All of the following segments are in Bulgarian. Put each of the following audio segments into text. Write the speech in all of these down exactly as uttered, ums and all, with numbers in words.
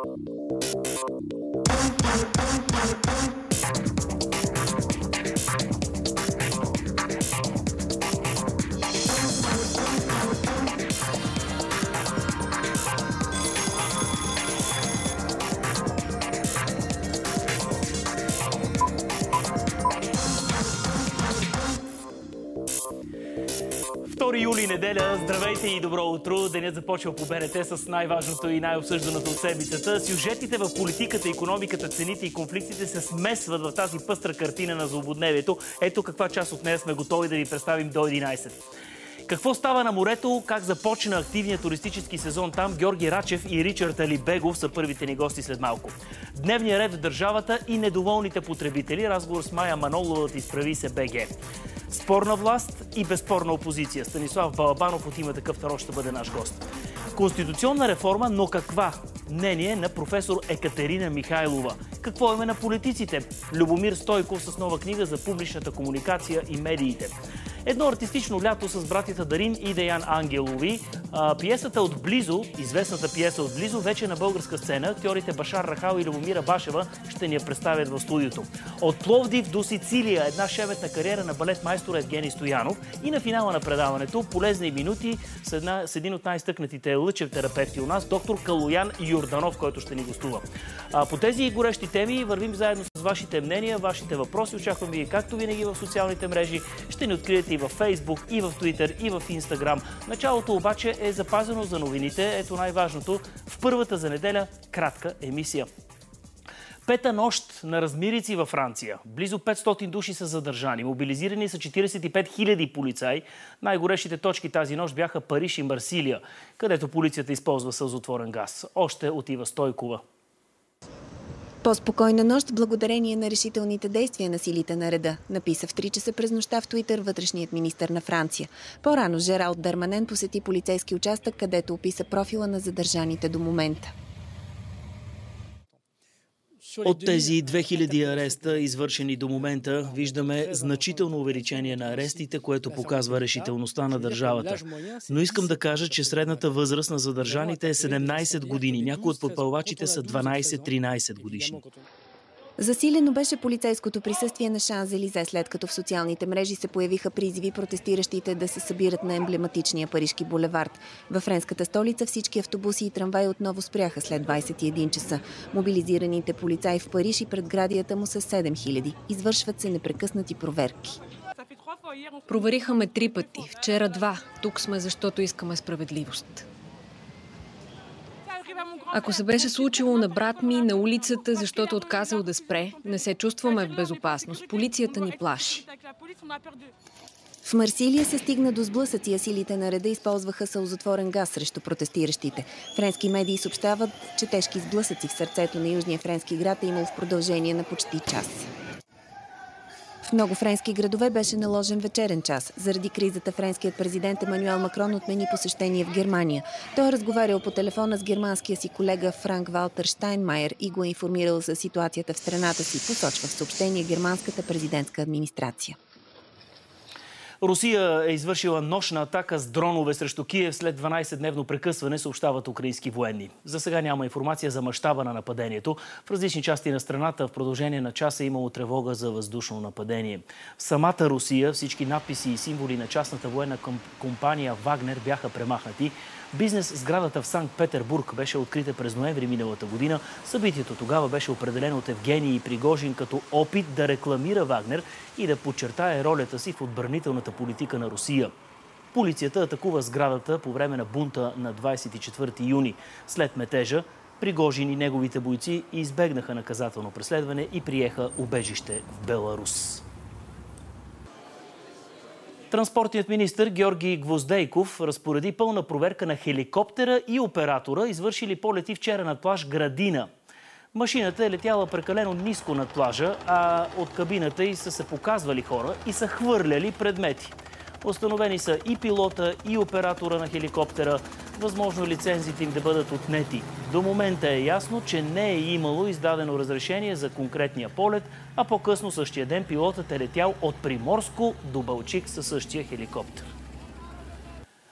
втори юли, неделя. Здравейте и добро утро. Денят започва по Б Н Т с най-важното и най-обсъжданото от седмицата. Сюжетите в политиката, икономиката, цените и конфликтите се смесват в тази пъстра картина на злободневието. Ето каква част от нея сме готови да ви представим до единайсет. Какво става на морето, как започна активният туристически сезон там, Георги Рачев и Ричард Алибегов са първите ни гости след малко. Дневният ред в държавата и недоволните потребители. Разговор с Мая Манолова от Изправи се Б Г. Спорна власт и безспорна опозиция. Станислав Балабанов от Има такъв народ ще бъде наш гост. Конституционна реформа, но каква? Мнение на професор Екатерина Михайлова. Какво име на политиците? Любомир Стойков с нова книга за публичната комуникация и медиите. Едно артистично лято с братята Дарин и Деян Ангелови. А, пиесата Отблизо, известната пиеса Отблизо, вече на българска сцена. Актьорите Башар Рахал и Любомира Башева ще ни я представят в студиото. От Пловдив до Сицилия, една шеметна кариера на балет-майстора Евгений Стоянов. И на финала на предаването полезни минути с, една, с един от най-стъкнатите лъчев терапевти у нас, доктор Калоян Йорданов, който ще ни гостува. А, по тези горещи теми вървим заедно с вашите мнения, вашите въпроси. Очаквам ви, както винаги, в социалните мрежи. Ще ни откриете и в Фейсбук, и в Твитър, и в Инстаграм. Началото обаче е запазено за новините. Ето най-важното в първата за неделя кратка емисия. Пета нощ на размирици във Франция. Близо петстотин души са задържани. Мобилизирани са четирийсет и пет хиляди полицаи. Най-горещите точки тази нощ бяха Париж и Марсилия, където полицията използва сълзотворен газ. Още от Ива Стойкова. По-спокойна нощ благодарение на решителните действия на силите на реда, написа в три часа през нощта в Туитър вътрешният министър на Франция. По-рано Жерал Дарманен посети полицейски участък, където описа профила на задържаните до момента. От тези две хиляди ареста, извършени до момента, виждаме значително увеличение на арестите, което показва решителността на държавата. Но искам да кажа, че средната възраст на задържаните е седемнайсет години. Някои от подпълвачите са дванайсет-тринайсет годишни. Засилено беше полицейското присъствие на Шанзелизе, след като в социалните мрежи се появиха призиви протестиращите да се събират на емблематичния Парижки булевард. Във френската столица всички автобуси и трамваи отново спряха след двайсет и един часа. Мобилизираните полицаи в Париж и предградията му са седем хиляди. Извършват се непрекъснати проверки. Провериха ме три пъти. Вчера два. Тук сме, защото искаме справедливост. Ако се беше случило на брат ми на улицата, защото отказал да спре, не се чувстваме в безопасност. Полицията ни плаши. В Марсилия се стигна до сблъсъци, а силите на реда използваха сълзотворен газ срещу протестиращите. Френски медии съобщават, че тежки сблъсъци в сърцето на южния френски град е имал в продължение на почти час. В много френски градове беше наложен вечерен час. Заради кризата френският президент Емануел Макрон отмени посещение в Германия. Той е разговарял по телефона с германския си колега Франк Валтер Штайнмайер и го е информирал за ситуацията в страната си, посочва в съобщение германската президентска администрация. Русия е извършила нощна атака с дронове срещу Киев след дванайсетдневно прекъсване, съобщават украински военни. За сега няма информация за мащаба на нападението. В различни части на страната в продължение на часа е имало тревога за въздушно нападение. В самата Русия всички надписи и символи на частната военна компания Вагнер бяха премахнати. Бизнес сградата в Санкт-Петербург беше открита през ноември миналата година. Събитието тогава беше определено от Евгений Пригожин като опит да рекламира Вагнер и да подчертае ролята си в отбранителната политика на Русия. Полицията атакува сградата по време на бунта на двайсет и четвърти юни. След метежа Пригожин и неговите бойци избегнаха наказателно преследване и приеха убежище в Беларус. Транспортният министър Георги Гвоздейков разпореди пълна проверка на хеликоптера и оператора, извършили полети вчера над плаж Градина. Машината е летяла прекалено ниско над плажа, а от кабината й са се показвали хора и са хвърляли предмети. Установени са и пилота, и оператора на хеликоптера. Възможно лицензите им да бъдат отнети. До момента е ясно, че не е имало издадено разрешение за конкретния полет, а по-късно същия ден пилотът е летял от Приморско до Балчик със същия хеликоптер.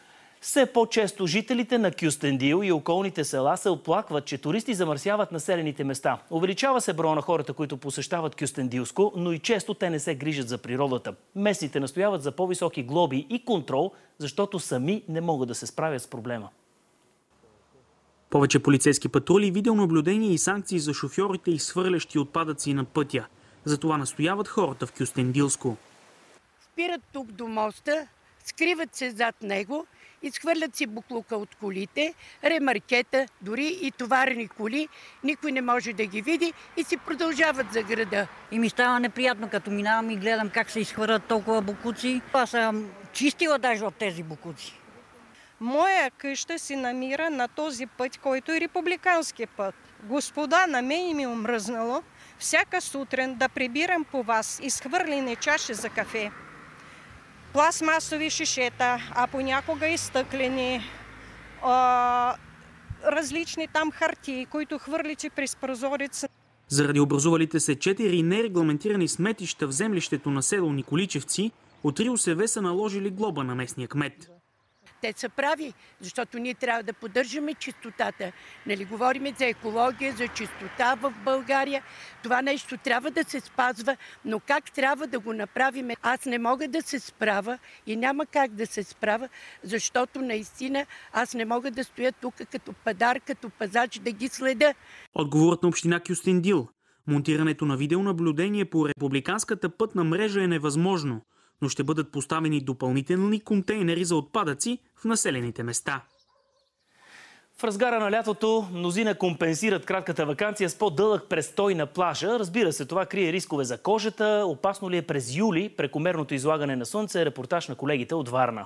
Все по-често жителите на Кюстендил и околните села се оплакват, че туристи замърсяват населените места. Увеличава се броя на хората, които посещават Кюстендилско, но и често те не се грижат за природата. Местните настояват за по-високи глоби и контрол, защото сами не могат да се справят с проблема. Повече полицейски патрули, видеонаблюдение и санкции за шофьорите, изхвърлящи отпадъци на пътя. Затова настояват хората в Кюстендилско. Спират тук до моста, скриват се зад него, изхвърлят си буклука от колите, ремаркета, дори и товарни коли. Никой не може да ги види и си продължават за града. И ми става неприятно, като минавам и гледам как се изхвърлят толкова букуци. Аз съм чистила даже от тези букуци. Моя къща се намира на този път, който е републикански път. Господа, на мен ми е омръзнало всяка сутрин да прибирам по вас изхвърлени чаши за кафе, пластмасови шишета, а понякога и стъклени, а, различни там хартии, които хвърлите през прозореца. Заради образувалите се четири нерегламентирани сметища в землището на село Николичевци, от РИОСВ са наложили глоба на местния кмет. Те са прави, защото ние трябва да поддържаме чистотата. Нали, говорим за екология, за чистота в България. Това нещо трябва да се спазва, но как трябва да го направим? Аз не мога да се справя и няма как да се справя, защото наистина аз не мога да стоя тук като падар, като пазач да ги следя. Отговорът на община Кюстендил. Монтирането на видеонаблюдение по републиканската пътна мрежа е невъзможно, но ще бъдат поставени допълнителни контейнери за отпадъци в населените места. В разгара на лятото мнозина компенсират кратката ваканция с по-дълъг престой на плажа. Разбира се, това крие рискове за кожата. Опасно ли е през юли прекомерното излагане на слънце? Репортаж на колегите от Варна.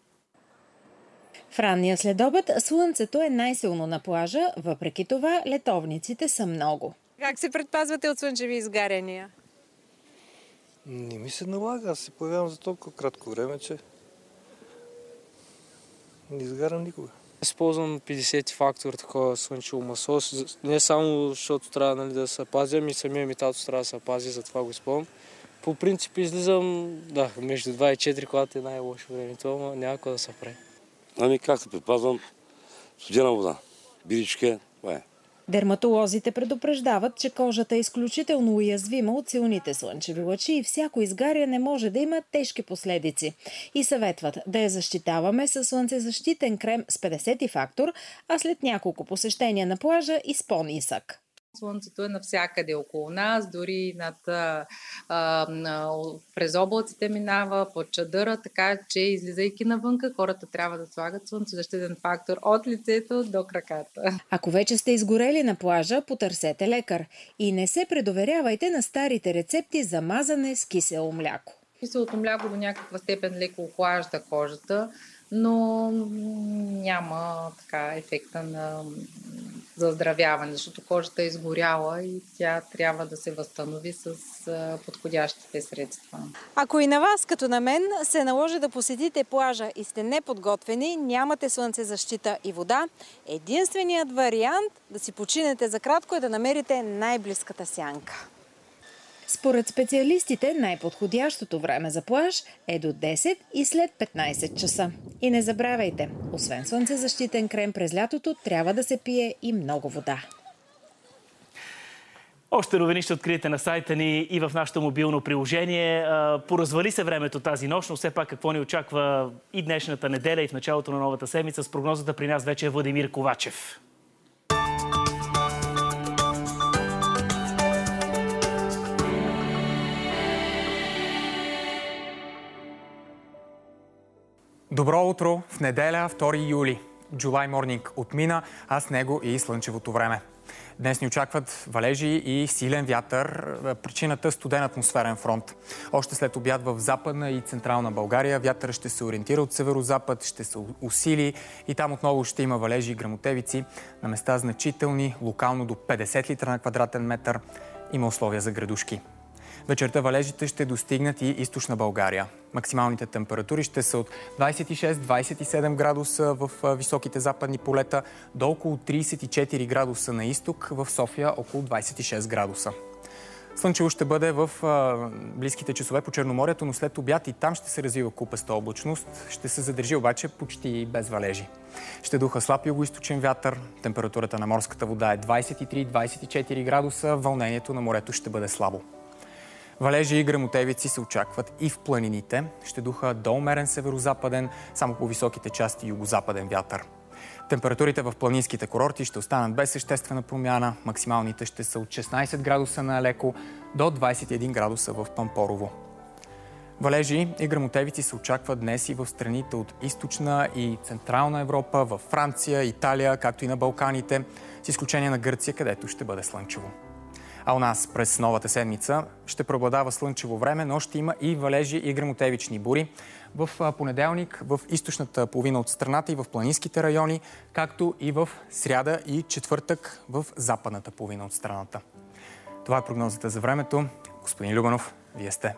В ранния следобед слънцето е най-силно на плажа, въпреки това летовниците са много. Как се предпазвате от слънчеви изгаряния? Не ми се налага, аз се появявам за толкова кратко време, че не изгарям никога. Аз ползвам петдесет фактор такова слънчево масло, не само защото трябва, нали, да се пазя, ами самия ми тато трябва да се пази, затова го използвам. По принцип излизам, да, между два и четири, когато е най-лошо времето, но няма какво да се прави. Ами как се предпазвам? Студена вода, биричка, това е. Дерматолозите предупреждават, че кожата е изключително уязвима от силните слънчеви лъчи и всяко изгаряне може да има тежки последици. И съветват да я защитаваме със слънцезащитен крем с петдесет фактор, а след няколко посещения на плажа и с по-нисък. Слънцето е навсякъде около нас, дори над, а, а, през облаците минава, под чадъра, така че излизайки навънка, хората трябва да слагат слънцезащитен фактор от лицето до краката. Ако вече сте изгорели на плажа, потърсете лекар и не се предоверявайте на старите рецепти за мазане с кисело мляко. Киселото мляко до някаква степен леко охлажда кожата, но няма така ефекта на заздравяване, защото кожата е изгоряла и тя трябва да се възстанови с подходящите средства. Ако и на вас, като на мен, се наложи да посетите плажа и сте неподготвени, нямате слънцезащита и вода, единственият вариант да си починете за кратко е да намерите най-близката сянка. Според специалистите, най-подходящото време за плаж е до десет и след петнайсет часа. И не забравяйте, освен слънцезащитен крем през лятото, трябва да се пие и много вода. Още новини ще откриете на сайта ни и в нашето мобилно приложение. Поразвали се времето тази нощ, но все пак какво ни очаква и днешната неделя и в началото на новата седмица. С прогнозата при нас вече е Владимир Ковачев. Добро утро! В неделя, втори юли. July Morning отмина, а с него и слънчевото време. Днес ни очакват валежи и силен вятър. Причината – студен атмосферен фронт. Още след обяд в Западна и Централна България вятър ще се ориентира от северозапад, ще се усили и там отново ще има валежи и гръмотевици. На места значителни, локално до петдесет литра на квадратен метър. Има условия за градушки. Вечерта валежите ще достигнат и източна България. Максималните температури ще са от двайсет и шест до двайсет и седем градуса в високите западни полета до около трийсет и четири градуса на изток, в София около двайсет и шест градуса. Слънчево ще бъде в а, близките часове по Черноморието, но след обяд и там ще се развива купеста облачност. Ще се задържи обаче почти без валежи. Ще духа слаб югоизточен вятър. Температурата на морската вода е двадесет и три до двадесет и четири градуса. Вълнението на морето ще бъде слабо. Валежи и гръмотевици се очакват и в планините. Ще духа до умерен северозападен, само по високите части югозападен вятър. Температурите в планинските курорти ще останат без съществена промяна. Максималните ще са от шестнадесет градуса на Алеко до двадесет и един градуса в Пампорово. Валежи и гръмотевици се очакват днес и в страните от източна и централна Европа, във Франция, Италия, както и на Балканите, с изключение на Гърция, където ще бъде слънчево. А у нас през новата седмица ще преобладава слънчево време, но ще има и валежи и гръмотевични бури. В понеделник в източната половина от страната и в планинските райони, както и в сряда и четвъртък в западната половина от страната. Това е прогнозата за времето. Господин Любанов, вие сте.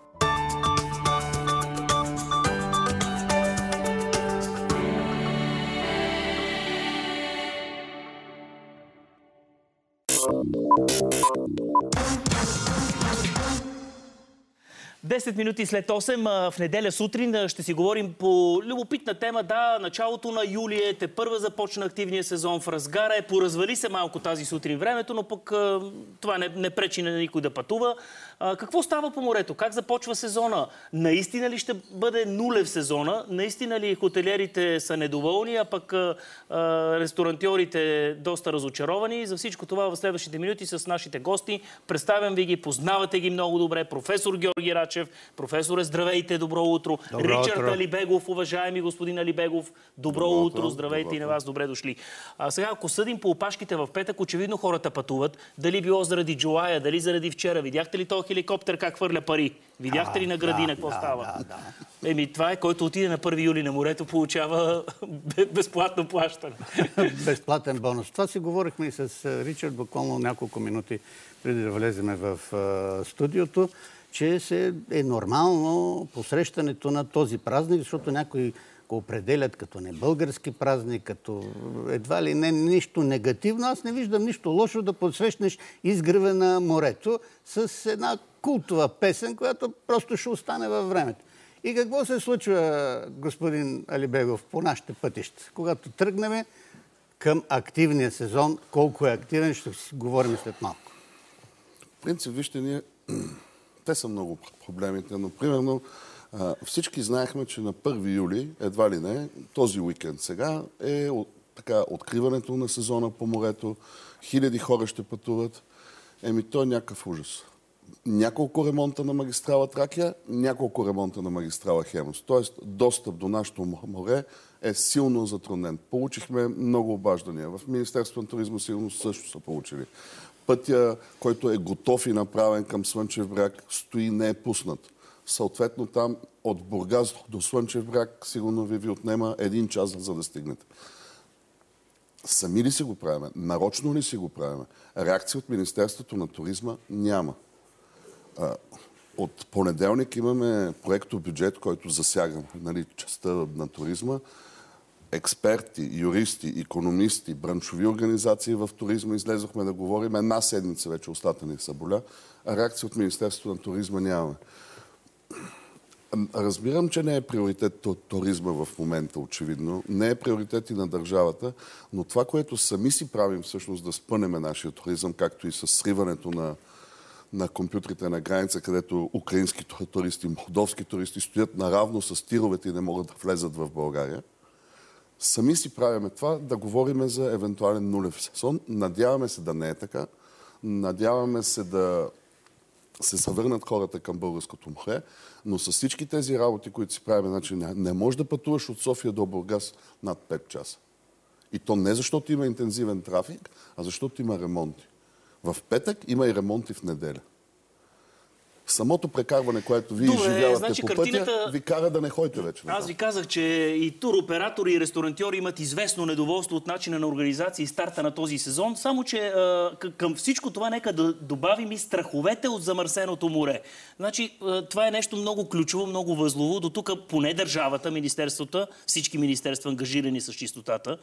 десет минути след осем в неделя сутрин ще си говорим по любопитна тема. Да, началото на юли е, те първа започна активния сезон, в разгара е, поразвали се малко тази сутрин времето, но пък това не, не пречи на никой да пътува. Какво става по морето? Как започва сезона? Наистина ли ще бъде нулев сезона? Наистина ли хотелиерите са недоволни, а пък а, ресторантьорите доста разочаровани? За всичко това в следващите минути с нашите гости. Представям ви ги, познавате ги много добре. Професор Георги Рачев. Професоре, здравейте, добро утро. Добро Ричард утро. Алибегов, уважаеми господин Алибегов, добро, добро утро, утро. Здравейте добро и на вас, добре дошли. А сега, ако съдим по опашките в петък, очевидно хората пътуват. Дали било заради Джулая, дали заради вчера. Видяхте ли този хеликоптер как хвърля пари? Видяхте а, ли на градина да, какво да, става? Да, да. Еми, това е, който отиде на първи юли на морето, получава безплатно плащане. Безплатен бонус. Това си говорихме и с Ричард буквално няколко минути преди да влеземе в студиото, че се е нормално посрещането на този празник, защото някои го определят като не български празник, като едва ли не нищо негативно. Аз не виждам нищо лошо да посрещнеш изгрева на морето с една култова песен, която просто ще остане във времето. И какво се случва, господин Алибегов, по нашите пътища? Когато тръгнем към активния сезон, колко е активен, ще си говорим след малко. В принцип, вижте, ние... Те са много проблемите, но примерно всички знаехме, че на първи юли, едва ли не, този уикенд сега е така, откриването на сезона по морето. Хиляди хора ще пътуват. Еми, той е някакъв ужас. Няколко ремонта на магистрала Тракия, няколко ремонта на магистрала Хемус. Тоест, достъп до нашето море е силно затруднен. Получихме много обаждания. В Министерството на туризма сигурно също са получили. Пътя, който е готов и направен към Слънчев бряг, стои не е пуснат. Съответно там от Бургас до Слънчев бряг сигурно ви ви отнема един час, за да стигнете. Сами ли си го правиме? Нарочно ли си го правиме? Реакция от Министерството на туризма няма. От понеделник имаме проектобюджет, който засяга, нали, частта на туризма. Експерти, юристи, икономисти, браншови организации в туризма излезохме да говорим. Една седмица вече устата ни са боля, а реакция от Министерството на туризма нямаме. Разбирам, че не е приоритет туризма в момента, очевидно. Не е приоритет и на държавата, но това, което сами си правим всъщност да спънеме нашия туризъм, както и с сриването на, на компютрите на граница, където украински туристи, молдовски туристи стоят наравно с тировете и не могат да влезат в България. Сами си правиме това, да говорим за евентуален нулев сезон. Надяваме се да не е така. Надяваме се да се съвърнат хората към българското море, но с всички тези работи, които си правим, значи не, не можеш да пътуваш от София до Бургас над пет часа. И то не защото има интензивен трафик, а защото има ремонти. В петък има и ремонти в неделя. Самото прекарване, което вие Добре, изживявате значи, по пътя, картината... ви кара да не ходите вече. Аз ви казах, че и туроператори, и ресторантьори имат известно недоволство от начина на организация и старта на този сезон, само че а, към всичко това нека да добавим и страховете от замърсеното море. Значи, а, това е нещо много ключово, много възлово. До тук поне държавата, министерствата, всички министерства ангажирани с чистотата,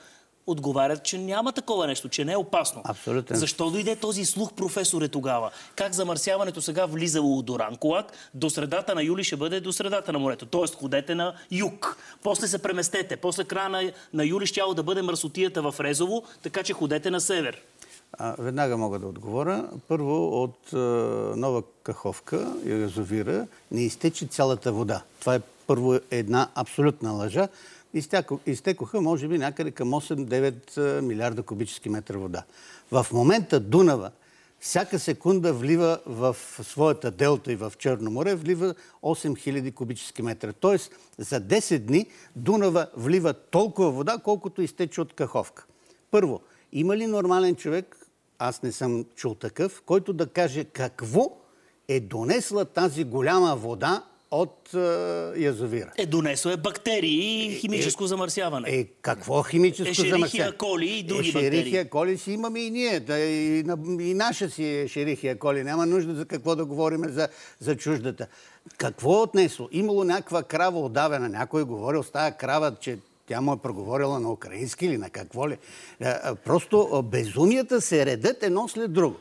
отговарят, че няма такова нещо, че не е опасно. Абсолютно. Защо дойде този слух, професоре, тогава? Как замърсяването сега влизало до Ранкулак, до средата на юли ще бъде до средата на морето. Тоест, ходете на юг. После се преместете. После края на, на юли щяло да бъде мърсотията в Резово, така че ходете на север. А, веднага мога да отговоря. Първо, от е, Нова Каховка и язовира не изтече цялата вода. Това е първо една абсолютна лъжа. Изтекоха, може би, някъде към осем-девет милиарда кубически метра вода. В момента Дунава всяка секунда влива в своята делта и в Черно море, влива осем хиляди кубически метра. Тоест, за десет дни Дунава влива толкова вода, колкото изтече от Каховка. Първо, има ли нормален човек, аз не съм чул такъв, който да каже какво е донесла тази голяма вода от е, язовира? Е, донесло е бактерии и химическо е, замърсяване. Е, какво химическо замърсяване? Ешерихия коли и други е, бактерии. Ешерихия коли си имаме и ние. Да, и, и наша си е ешерихия коли. Няма нужда за какво да говорим за, за чуждата. Какво е отнесло? Имало някаква крава отдавена. Някой е говорил с тая крава, че тя му е проговорила на украински или на какво ли. Просто безумията се редят едно след друго.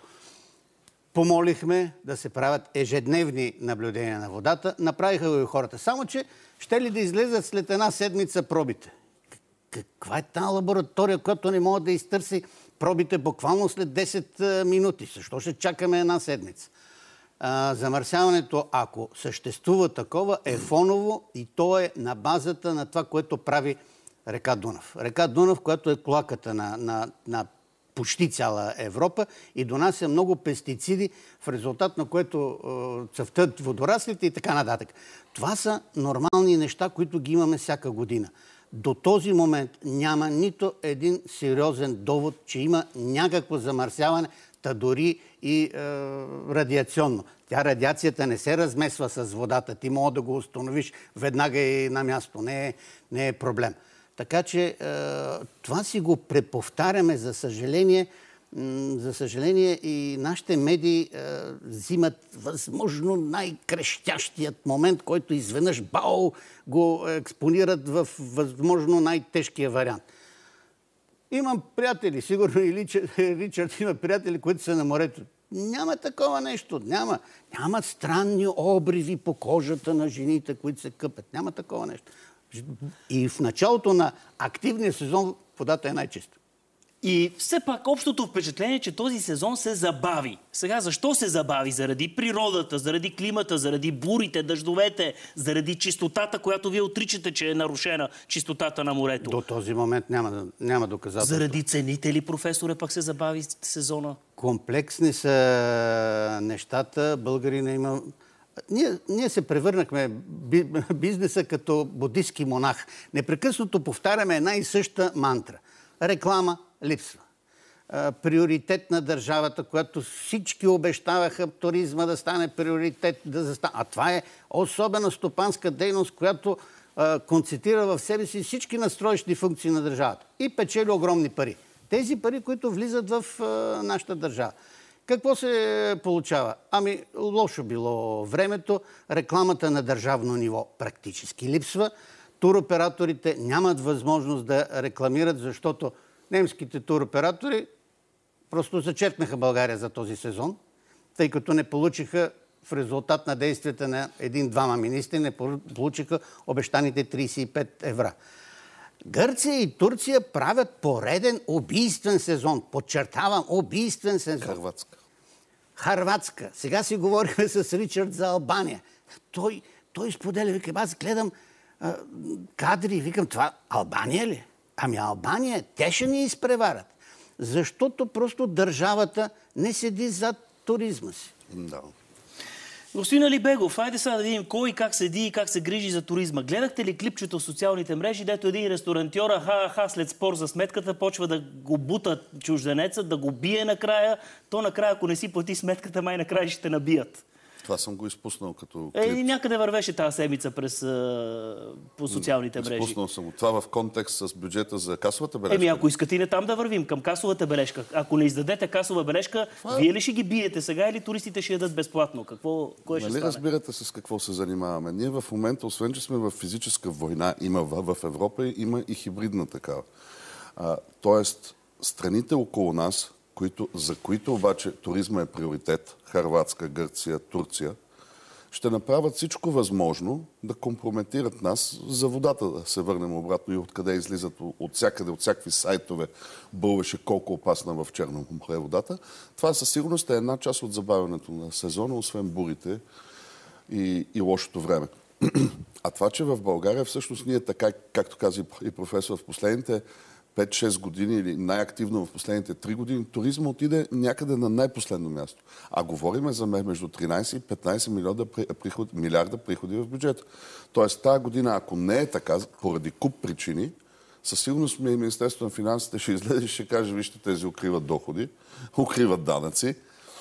Помолихме да се правят ежедневни наблюдения на водата. Направиха го и хората. Само, че ще ли да излезат след една седмица пробите? Каква е тази лаборатория, която не може да изтърси пробите буквално след десет минути? Защо ще чакаме една седмица? А, замърсяването, ако съществува такова, е фоново и то е на базата на това, което прави река Дунав. Река Дунав, която е клаката на, на, на почти цяла Европа и донася много пестициди, в резултат на което е, цъфтят водораслите и така нататък. Това са нормални неща, които ги имаме всяка година. До този момент няма нито един сериозен довод, че има някакво замърсяване, та дори и е, радиационно. Тя радиацията не се размесва с водата. Ти мога да го установиш веднага и на място. Не е, не е проблем. Така че е, това си го преповтаряме, за съжаление. М- за съжаление и нашите медии е, взимат възможно най-крещящият момент, който изведнъж бао го експонират в възможно най-тежкия вариант. Имам приятели, сигурно и Ричард има приятели, които са на морето. Няма такова нещо. Няма. Няма странни обриви по кожата на жените, които се къпят. Няма такова нещо. И в началото на активния сезон водата е най-чиста. И все пак общото впечатление е, че този сезон се забави. Сега защо се забави? Заради природата, заради климата, заради бурите, дъждовете, заради чистотата, която вие отричате, че е нарушена чистотата на морето. До този момент няма, няма доказателство. Заради цените ли, професоре, пак се забави сезона? Комплексни са нещата. Българина има... Ние, ние се превърнахме бизнеса като будистки монах. Непрекъснато повтаряме една и съща мантра. Реклама липсва. Приоритет на държавата, която всички обещаваха туризма да стане приоритет. Да застане. А това е особена стопанска дейност, която а, концентрира в себе си всички настроищни функции на държавата. И печели огромни пари. Тези пари, които влизат в а, нашата държава. Какво се получава? Ами, лошо било времето. Рекламата на държавно ниво практически липсва. Туроператорите нямат възможност да рекламират, защото немските туроператори просто зачеркнаха България за този сезон, тъй като не получиха в резултат на действията на един-двама министри, не получиха обещаните трийсет и пет евро. Гърция и Турция правят пореден убийствен сезон. Подчертавам, убийствен сезон. Хърватска. Хърватска. Сега си говорихме с Ричард за Албания. Той, той споделя, вика, аз гледам а, кадри, викам, това Албания ли? Ами Албания, те ще ни изпреварят. Защото просто държавата не седи зад туризма си. Да. Господин Алибегов, айде сега да видим кой как седи и как се грижи за туризма. Гледахте ли клипчето в социалните мрежи, дето един ресторантьор, аха-аха, след спор за сметката, почва да го бута чужденеца, да го бие накрая. То накрая, ако не си плати сметката, май накрая ще те набият. Това съм го изпуснал като клип. Е, някъде вървеше тази седмица през, по социалните мрежи. Изпуснал съм го. Това в контекст с бюджета за касовата бележка. Еми, ако искате и не там да вървим, към касовата бележка. Ако не издадете касова бележка, това... вие ли ще ги биете сега или туристите ще ядат безплатно? Какво, кое ще нали стане? Разбирате с какво се занимаваме? Ние в момента, освен че сме в физическа война, има в, в Европа, има и хибридна такава. А, тоест, страните около нас, които, за които обаче туризма е приоритет, Хърватска, Гърция, Турция, ще направят всичко възможно да компрометират нас за водата, да се върнем обратно и откъде излизат от всякъде, от всякакви сайтове, бълвеше колко опасна в Черно море водата. Това със сигурност е една част от забавянето на сезона, освен бурите и, и лошото време. А това, че в България всъщност ние така, както каза и професор, в последните пет-шест години или най-активно в последните три години, туризма отиде някъде на най-последно място. А говориме за между тринайсет и петнайсет милиарда приходи, милиарда приходи в бюджета. Тоест тази година, ако не е така, поради куп причини, със сигурност Министерството на финансите ще излезе и ще каже, вижте, тези укриват доходи, укриват данъци.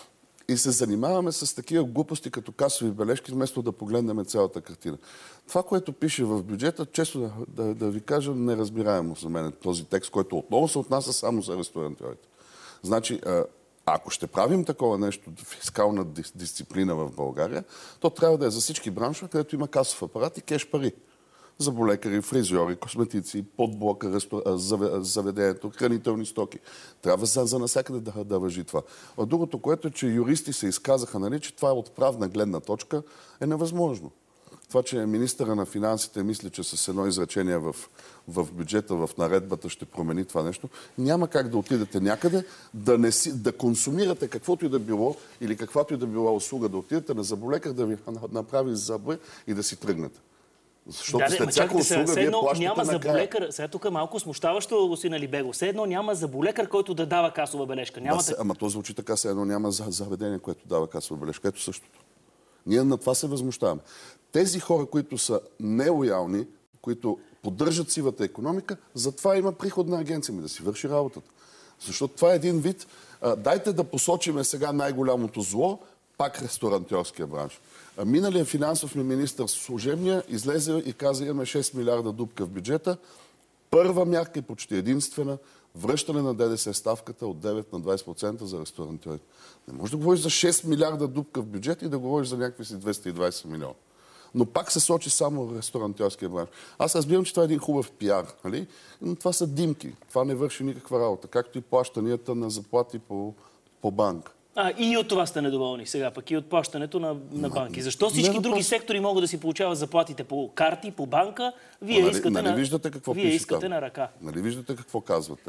И се занимаваме с такива глупости като касови бележки, вместо да погледнем цялата картина. Това, което пише в бюджета, често да, да, да ви кажа, неразбираемо за мен този текст, който отново се отнася само за ресторантьорите. Значи, ако ще правим такова нещо, фискална дисциплина в България, то трябва да е за всички браншове, където има касов апарат и кеш пари. Заболекари, фризьори, косметици, подблока, заведението, хранителни стоки. Трябва за, за насякъде да, да важи това. А другото, което е, че юристи се изказаха, нали, че това е от правна гледна точка, е невъзможно. Това, че министъра на финансите мисли, че с едно изречение в, в бюджета, в наредбата ще промени това нещо, няма как да отидете някъде, да, не си, да консумирате каквото и да било или каквато и да била услуга, да отидете на заболекар, да ви направи зъб и да си тръгнете. Защото да, след всяка услуга вие плащате няма накрая. Заболекар, сега тук е малко смущаващо, господин Алибего. Все едно няма заболекар, който да дава касова бележка. Няма да, так... Ама то звучи така, все едно няма заведение, което дава касова бележка. Ето същото. Ние на това се възмущаваме. Тези хора, които са нелоялни, които поддържат сивата икономика, затова има приходна агенция ми да си върши работата. Защото това е един вид. А, дайте да посочиме сега най-голямото зло, пак ресторантьорския бранш. Миналия финансов ми министър служебния излезе и каза, имаме шест милиарда дупка в бюджета. Първа мярка и почти единствена връщане на ДДС ставката от девет на двайсет процента за ресторантьорите. Не може да говориш за шест милиарда дупка в бюджет и да говориш за някакви си двеста и двайсет милиона. Но пак се сочи само ресторантьорския бранш. Аз разбирам, че това е един хубав пиар, нали? Но това са димки. Това не върши никаква работа. Както и плащанията на заплати по, по банк. А, и от това сте недоволни сега, пък и от плащането на, на банки. Защо всички други въпрос... сектори могат да си получават заплатите по карти, по банка? Вие нали, искате, нали на... виждате какво Вие пише искате там? На ръка. Нали виждате какво казвате?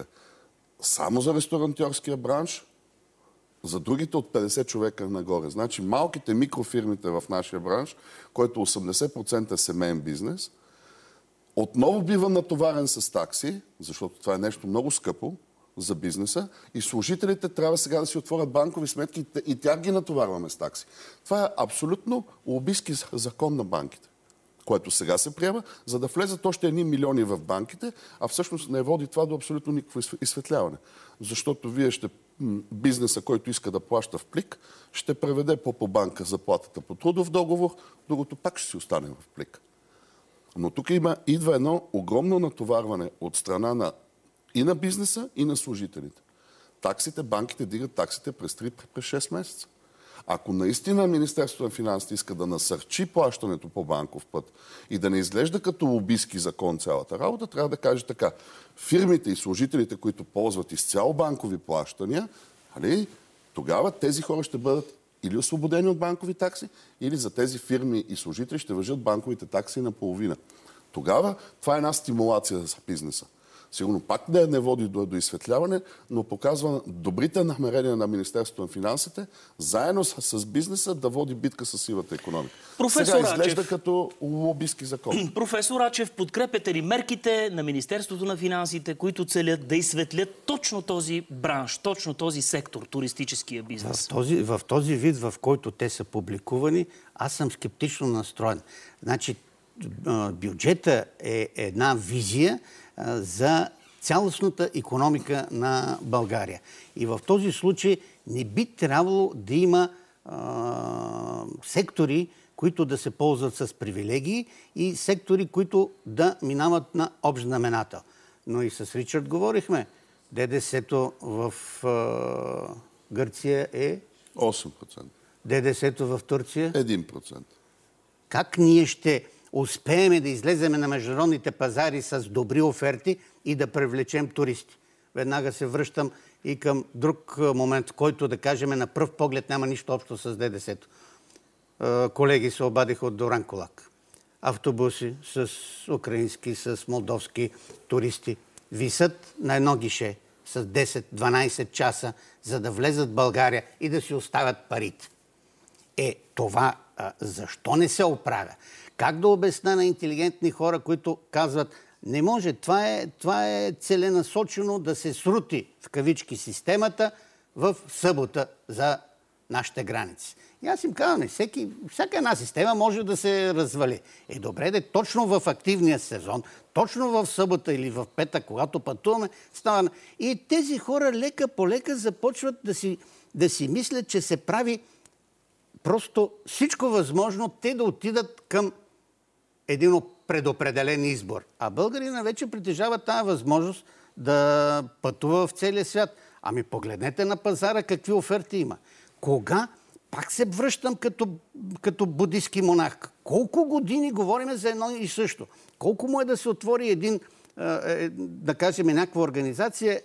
Само за ресторантьорския бранш, за другите от петдесет човека нагоре. Значи малките микрофирмите в нашия бранш, който осемдесет процента е семейен бизнес, отново бива натоварен с такси, защото това е нещо много скъпо за бизнеса, и служителите трябва сега да си отворят банкови сметки и тях ги натоварваме с такси. Това е абсолютно лобистки закон на банките, което сега се приема, за да влезат още едни милиони в банките, а всъщност не води това до абсолютно никакво изсветляване. Защото вие ще, бизнеса, който иска да плаща в плик, ще преведе по, по банка заплатата по трудов договор, другото пак ще си остане в плик. Но тук има, идва едно огромно натоварване от страна на и на бизнеса, и на служителите. Таксите, банките дигат таксите през три-шест месеца. Ако наистина Министерството на финансите иска да насърчи плащането по банков път и да не изглежда като лобистки закон цялата работа, трябва да каже така. Фирмите и служителите, които ползват изцяло банкови плащания, али, тогава тези хора ще бъдат или освободени от банкови такси, или за тези фирми и служители ще важат банковите такси наполовина. Тогава това е една стимулация за бизнеса. Сигурно пак не, не води до, до изсветляване, но показва добрите намерения на Министерството на финансите, заедно с, с бизнеса, да води битка с сивата икономика. Професор Сега изглежда Рачев, като лобистки закон. Професор Рачев, подкрепяте ли мерките на Министерството на финансите, които целят да изсветлят точно този бранш, точно този сектор, туристическия бизнес? В този, в този вид, в който те са публикувани, аз съм скептично настроен. Значи, бюджета е една визия за цялостната икономика на България. И в този случай не би трябвало да има а, сектори, които да се ползват с привилегии и сектори, които да минават на общ знаменател. Но и с Ричард говорихме. ДДС-то в а, Гърция е... осем процента. ДДС-то в Турция? един процент. Как ние ще успеем да излезем на международните пазари с добри оферти и да привлечем туристи. Веднага се връщам и към друг момент, в който, да кажем, на пръв поглед няма нищо общо с ДДС-то. Колеги се обадиха от Доран Колак. Автобуси с украински, с молдовски туристи висят на едно гише с десет-дванайсет часа, за да влезат в България и да си оставят парите. Е, това а, защо не се оправя? Как да обясня на интелигентни хора, които казват, не може, това е, това е целенасочено да се срути в кавички системата в събота за нашите граници. И аз им казвам, всеки, всяка една система може да се развали. Е, добре, де, точно в активния сезон, точно в събота или в петък, когато пътуваме, става. И тези хора лека по лека започват да си, да си мислят, че се прави просто всичко възможно те да отидат към един предопределен избор. А българина вече притежава тази възможност да пътува в целия свят. Ами погледнете на пазара какви оферти има. Кога? Пак се връщам като, като будистки монах. Колко години говорим за едно и също? Колко му е да се отвори един, да кажем, някаква организация,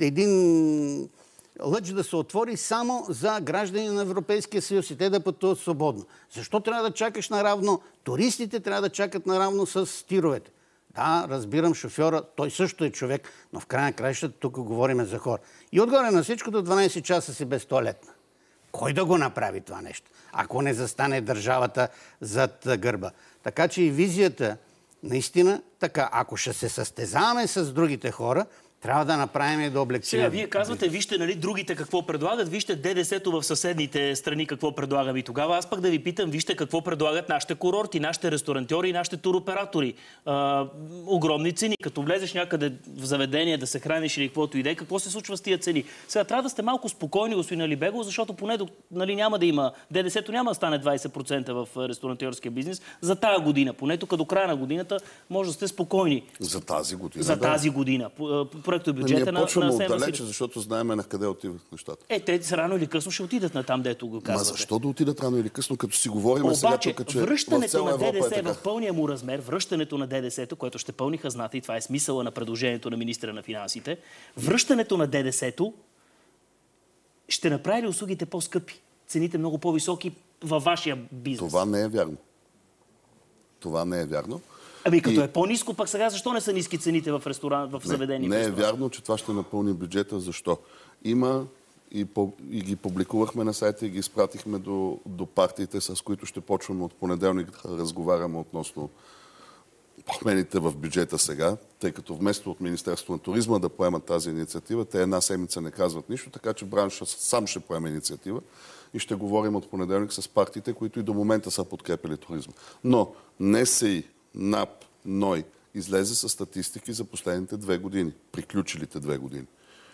един лъч да се отвори само за граждани на Европейския съюз и те да пътуват свободно? Защо трябва да чакаш наравно? Туристите трябва да чакат наравно с тировете. Да, разбирам шофьора, той също е човек, но в края на краищата тук говорим за хора. И отгоре на всичкото дванайсет часа си без тоалетна. Кой да го направи това нещо, ако не застане държавата зад гърба? Така че и визията, наистина, така, ако ще се състезаваме с другите хора, трябва да направим и да облегчим. Сега, вие казвате, вижте, нали, другите какво предлагат, вижте ДДС-то в съседните страни какво предлагаме. И тогава аз пък да ви питам, вижте какво предлагат нашите курорти, нашите ресторантьори и нашите туроператори. А, огромни цени. Като влезеш някъде в заведение да се храниш или каквото и да е, какво се случва с тия цени? Сега трябва да сте малко спокойни, господин Алибегов, защото поне нали, няма да има, ДДС-то няма да стане двайсет процента в ресторантьорския бизнес за тая година. Поне тук до края на годината може да сте спокойни. За тази година. За да. тази година. Бюджета ние почваме на, на отдалече, защото знаем на къде отиват нещата. Е, те рано или късно ще отидат на там, дето го казвате. Ма защо да отидат рано или късно, като си говорим Обаче, сега тук, че връщането на ДДС е в пълния му размер, връщането на ДДС-то, което ще пълни хазната, и това е смисъла на предложението на министра на финансите, връщането на ДДС-то ще направи ли услугите по-скъпи? Цените много по-високи във вашия бизнес? Това не е вярно. Това не е вярно. Ами като и... е по-ниско, пък сега защо не са ниски цените в ресторант, в заведения? Не, не е вярно, че това ще напълни бюджета. Защо? Има и, по... и ги публикувахме на сайта и ги изпратихме до, до партиите, с които ще почваме от понеделник да разговаряме относно промените в бюджета сега, тъй като вместо от Министерството на туризма да поемат тази инициатива, те една седмица не казват нищо, така че браншът сам ще поеме инициатива и ще говорим от понеделник с партиите, които и до момента са подкрепили туризма. Но НСИ, НАП, НОЙ излезе с статистики за последните две години, приключилите две години.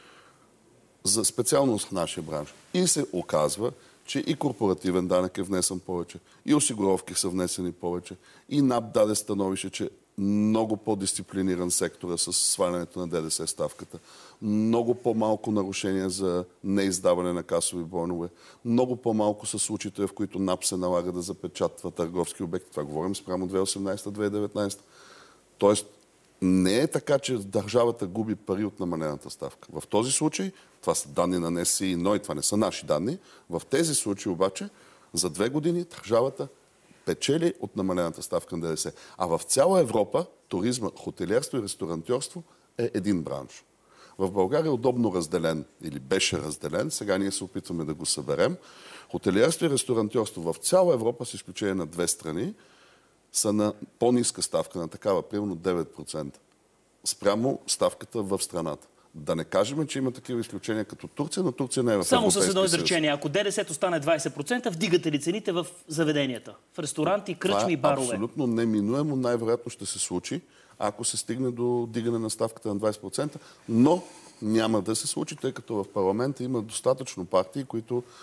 За специално в нашия бранш. И се оказва, че и корпоративен данък е внесен повече, и осигуровки са внесени повече, и НАП даде становище, че много по-дисциплиниран сектора с свалянето на ДДС ставката, много по-малко нарушения за неиздаване на касови бонове, много по-малко са случаите, в които НАП се налага да запечатва търговски обекти. Това говорим спрямо две хиляди и осемнадесета - две хиляди и деветнадесета. Тоест, не е така, че държавата губи пари от намалената ставка. В този случай, това са данни на НСИ и НОЙ, това не са наши данни, в тези случаи обаче за две години държавата печели от намалената ставка на ДДС. А в цяла Европа туризма, хотелиерство и ресторантьорство е един бранш. В България е удобно разделен или беше разделен, сега ние се опитваме да го съберем. Хотелиерство и ресторантьорство в цяла Европа, с изключение на две страни, са на по-ниска ставка, на такава, примерно девет процента, спрямо ставката в страната. Да не кажем, че има такива изключения като Турция, но Турция не е в Европейския съюз. Само с едно изречение. Ако ДДС-то стане двайсет процента, вдигате ли цените в заведенията? В ресторанти, кръчми, барове? Това е абсолютно неминуемо. Най-вероятно ще се случи, ако се стигне до дигане на ставката на двайсет процента, но няма да се случи, тъй като в парламента има достатъчно партии, които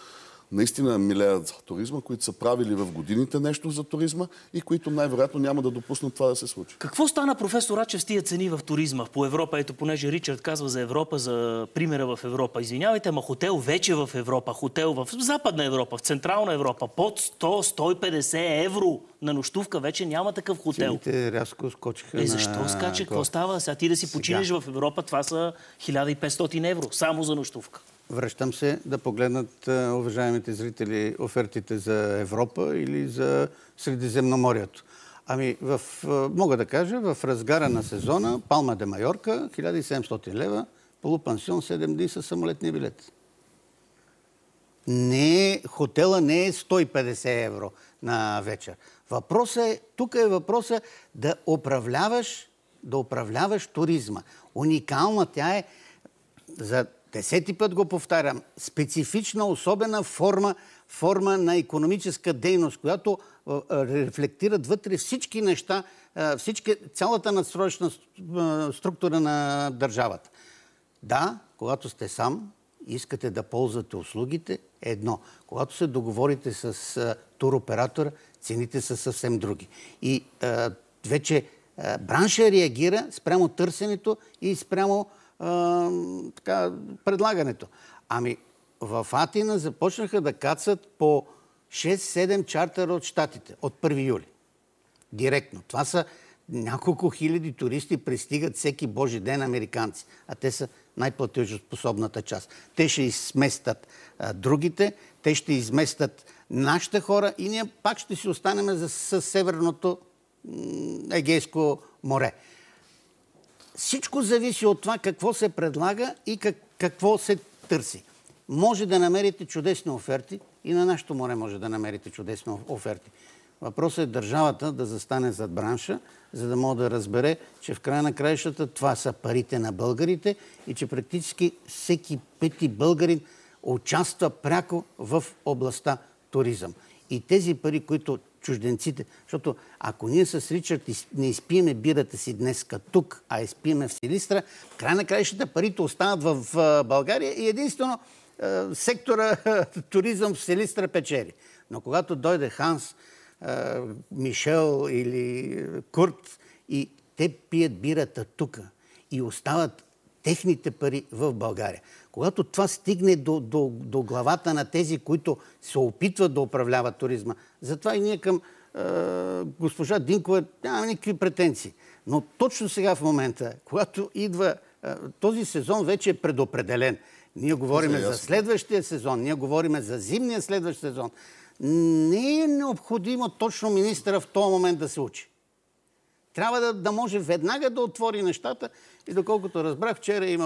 наистина милеят за туризма, които са правили в годините нещо за туризма и които най-вероятно няма да допуснат това да се случи. Какво стана, професор Рачев, с тия цени в туризма по Европа? Ето, понеже Ричард казва за Европа, за примера в Европа. Извинявайте, ама хотел вече в Европа, хотел в Западна Европа, в Централна Европа, под сто до сто и петдесет евро на нощувка вече няма такъв хотел. Цените рязко скочиха. Е, защо скача? Какво става? Сега ти да си починеш в Европа, това са хиляда и петстотин евро, само за нощувка. Връщам се да погледнат, уважаемите зрители, офертите за Европа или за Средиземноморието. Ами, в, мога да кажа, в разгара на сезона Палма де Майорка, хиляда и седемстотин лева, полупансион, седем дни със самолетния билет. Не е, хотела не е сто и петдесет евро на вечер. Въпросът е, тук е въпросът да управляваш, да управляваш туризма. Уникална тя е, за десети път го повтарям, специфична, особена форма, форма на икономическа дейност, която рефлектират вътре всички неща, всички, цялата надстроечна структура на държавата. Да, когато сте сам, искате да ползвате услугите, едно. Когато се договорите с туроператора, цените са съвсем други. И а, вече а, бранша реагира спрямо търсенето и спрямо а, така, предлагането. Ами в Атина започнаха да кацат по шест-седем чартера от щатите от първи юли. Директно. Това са няколко хиляди туристи, пристигат всеки божи ден американци, а те са най-платежоспособната част. Те ще изместят а, другите, те ще изместят нашите хора и ние пак ще си останем с Северното Егейско море. Всичко зависи от това какво се предлага и как, какво се търси. Може да намерите чудесни оферти и на нашето море може да намерите чудесни оферти. Въпросът е държавата да застане зад бранша, за да може да разбере, че в края на краищата това са парите на българите и че практически всеки пети българин участва пряко в областта туризъм. И тези пари, които чужденците, защото ако ние с Ричард не изпиеме бирата си днеска тук, а изпиеме в Силистра, в край на краищата парите остават в България и единствено сектора туризъм в Силистра печели. Но когато дойде Ханс, Мишел или Курт и те пият бирата тук и остават техните пари в България. Когато това стигне до, до, до главата на тези, които се опитват да управляват туризма, затова и ние към е, госпожа Динкова нямаме никакви претенции. Но точно сега в момента, когато идва е, този сезон, вече е предопределен. Ние говорим за следващия сезон, ние говорим за зимния следващ сезон. Не е необходимо точно министъра в този момент да се учи. Трябва да, да може веднага да отвори нещата и доколкото разбрах, вчера е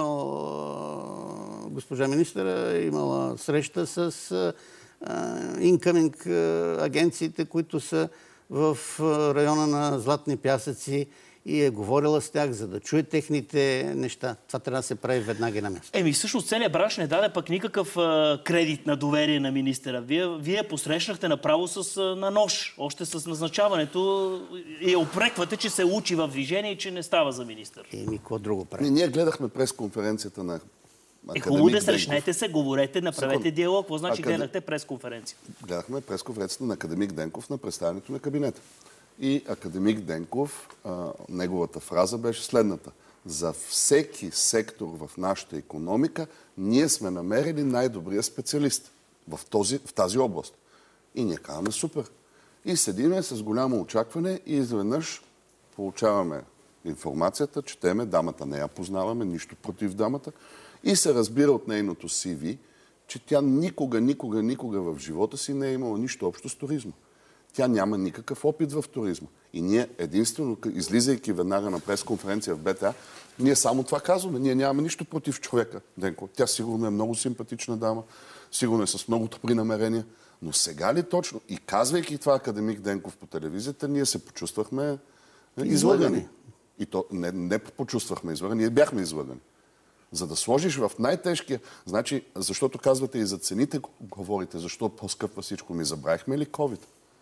имал госпожа министъра, е имала среща с инкъминг агенциите, които са в района на Златни пясъци и е говорила с тях, за да чуе техните неща. Това трябва да се прави веднага на място. Еми, всъщност целият бранш не даде пък никакъв а, кредит на доверие на министъра. Вие, вие посрещнахте направо с, а, на нож. Още с назначаването и опреквате, че се учи в движение и че не става за министър. Еми, какво друго прави? Не, ние гледахме пресконференцията на Е, хубаво да срещнете се, говорете, направете Секунд. диалог. Какво значи Акад... гледахте пресконференция? Гледахме пресконференцията на академик Денков на представянето на кабинета. И академик Денков, а, неговата фраза беше следната. За всеки сектор в нашата икономика ние сме намерили най-добрия специалист в, този, в тази област. И ние казваме супер. И седиме с голямо очакване и изведнъж получаваме информацията, четеме, дамата не я познаваме, нищо против дамата. И се разбира от нейното си ви, че тя никога, никога, никога в живота си не е имала нищо общо с туризма. Тя няма никакъв опит в туризма. И ние единствено, излизайки веднага на пресконференция в БТА, ние само това казваме. Ние нямаме нищо против човека, Денко. Тя сигурно е много симпатична дама, сигурно е с много добри намерения. Но сега ли точно? И казвайки това академик Денков по телевизията, ние се почувствахме излъгани. И то не, не почувствахме излъгани, ние бяхме излъгани. За да сложиш в най-тежкия... Значи, защото казвате и за цените говорите, защо по-скъпва всичко ми, забравихме ли COVID?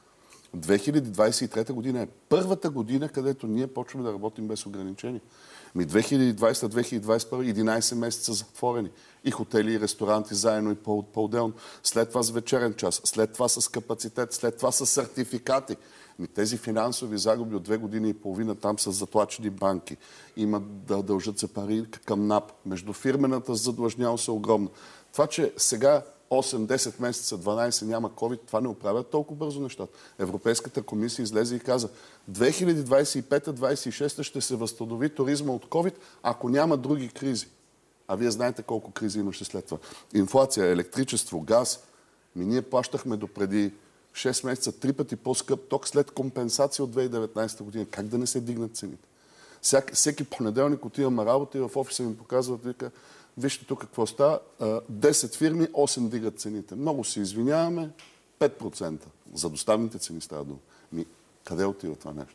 две хиляди двадесет и трета година е първата година, където ние почваме да работим без ограничения. Ми две хиляди и двадесета - две хиляди двадесет и първа единадесет месеца затворени. И хотели, и ресторанти заедно, и по-отделно. След това с вечерен час, след това с капацитет, след това с сертификати. Ми тези финансови загуби от две години и половина там са заплачени банки. Имат да дължат се пари към НАП. Междуфирмената задлъжнялост е огромна. Това, че сега осем, десет месеца, дванадесет няма COVID, това не оправят толкова бързо нещата. Европейската комисия излезе и каза, две хиляди двадесет и пета - двадесет и шеста ще се възстанови туризма от COVID, ако няма други кризи. А вие знаете колко кризи имаше след това. Инфлация, електричество, газ. Ми ние плащахме допреди шест месеца три пъти по-скъп ток след компенсация от две хиляди и деветнадесета година. Как да не се дигнат цените? Всяки, всеки понеделник отивам на работа и в офиса ми показват, вика, вижте тук какво става, десет фирми, осем дигат цените. Много се извиняваме, пет процента. За доставните цени става дума. Ми, къде отива това нещо?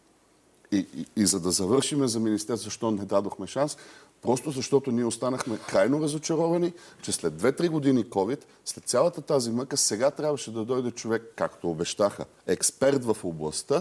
И, и, и за да завършиме за министерство, защо не дадохме шанс? Просто защото ние останахме крайно разочаровани, че след две-три години COVID, след цялата тази мъка, сега трябваше да дойде човек, както обещаха, експерт в областта,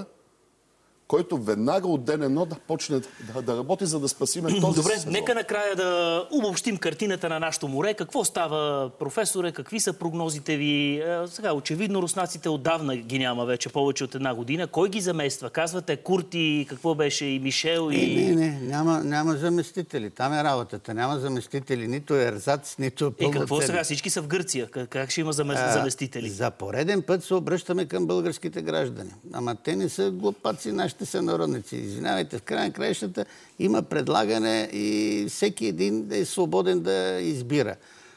който веднага от ден едно да почне да, да работи, за да спасиме този Добре, сезон. нека накрая да обобщим картината на нашето море. Какво става, професоре? Какви са прогнозите ви? Сега, очевидно, руснаците отдавна ги няма вече повече от една година. Кой ги замества? Казвате Курти, какво беше и Мишел и... Не, не, не. Няма, няма заместители. Там е работата. Няма заместители. Нито ерзац, нито пълноценни. Е, какво сега? Всички са в Гърция. Как ще има заместители? А, за пореден път се обръщаме към българските граждани. Ама те не са глупаци, нашите сънародници. Извинявайте, в края на краищата има предлагане и всеки един е свободен да избира.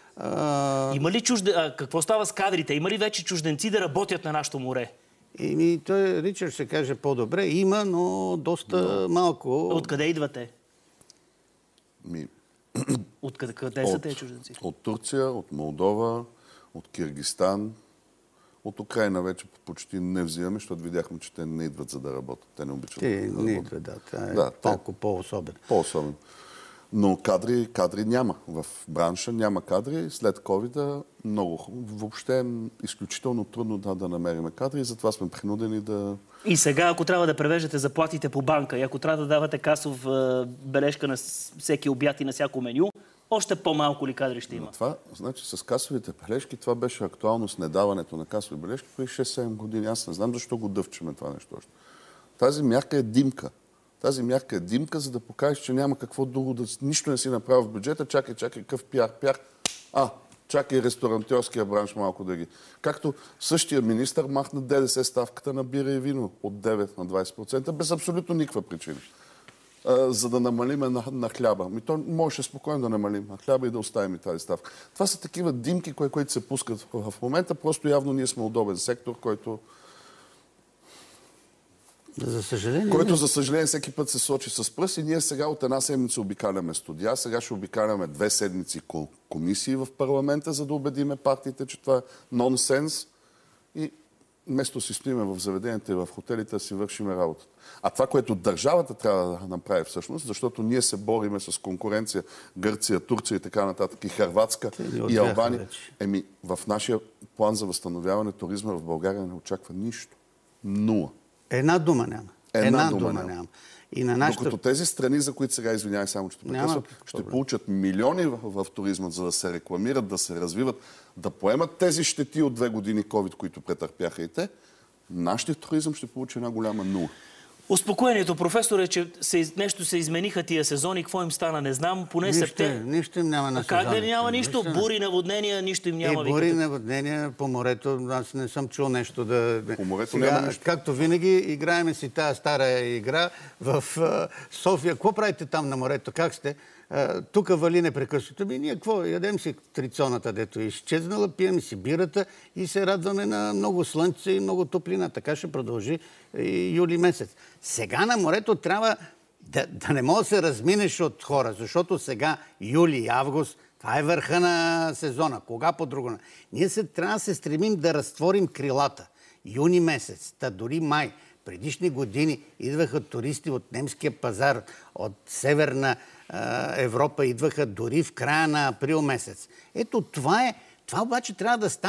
А... Има ли чужде... а, какво става с кадрите? Има ли вече чужденци да работят на нашето море? Еми, той Ричард ще каже по-добре. Има, но доста но... малко. Откъде идвате? Ми... Откъде къде са те чужденци? От Турция, от Молдова, от Киргистан. От Украйна вече почти не взимаме, защото видяхме, че те не идват за да работят. Те не обичат те да работят. не идват, да. Това е да, малко по-особено. По-особено. Но кадри, кадри няма. В бранша няма кадри. След ковида много хубаво. Въобще е изключително трудно да, да намерим кадри и затова сме принудени да... И сега, ако трябва да превеждате заплатите по банка и ако трябва да давате касов е, бележка на всеки обяд и на всяко меню, още по-малко ли кадри ще има? Но това, значи, с касовите бележки, това беше актуално с недаването на касови бележки преди шест-седем години. Аз не знам защо го дъвчеме това нещо още. Тази мярка е димка. Тази мярка е димка, за да покажеш, че няма какво друго, да, нищо не си направил в бюджета. Чакай, чакай, какъв пиар, пиар. А, чакай ресторантьорския бранш малко да ги... Както същия министър махна ДДС ставката на бира и вино от девет на двадесет процента, без абсолютно никаква причина. За да намалиме на, на хляба. Ми то можеше спокойно да намалим на хляба и да оставим и тази ставка. Това са такива димки, кои, които се пускат в момента. Просто явно ние сме удобен сектор, който... За съжаление... Който, за съжаление, всеки път се сочи с пръст и ние сега от една седмица обикаляме студия, сега ще обикаляме две седмици комисии в парламента, за да убедиме партиите, че това е нонсенс и вместо си стоиме в заведенията и в хотелите, да си вършиме работата. А това, което държавата трябва да направи всъщност, защото ние се бориме с конкуренция Гърция, Турция и така нататък, и Хърватска, и Албания. Еми, в нашия план за възстановяване туризма в България не очаква нищо. Нула. Една дума няма. Една, Една дума, дума няма. няма. И на нашата... Докато тези страни, за които сега извинявай само, че прекъсвам, ще получат милиони в, в туризма, за да се рекламират, да се развиват, да поемат тези щети от две години COVID, които претърпяха и те, нашия туризъм ще получи една голяма нула. Успокоението, професор, е, че се, нещо се измениха тия сезони. Какво им стана, не знам. Поне нищо, септе... нищо им няма на сезони. Как да няма нищо? нищо Бури, наводнения, нищо им няма. Е, бури, наводнения по морето. Аз не съм чул нещо да... По морето сега, няма нищо. Както винаги, играеме си тази стара игра в uh, София. Какво правите там на морето? Как сте? Uh, тук вали непрекъснато. Ми ние какво? Ядем си трицоната, дето е изчезнала, пием си бирата и се радваме на много слънце и много топлина. Така ще продължи и юли месец. Сега на морето трябва да, да не може да се разминеш от хора, защото сега юли и август, това е върха на сезона. Кога по-друго? Ние се, трябва да се стремим да разтворим крилата. Юни месец, та дори май. Предишни години идваха туристи от немския пазар, от Северна Европа, идваха дори в края на април месец. Ето това е. Това обаче трябва да стане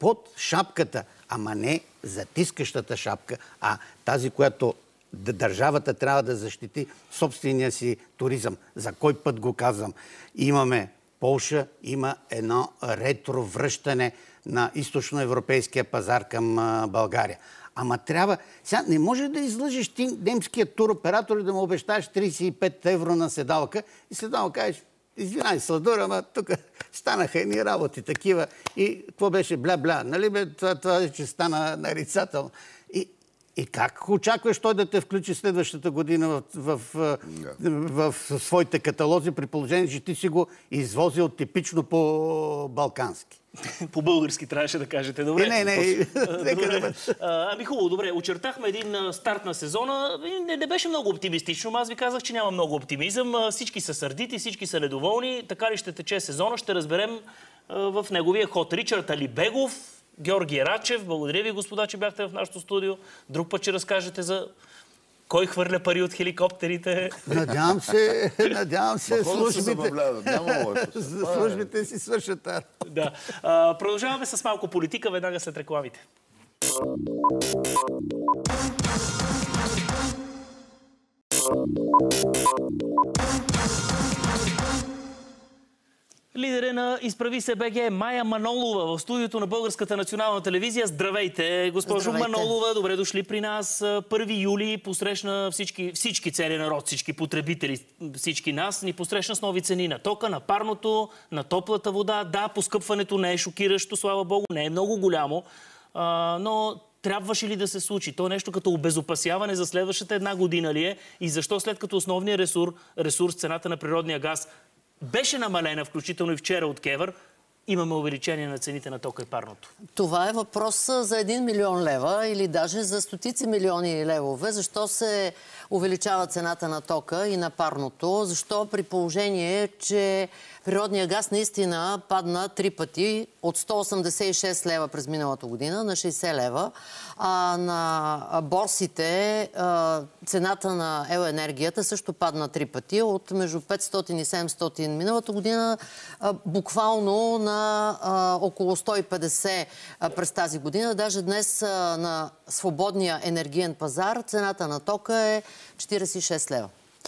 под шапката, ама не затискащата шапка, а тази, която държавата трябва да защити собствения си туризъм. За кой път го казвам? Имаме Полша, има едно ретро връщане на източноевропейския пазар към България. Ама трябва... Сега не може да излъжеш ти немския туроператор и да му обещаеш трийсет и пет евро на седалка и след това кажеш: извинай, Сладур, ама тук станаха едни работи такива. И какво беше? Бля-бля. Нали бе, това, това че стана нарицателно. И, и как очакваш той да те включи следващата година в, в, в, в, в своите каталози, при положение, че ти си го извозил типично по балкански? По-български трябваше да кажете. Добре. Не, не, не. Добре. Ами хубаво, добре. Очертахме един старт на сезона. Не, не беше много оптимистично. Аз ви казах, че няма много оптимизъм. Всички са сърдити, всички са недоволни. Така ли ще тече сезона? Ще разберем в неговия ход. Ричард Алибегов, Георги Рачев. Благодаря ви, господа, че бяхте в нашото студио. Друг път ще разкажете за кой хвърля пари от хеликоптерите. Надявам се, надявам се, службите, службите си свършат. Да. А, продължаваме с малко политика, веднага след рекламите. Лидерът на Изправи се БГ Мая Манолова в студиото на Българската национална телевизия. Здравейте, госпожо Здравейте. Манолова. Добре дошли при нас. първи юли посрещна всички, всички цели народ, всички потребители, всички нас. Ни посрещна с нови цени на тока, на парното, на топлата вода. Да, поскъпването не е шокиращо, слава Богу, не е много голямо, а, но трябваше ли да се случи? То нещо като обезопасяване за следващата една година ли е? И защо след като основният ресурс, ресурс цената на природния газ беше намалена, включително и вчера от КЕВР, имаме увеличение на цените на тока и парното? Това е въпрос за един милион лева или даже за стотици милиони левове. Защо се увеличава цената на тока и на парното? Защо при положение, че природният газ наистина падна три пъти от сто осемдесет и шест лева през миналата година на шейсет лева, а на борсите цената на електроенергията също падна три пъти от между петстотин и седемстотин миналата година, буквално на около сто и петдесет през тази година. Даже днес на свободния енергиен пазар цената на тока е четирийсет и шест лева.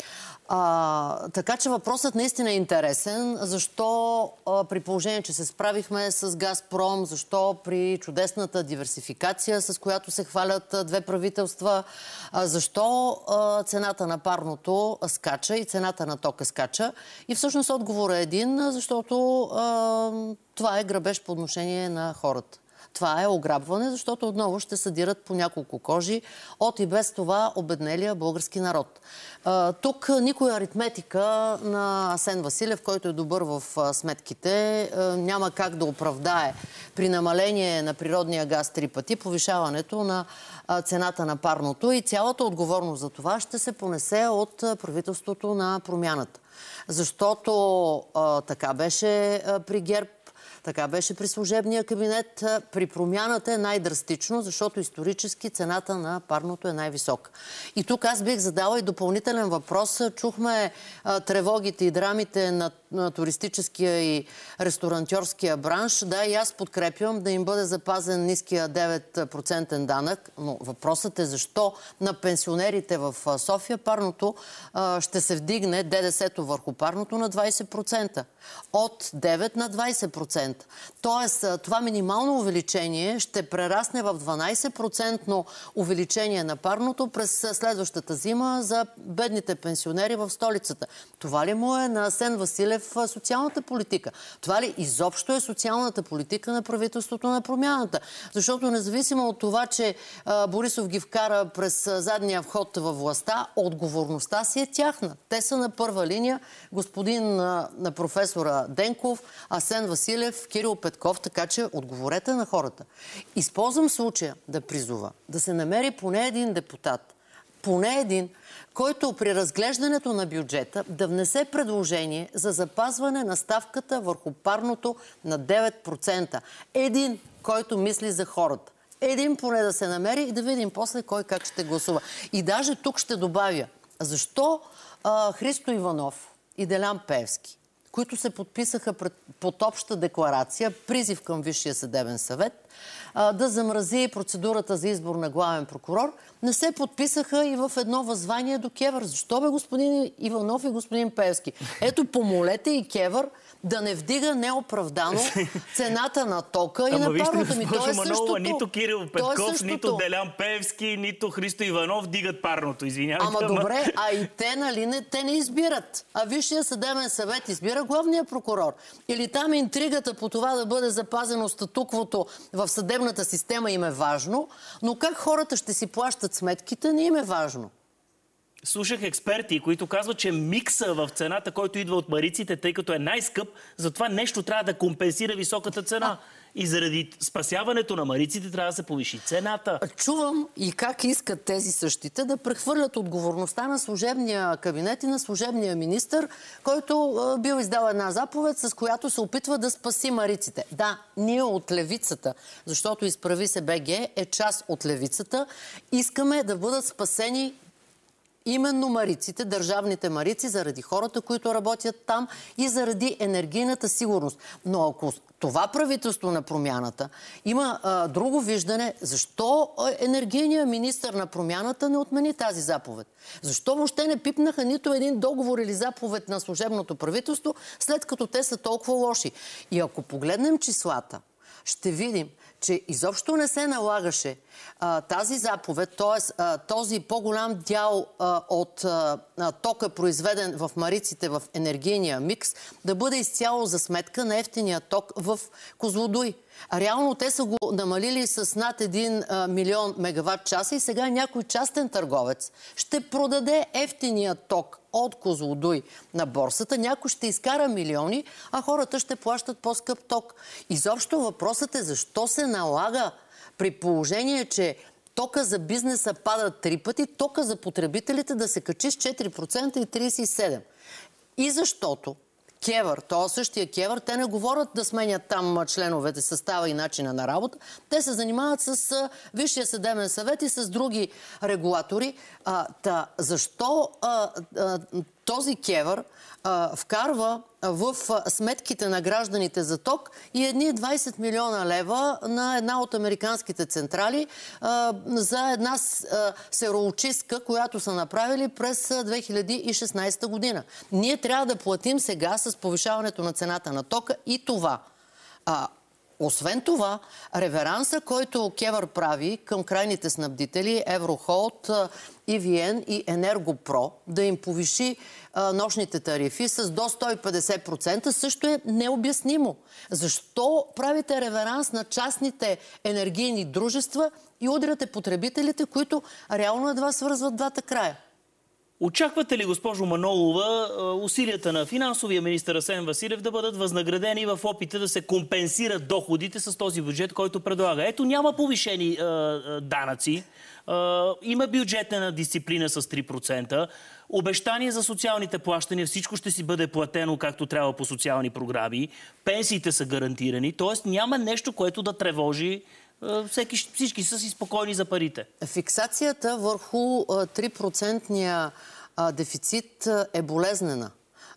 А, така че въпросът наистина е интересен. Защо а, при положение, че се справихме с Газпром, защо при чудесната диверсификация, с която се хвалят а, две правителства, а, защо а, цената на парното скача и цената на тока скача? И всъщност отговорът е един, защото а, това е грабеж по отношение на хората. Това е ограбване, защото отново ще съдират по няколко кожи от и без това обеднелия български народ. Тук никоя аритметика на Асен Василев, който е добър в сметките, няма как да оправдае при намаление на природния газ три пъти повишаването на цената на парното и цялата отговорност за това ще се понесе от правителството на промяната. Защото а, така беше а, при ГЕРБ, така беше при служебния кабинет. При промяната е най-драстично, защото исторически цената на парното е най-висока. И тук аз бих задала и допълнителен въпрос. Чухме а, тревогите и драмите на, на туристическия и ресторантьорския бранш. Да, и аз подкрепям да им бъде запазен ниския девет процента данък, но въпросът е защо на пенсионерите в София парното а, ще се вдигне ДДС-то върху парното на двайсет процента. От девет на двайсет процента. Тоест, това минимално увеличение ще прерасне в дванайсет процента увеличение на парното през следващата зима за бедните пенсионери в столицата. Това ли му е на Асен Василев социалната политика? Това ли изобщо е социалната политика на правителството на промяната? Защото независимо от това, че а, Борисов ги вкара през задния вход във властта, отговорността си е тяхна. Те са на първа линия. Господин а, на професора Денков, Асен Василев, Кирил Петков, така че отговорете на хората. Използвам случая да призова да се намери поне един депутат, поне един, който при разглеждането на бюджета да внесе предложение за запазване на ставката върху парното на девет процента. Един, който мисли за хората. Един поне да се намери и да видим после кой как ще гласува. И даже тук ще добавя, защо а, Христо Иванов и Делян Пеевски, които се подписаха пред, под обща декларация, призив към Висшия съдебен съвет, а, да замрази процедурата за избор на главен прокурор, не се подписаха и в едно въззвание до КЕВР. Защо бе, господин Иванов и господин Пеевски? Ето, помолете и КЕВР да не вдига неоправдано цената на тока и Ама на парното. вижте, Ми, то е същото. Нито Кирил Петков, нито Делян Пеевски, нито Христо Иванов дигат парното. Извинявайте. Ама добре, а и те, нали, не, те не избират. А Висшия съдебен съвет избира главния прокурор. Или там интригата по това да бъде запазено статуквото в съдебната система им е важно, но как хората ще си плащат сметките, не им е важно. Слушах експерти, които казват, че микса в цената, който идва от мариците, тъй като е най-скъп, затова нещо трябва да компенсира високата цена. И заради спасяването на мариците трябва да се повиши цената. Чувам и как искат тези същите да прехвърлят отговорността на служебния кабинет и на служебния министър, който е, бил издал една заповед, с която се опитва да спаси мариците. Да, ние от левицата, защото Изправи се БГ е част от левицата, искаме да бъдат спасени именно мариците, държавните марици, заради хората, които работят там и заради енергийната сигурност. Но ако това правителство на промяната има а, друго виждане, защо енергийният министър на промяната не отмени тази заповед? Защо въобще не пипнаха нито един договор или заповед на служебното правителство, след като те са толкова лоши? И ако погледнем числата, ще видим, че изобщо не се налагаше а, тази заповед, т.е. този по-голям дял а, от а, тока, произведен в мариците в енергийния микс, да бъде изцяло за сметка на евтиния ток в Козлодуй. А реално те са го намалили с над един а, милион мегаватт часа и сега някой частен търговец ще продаде евтиния ток от Козлодуй на борсата, някой ще изкара милиони, а хората ще плащат по-скъп ток. Изобщо въпросът е защо се налага, при положение, че тока за бизнеса пада три пъти, тока за потребителите да се качи с четири процента и тридесет и седем процента. И защото КЕВР, то същия КЕВР, те не говорят да сменят там членовете, състава и начина на работа. Те се занимават с Висшия съдебен съвет и с други регулатори. А, та, защо а, а, този КЕВР а, вкарва в сметките на гражданите за ток и едни двайсет милиона лева на една от американските централи а, за една а, сероочистка, която са направили през две хиляди и шестнадесета година. Ние трябва да платим сега с повишаването на цената на тока и това. А, Освен това, реверанса, който КЕВР прави към крайните снабдители, Еврохолд, И Ви Ен и Енергопро, да им повиши а, нощните тарифи с до сто и петдесет процента, също е необяснимо. Защо правите реверанс на частните енергийни дружества и удряте потребителите, които реално едва свързват двата края? Очаквате ли, госпожо Манолова, усилията на финансовия министър Асен Василев да бъдат възнаградени в опита да се компенсират доходите с този бюджет, който предлага? Ето, няма повишени е, данъци, е, има бюджетна дисциплина с три процента, обещание за социалните плащания, всичко ще си бъде платено както трябва по социални програми, пенсиите са гарантирани, т.е. няма нещо, което да тревожи. Всеки, всички са си спокойни за парите. Фиксацията върху три процентния дефицит е болезнена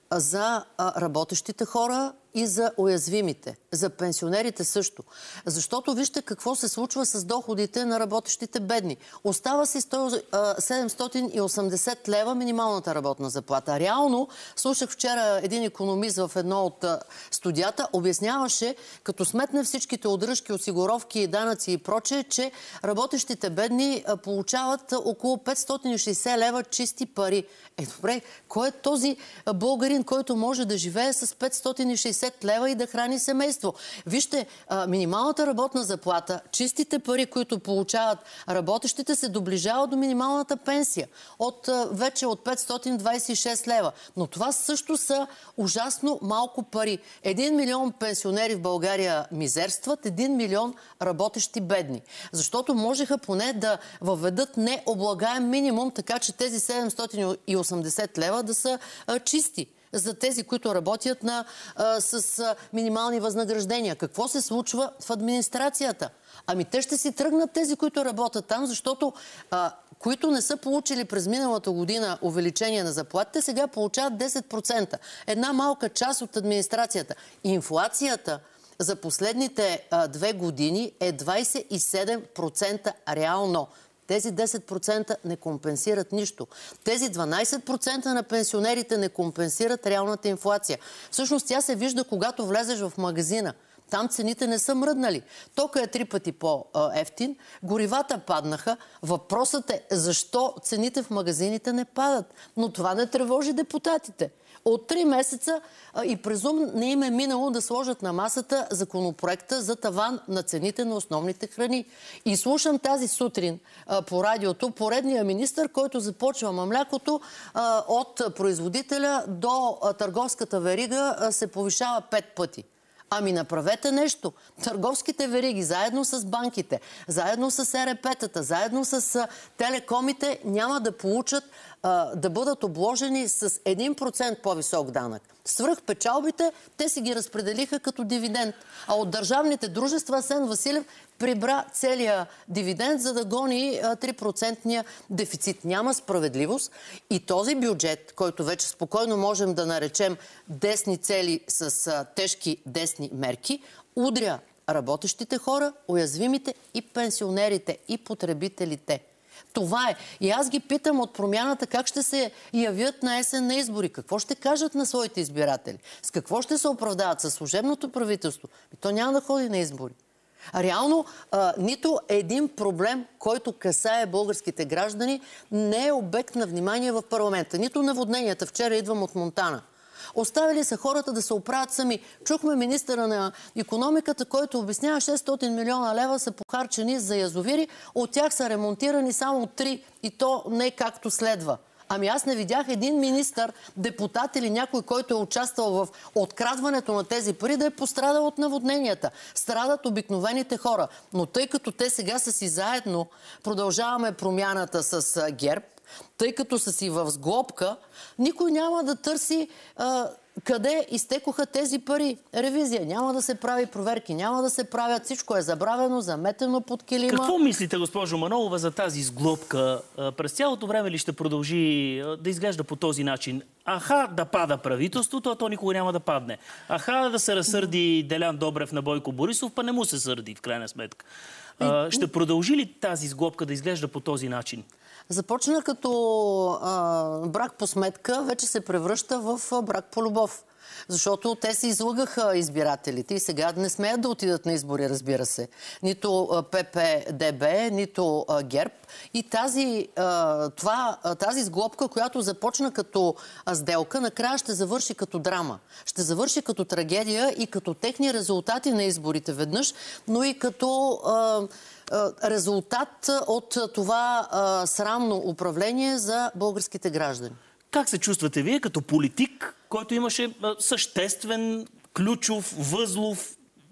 за работещите хора и за уязвимите, за пенсионерите също. Защото вижте какво се случва с доходите на работещите бедни. Остава си седемстотин и осемдесет лева минималната работна заплата. Реално, слушах вчера един икономист в едно от студията, обясняваше, като сметне всичките удръжки, осигуровки, данъци и прочее, че работещите бедни получават около петстотин и шейсет лева чисти пари. Е, добре, кой е този българин, който може да живее с петстотин и шейсет лева и да храни семейство? Вижте, минималната работна заплата, чистите пари, които получават работещите, се доближават до минималната пенсия. От, вече от петстотин двайсет и шест лева. Но това също са ужасно малко пари. Един милион пенсионери в България мизерстват, един милион работещи бедни. Защото можеха поне да въведат необлагаем минимум, така че тези седемстотин и осемдесет лева да са а, чисти. за тези, които работят на, а, с а, минимални възнаграждения. Какво се случва в администрацията? Ами те ще си тръгнат тези, които работят там, защото а, които не са получили през миналата година увеличение на заплатите, сега получават десет процента. Една малка част от администрацията. Инфлацията за последните а, две години е двадесет и седем процента реално. Тези десет процента не компенсират нищо. Тези дванадесет процента на пенсионерите не компенсират реалната инфлация. Всъщност тя се вижда, когато влезеш в магазина. Там цените не са мръднали. Тока е три пъти по-ефтин, горивата паднаха. Въпросът е защо цените в магазините не падат. Но това не тревожи депутатите. От три месеца а, и презум не им е минало да сложат на масата законопроекта за таван на цените на основните храни. И слушам тази сутрин а, по радиото поредния министър, който започва млекото а, от производителя до а, търговската верига а, се повишава пет пъти. Ами направете нещо. Търговските вериги, заедно с банките, заедно с Е Р П-тата, заедно с а, телекомите няма да получат а, да бъдат обложени с един процент по-висок данък. Свръх печалбите, те си ги разпределиха като дивиденд. А от държавните дружества Асен Василев прибра целия дивиденд, за да гони три процентния дефицит. Няма справедливост и този бюджет, който вече спокойно можем да наречем десни цели с а, тежки десни мерки, удря работещите хора, уязвимите и пенсионерите, и потребителите. Това е. И аз ги питам от Промяната как ще се явят на есен на избори. Какво ще кажат на своите избиратели? С какво ще се оправдават? Със служебното правителство? И то няма да ходи на избори. Реално, а, нито един проблем, който касае българските граждани, не е обект на внимание в парламента. Нито наводненията. Вчера идвам от Монтана. Оставили са хората да се оправят сами. Чухме министъра на икономиката, който обяснява шестстотин милиона лева са похарчени за язовири. От тях са ремонтирани само три и то не както следва. Ами аз не видях един министър, депутат или някой, който е участвал в открадването на тези пари, да е пострадал от наводненията. Страдат обикновените хора. Но тъй като те сега са си заедно, продължаваме Промяната с ГЕРБ, тъй като са си в сглобка, никой няма да търси а, къде изтекоха тези пари. Ревизия. Няма да се прави проверки, няма да се правят. Всичко е забравено, заметено под килима. Какво мислите, госпожо Манолова, за тази сглобка? През цялото време ли ще продължи да изглежда по този начин? Аха, да пада правителството, а то никога няма да падне. Аха, да се разсърди Делян Добрев на Бойко Борисов, па не му се сърди, в крайна сметка. А, ще продължи ли тази сглобка да изглежда по този начин? Започна като а, брак по сметка, вече се превръща в а, брак по любов. Защото те се излъгаха избирателите и сега не смеят да отидат на избори, разбира се. Нито П П Д Б, нито а, ГЕРБ. И тази, а, това, а, тази сглобка, която започна като а, сделка, накрая ще завърши като драма. Ще завърши като трагедия и като техни резултати на изборите веднъж, но и като а, резултат от това а, срамно управление за българските граждани. Как се чувствате вие като политик, който имаше а, съществен, ключов, възлов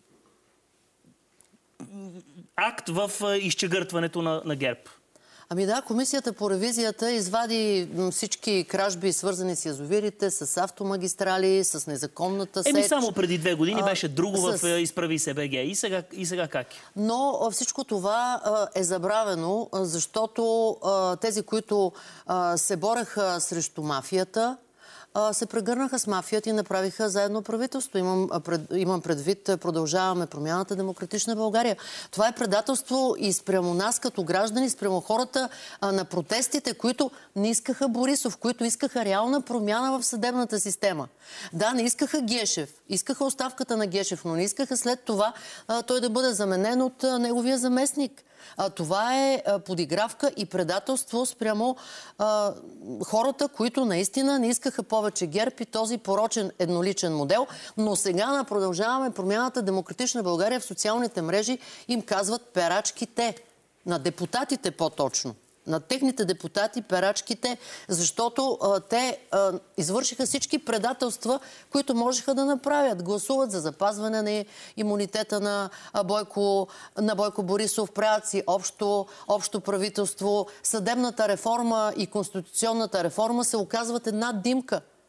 акт в а, изчегъртването на, на ГЕРБ? Ами да, комисията по ревизията извади всички кражби, свързани с язовирите, с автомагистрали, с незаконната сеч. Еми само преди две години беше друго с... в Изправи се БГ. И сега, и сега как? Но всичко това е забравено, защото тези, които се бореха срещу мафията, се прегърнаха с мафията и направиха заедно правителство. Имам, пред, имам предвид, продължаваме Промяната, Демократична България. Това е предателство и спрямо нас като граждани, спрямо хората а, на протестите, които не искаха Борисов, които искаха реална промяна в съдебната система. Да, не искаха Гешев, искаха оставката на Гешев, но не искаха след това а, той да бъде заменен от а, неговия заместник. А, това е а, подигравка и предателство спрямо а, хората, които наистина не искаха повече ГЕРБ и този порочен едноличен модел. Но сега на Продължаваме Промяната, Демократична България в социалните мрежи им казват перачките. На депутатите по-точно. На техните депутати перачките, защото а, те а, извършиха всички предателства, които можеха да направят. Гласуват за запазване на имунитета на Бойко, на Бойко Борисов, правят си общо, общо правителство. Съдебната реформа и конституционната реформа се оказват една димка.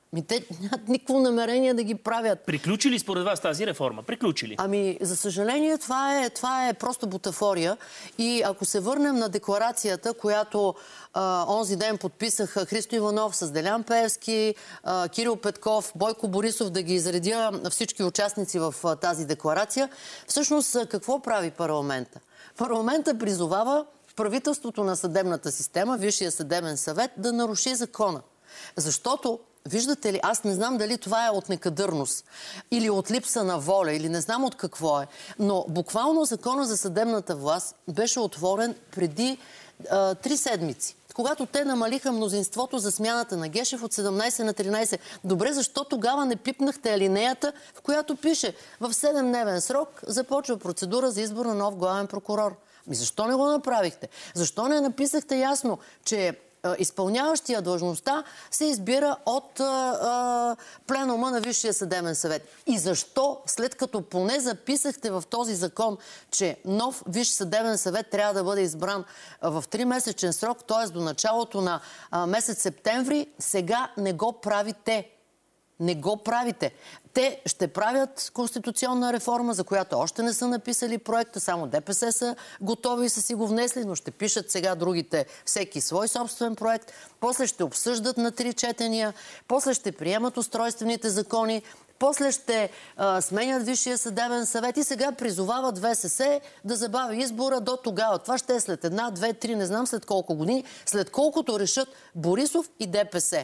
Ми те нямат никакво намерение да ги правят. Приключи ли според вас тази реформа? Приключи ли? Ами, за съжаление, това е, това е просто бутафория. И ако се върнем на декларацията, която а, онзи ден подписаха Христо Иванов с Делян Пеевски, а, Кирил Петков, Бойко Борисов, да ги изредя всички участници в а, тази декларация, всъщност какво прави парламента? Парламента призовава правителството на съдебната система, Висшия съдебен съвет, да наруши закона. Защото, виждате ли, аз не знам дали това е от некадърност или от липса на воля, или не знам от какво е, но буквално закона за съдебната власт беше отворен преди а, три седмици, когато те намалиха мнозинството за смяната на Гешев от седемнайсет на тринайсет. Добре, защо тогава не пипнахте алинеята, в която пише: в седемдневен срок започва процедура за избор на нов главен прокурор? Ми защо не го направихте? Защо не написахте ясно, че изпълняващия длъжността се избира от а, а, пленума на Висшия съдебен съвет? И защо, след като поне записахте в този закон, че нов Висш съдебен съвет трябва да бъде избран в тримесечен срок, т.е. до началото на а, месец септември, сега не го правите? Не го правите. Те ще правят конституционна реформа, за която още не са написали проекта, само ДПС са готови и са си го внесли, но ще пишат сега другите всеки свой собствен проект. После ще обсъждат на три четения, после ще приемат устройствените закони, после ще а, сменят Висшия съдебен съвет и сега призовават ВСС да забави избора до тогава. Това ще е след една, две, три, не знам след колко години, след колкото решат Борисов и ДПС.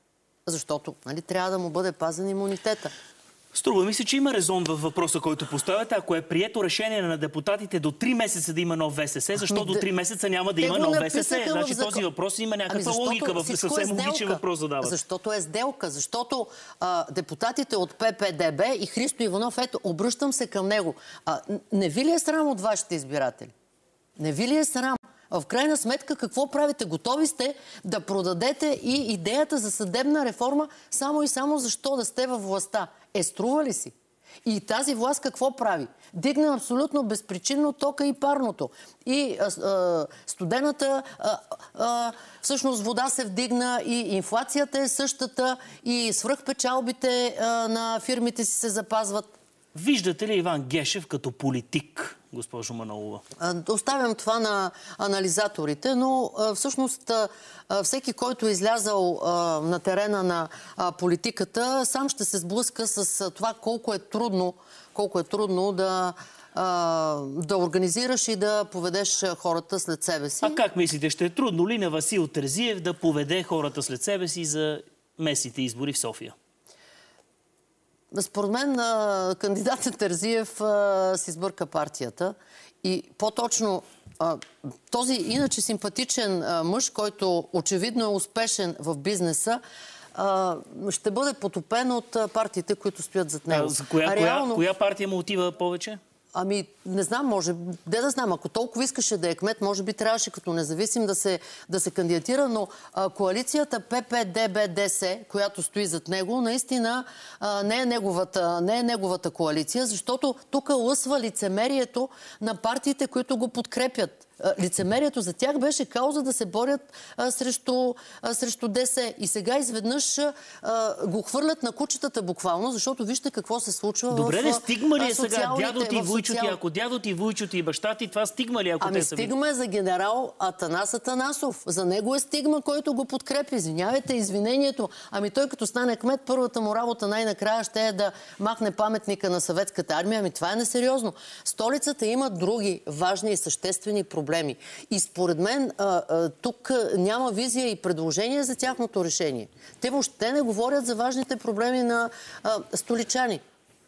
Защото, нали, трябва да му бъде пазен имунитета. Струва ми се, че има резон във въпроса, който поставяте. Ако е прието решение на депутатите до три месеца да има нов ВСС, защо ами, до три месеца няма да има нов ВСС? Значи в този въпрос има някаква ами логика в съвсем логичен въпрос задават. Защото е сделка. Защото а, депутатите от П П Д Б и Христо Иванов, ето, обръщам се към него. А, не ви ли е срам от вашите избиратели? Не ви ли е срам? В крайна сметка, какво правите? Готови сте да продадете и идеята за съдебна реформа само и само защо да сте във властта. Е, струва ли си? И тази власт какво прави? Дигна абсолютно безпричинно тока и парното. И а, а, студената, а, а, всъщност вода се вдигна, и инфлацията е същата, и свръхпечалбите а, на фирмите си се запазват. Виждате ли Иван Гешев като политик, госпожо Манолова? Оставям това на анализаторите, но всъщност всеки, който е излязал на терена на политиката, сам ще се сблъска с това колко е трудно, колко е трудно да, да организираш и да поведеш хората след себе си. А как мислите, ще е трудно ли на Васил Терзиев да поведе хората след себе си за местните избори в София? Според мен кандидатът Терзиев си сбърка партията и по-точно този иначе симпатичен мъж, който очевидно е успешен в бизнеса, ще бъде потопен от партиите, които стоят зад него. А, коя, Реално... коя, коя партия му отива повече? Ами, не знам, може, де да знам, ако толкова искаше да е кмет, може би трябваше като независим да се, да се кандидатира, но а, коалицията П П Д Б Д С, която стои зад него, наистина а, не, е неговата, не е неговата коалиция, защото тук лъсва лицемерието на партиите, които го подкрепят. Лицемерието за тях беше кауза да се борят а, срещу, а, срещу Д С. И сега изведнъж а, го хвърлят на кучетата буквално, защото вижте какво се случва. Добре, в не стигма ли е сега дядо ти, войчо ти, ако дядо ти, войчо ти и баща ти, това стигма ли, ако ами те са... Ами стигма е за генерал Атанас Атанасов. За него е стигма, който го подкрепи. Извинявайте, извинението. Ами той като стане кмет, първата му работа най-накрая ще е да махне паметника на съветската армия. Ами това е несериозно. Столицата има други важни и съществени проблеми. И според мен тук няма визия и предложение за тяхното решение. Те въобще не говорят за важните проблеми на столичани.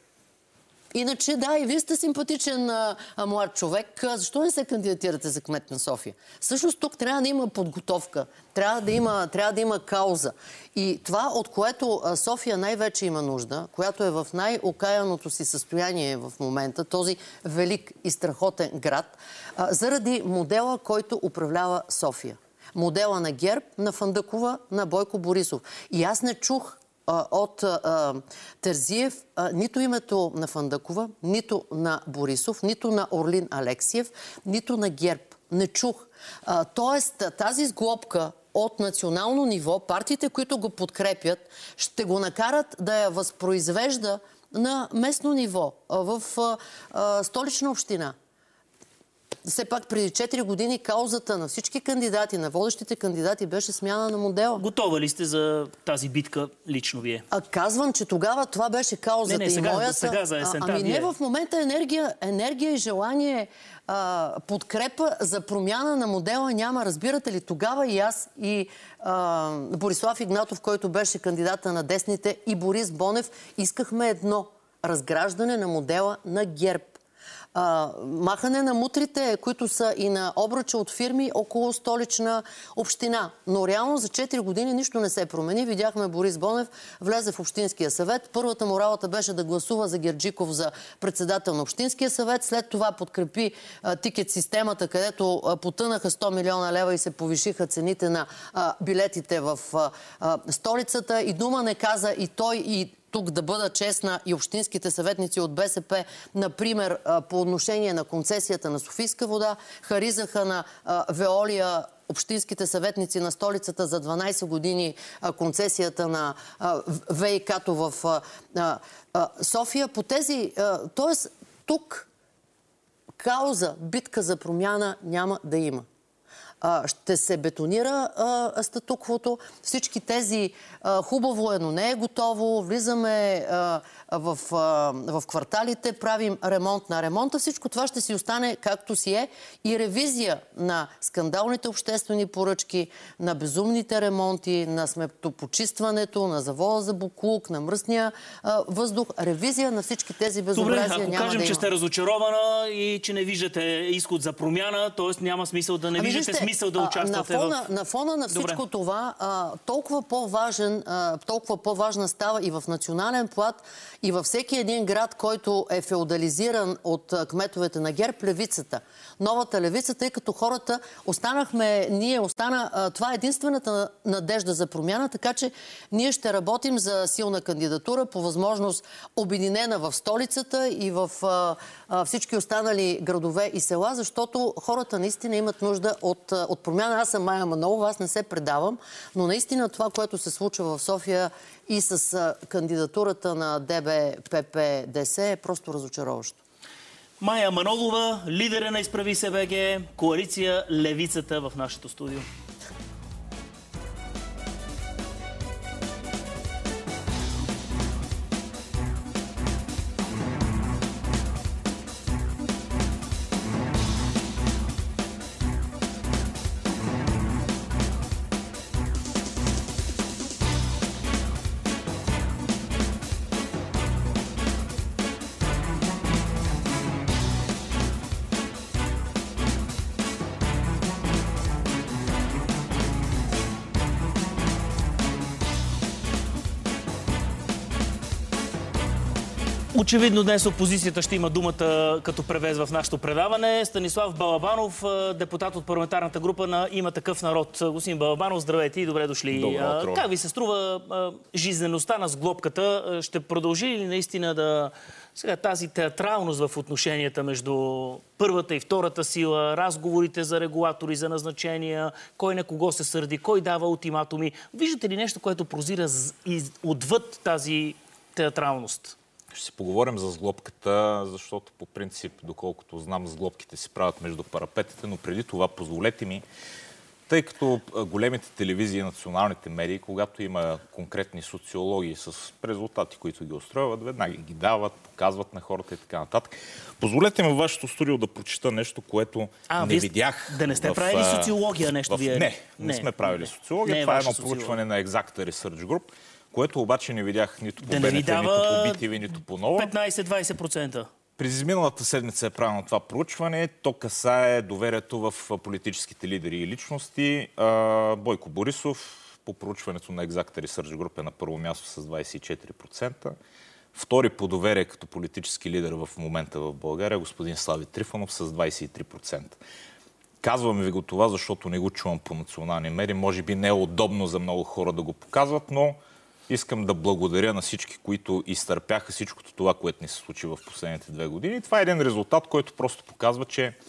Иначе, да, и вие сте симпатичен а, а, млад човек. Защо не се кандидатирате за кмет на София? Всъщност тук трябва да има подготовка, трябва да има, трябва да има кауза. И това, от което а, София най-вече има нужда, която е в най-окаяното си състояние в момента, този велик и страхотен град, а, заради модела, който управлява София. Модела на ГЕРБ, на Фандъкова, на Бойко Борисов. И аз не чух от а, Терзиев а, нито името на Фандъкова, нито на Борисов, нито на Орлин Алексиев, нито на ГЕРБ. Не чух. А, тоест тази сглобка от национално ниво, партиите, които го подкрепят, ще го накарат да я възпроизвежда на местно ниво, в а, столична община. Все пак преди четири години каузата на всички кандидати, на водещите кандидати беше смяна на модела. Готова ли сте за тази битка лично вие? А, казвам, че тогава това беше каузата. Не, не, сега, и моята... сега за есента. А, ами вие... не, в момента енергия, енергия и желание, а, подкрепа за промяна на модела няма. Разбирате ли, тогава и аз, и а, Борислав Игнатов, който беше кандидата на десните, и Борис Бонев искахме едно – разграждане на модела на ГЕРБ. А, махане на мутрите, които са и на обръча от фирми около столична община. Но реално за четири години нищо не се промени. Видяхме Борис Бонев влезе в Общинския съвет. Първата му работа беше да гласува за Герджиков за председател на Общинския съвет. След това подкрепи а, тикет системата, където а, потънаха сто милиона лева и се повишиха цените на а, билетите в а, а, столицата. И дума не каза и той, и тук да бъда честна, и общинските съветници от БСП, например, по отношение на концесията на Софийска вода, харизаха на Веолия общинските съветници на столицата за дванайсет години концесията на ВИК-то в София. По тези... Тоест, тук кауза, битка за промяна няма да има. Ще се бетонира а, статуквото. Всички тези а, хубаво е, но не е готово. Влизаме а, в, а, в кварталите, правим ремонт на ремонта. Всичко това ще си остане както си е. И ревизия на скандалните обществени поръчки, на безумните ремонти, на сметопочистването, на завода за буклук, на мръсния а, въздух. Ревизия на всички тези безобразия няма да има. Добре, ако кажем, че сте разочарована и че не виждате изход за промяна, т.е. няма смисъл да не ами виждате смисъл да участвате на фона, в... На фона на всичко Добре. това, а, толкова по-важен, а, толкова по-важна става и в национален плат, и във всеки един град, който е феодализиран от а, кметовете на ГЕРБ, левицата. Новата левица, тъй като хората останахме, ние остана, а, това е единствената надежда за промяна, така че ние ще работим за силна кандидатура, по възможност обединена в столицата и в а, а, всички останали градове и села, защото хората наистина имат нужда от, от промяна. Аз съм Мая Манолова, аз не се предавам, но наистина това, което се случва в София и с а, кандидатурата на ДБ, ПП, ДС е просто разочароващо. Мая Манолова, лидера на Изправи се БГ, коалиция Левицата в нашето студио. Очевидно днес опозицията ще има думата като превез в нашето предаване. Станислав Балабанов, депутат от парламентарната група на Има такъв народ. Господин Балабанов, здравейте и добре дошли. Добро утро. Как ви се струва жизнеността на сглобката? Ще продължи ли наистина да... Сега тази театралност в отношенията между първата и втората сила, разговорите за регулатори, за назначения, кой на кого се сърди, кой дава ултиматуми. Виждате ли нещо, което прозира отвъд тази театралност? Ще си поговорим за сглобката, защото по принцип, доколкото знам, сглобките се правят между парапетите, но преди това позволете ми, тъй като големите телевизии и националните медии, когато има конкретни социологии с резултати, които ги устрояват, веднага ги дават, показват на хората и така нататък. Позволете ми в вашето студио да прочита нещо, което а, не видях. Да не сте в, правили социология нещо в... вие? Не, не, не сме правили социология. Не, това е едно проучване на Exacta Research Group, което обаче не видях нито по да БНТ, дава... нито по Би Ти Ви, нито по Нова. петнайсет-двайсет процента. През изминалата седмица е правилно това проучване. То касае доверието в политическите лидери и личности. Бойко Борисов по проучването на Exacta Research Group е на първо място с двайсет и четири процента. Втори по доверие като политически лидер в момента в България господин Слави Трифонов с двайсет и три процента. Казвам ви го това, защото не го чувам по национални медии. Може би не е удобно за много хора да го показват, но искам да благодаря на всички, които изтърпяха всичкото това, което ни се случи в последните две години. Това е един резултат, който просто показва, че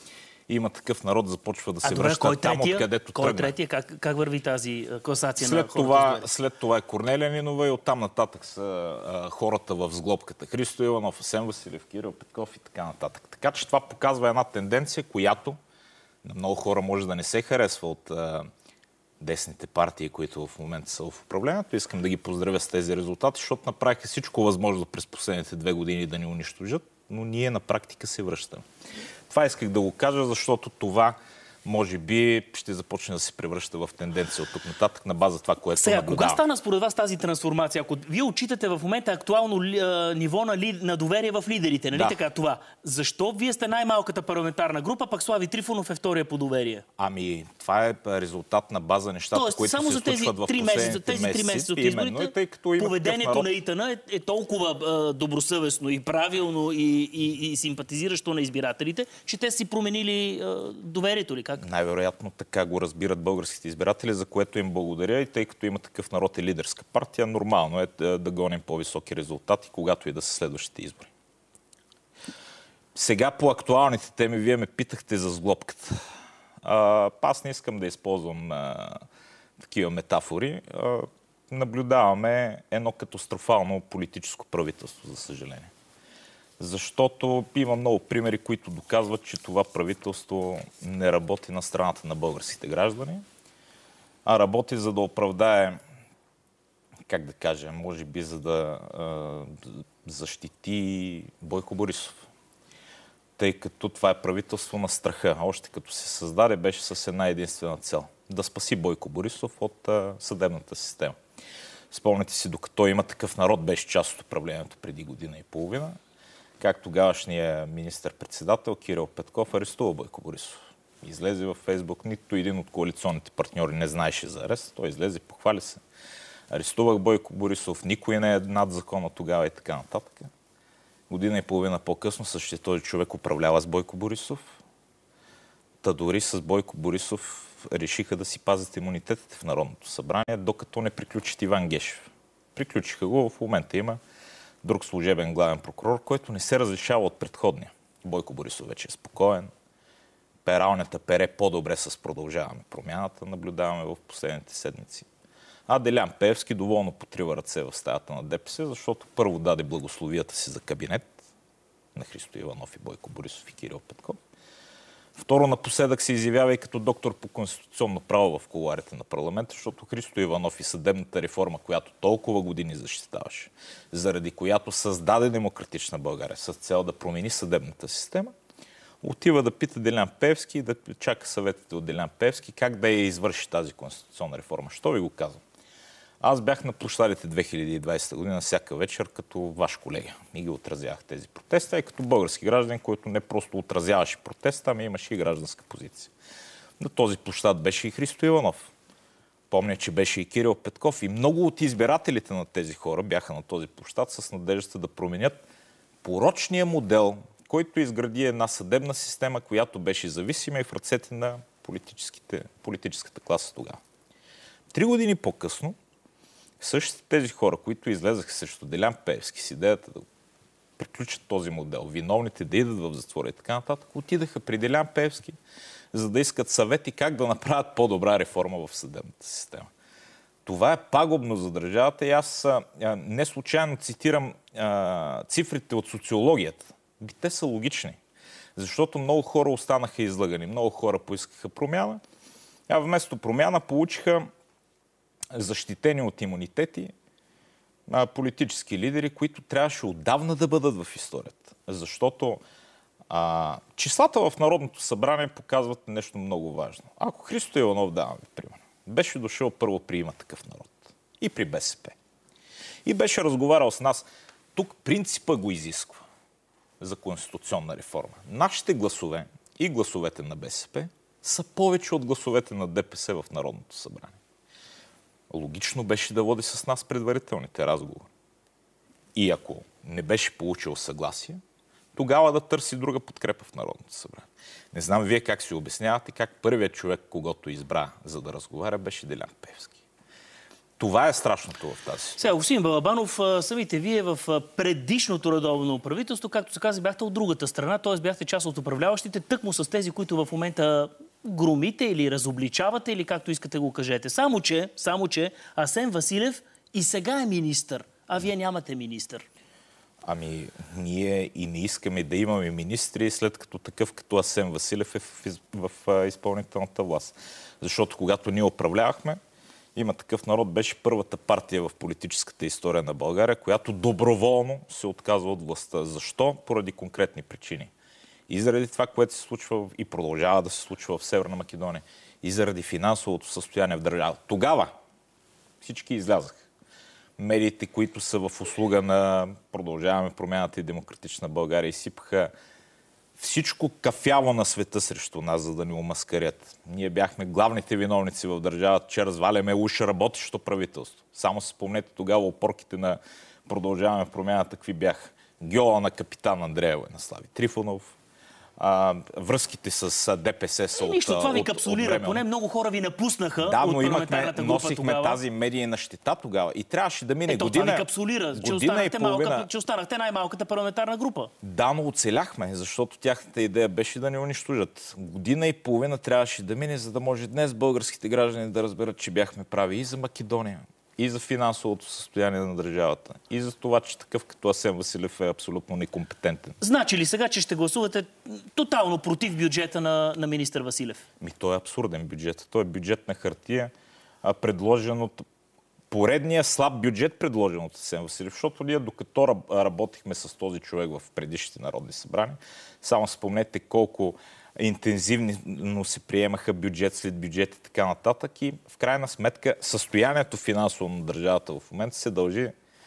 Има такъв народ, започва да се а, добре, връща там, откъдето кой тръгна. Кой е третия? Как, как върви тази класация след на хората? Това, след това е Корнелия Нинова и оттам нататък са а, хората в сглобката. Христо Иванов, Асен Василев, Кирил Петков и така нататък. Така че това показва една тенденция, която на много хора може да не се харесва от а, десните партии, които в момента са в управлението. Искам да ги поздравя с тези резултати, защото направиха всичко възможно през последните две години да ни унищожат, но ние на практика се връщаме. Това исках да го кажа, защото това може би ще започне да се превръща в тенденция от тук нататък на база това, което Сега, наблюдава. кога стана според вас тази трансформация? Ако вие отчитате в момента актуално а, ниво на, ли, на доверие в лидерите, нали да. така това? Защо вие сте най-малката парламентарна група, пък Слави Трифонов е втория по доверие? Ами, това е резултат на база нещата, Тоест, които само се за тези случват в три последните месеца, тези три месеца от изборите, тъй като има поведението на ИТН е, е толкова а, добросъвестно и правилно и, и, и симпатизиращо на избирателите, че те си променили а, доверието ли? Как? Най-вероятно така го разбират българските избиратели, за което им благодаря, и тъй като има такъв народ и лидерска партия, нормално е да гоним по-високи резултати, когато и да са следващите избори. Сега по актуалните теми, вие ме питахте за сглобката. А, аз не искам да използвам а, такива метафори. А, наблюдаваме едно катастрофално политическо правителство, за съжаление. Защото има много примери, които доказват, че това правителство не работи на страната на българските граждани, а работи за да оправдае, как да кажа, може би за да е, защити Бойко Борисов. Тъй като това е правителство на страха. Още като се създаде, беше с една единствена цел – да спаси Бойко Борисов от е, съдебната система. Спомняте си, докато има такъв народ, беше част от управлението преди година и половина, как тогавашният министър-председател Кирил Петков арестува Бойко Борисов. Излезе във Фейсбук, нито един от коалиционните партньори не знаеше за арест. Той излезе, похвали се. Арестувах Бойко Борисов, никой не е над закона тогава и така нататък. Година и половина по-късно същия този човек управлява с Бойко Борисов. Та дори с Бойко Борисов решиха да си пазят имунитетите в Народното събрание, докато не приключат Иван Гешев. Приключиха го, в момента има друг служебен главен прокурор, който не се различава от предходния. Бойко Борисов вече е спокоен. Пералнята пере по-добре с Продължаваме промяната, наблюдаваме в последните седмици. А Делян Пеевски доволно потрива ръце в стаята на ДПС, защото първо даде благословията си за кабинет на Христо Иванов и Бойко Борисов и Кирил Петков. Второ, напоследък се изявява и като доктор по конституционно право в кулоарите на парламента, защото Христо Иванов и съдебната реформа, която толкова години защитаваше, заради която създаде Демократична България с цел да промени съдебната система, отива да пита Делян Пеевски и да чака съветите от Делян Пеевски как да я извърши тази конституционна реформа. Що ви го казвам? Аз бях на площадите две хиляди и двадесета година всяка вечер като ваш колега и ги отразявах тези протести, и като български граждан, който не просто отразяваше протеста, ами имаше и гражданска позиция. На този площад беше и Христо Иванов. Помня, че беше и Кирил Петков, и много от избирателите на тези хора бяха на този площад с надеждата да променят порочния модел, който изгради една съдебна система, която беше зависима и в ръцете на политическата класа тогава. Три години по-късно същите тези хора, които излезаха срещу Делян Пеевски с идеята да приключат този модел, виновните да идат в затвора и така нататък, отидаха при Делян Пеевски, за да искат съвети как да направят по-добра реформа в съдебната система. Това е пагубно за държавата и аз а, не случайно цитирам а, цифрите от социологията. Те са логични, защото много хора останаха излъгани, много хора поискаха промяна, а вместо промяна получиха защитени от имунитети политически лидери, които трябваше отдавна да бъдат в историята. Защото а, числата в Народното събрание показват нещо много важно. Ако Христо Иванов, даваме пример, беше дошъл първо при Има такъв народ и при БСП и беше разговарял с нас, тук принципа го изисква за конституционна реформа. Нашите гласове и гласовете на БСП са повече от гласовете на ДПС в Народното събрание. Логично беше да води с нас предварителните разговори. И ако не беше получил съгласие, тогава да търси друга подкрепа в Народното събрание. Не знам вие как си обяснявате как първият човек, когото избра за да разговаря, беше Делян Пеевски. Това е страшното в тази. Сега, господин Балабанов, самите вие в предишното редовно правителство, както се каза, бяхте от другата страна, т.е. бяхте част от управляващите, тъкмо с тези, които в момента громите или разобличавате, или както искате го кажете. Само че, само че Асен Василев и сега е министър, а вие нямате министър. Ами, ние и не искаме да имаме министри, след като такъв като Асен Василев е в, в, в изпълнителната власт. Защото когато ние управлявахме, Има такъв народ беше първата партия в политическата история на България, която доброволно се отказва от властта. Защо? Поради конкретни причини. И заради това, което се случва и продължава да се случва в Северна Македония, и заради финансовото състояние в държавата. Тогава всички излязаха. Медиите, които са в услуга на Продължаваме промяната и Демократична България, изсипаха всичко кафяво на света срещу нас, за да ни омаскарят. Ние бяхме главните виновници в държавата, че разваляме уж работещо правителство. Само се спомнете тогава опорките на Продължаваме промяната какви бяха. Гьола на капитан Андрея Военнослави Трифонов, а, връзките с ДПС са от... Нищо, това ви капсулира. От, Поне много хора ви напуснаха да, от но парламентарната група носихме тогава. Тази медийна щита тогава. И трябваше да мине Ето, година... това ви капсулира, че останахте, малка, че останахте най-малката парламентарна група. Да, но оцеляхме, защото тяхната идея беше да ни унищожат. Година и половина трябваше да мине, за да може днес българските граждани да разберат, че бяхме прави и за Македония, и за финансовото състояние на държавата, и за това, че такъв като Асен Василев е абсолютно некомпетентен. Значи ли сега, че ще гласувате тотално против бюджета на, на министър Василев? Ми, той е абсурден бюджет. Той е бюджет на хартия, а предложен от поредния слаб бюджет, предложен от Асен Василев, защото ние докато работихме с този човек в предишните народни събрания, само спомнете колко интензивно се приемаха бюджет след бюджет и така нататък, и в крайна сметка състоянието финансово на държавата в момента се дължи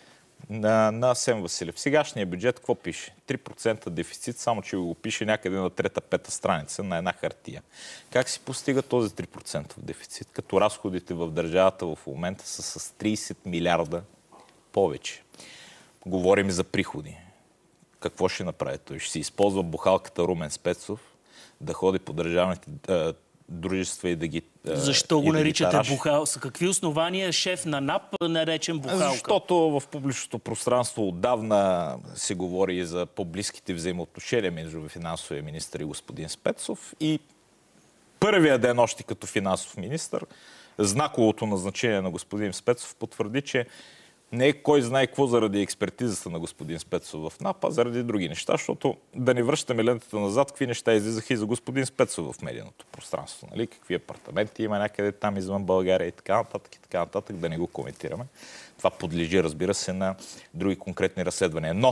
на, на Асен Василев. Сегашния бюджет какво пише? три процента дефицит, само че го пише някъде на трета-пета страница на една хартия. Как се постига този три процента дефицит, като разходите в държавата в момента са с трийсет милиарда повече? Говорим за приходи. Какво ще направи той? Ще се използва бухалката Румен Спецов да ходи по държавните а, дружества и да ги а, Защо го да наричате бухал? С какви основания шеф на НАП наречен бухалка? Защото в публичното пространство отдавна се говори и за по-близките взаимоотношения между финансовия министър и господин Спецов. И първия ден още като финансов министър, знаковото назначение на господин Спецов потвърди, че не е кой знае какво заради експертизата на господин Спецов в НАП, а заради други неща, защото да не връщаме лентата назад, какви неща излизаха и за господин Спецов в медийното пространство. Нали? Какви апартаменти има някъде там извън България и така нататък, и така нататък, да не го коментираме. Това подлежи, разбира се, на други конкретни разследвания. Но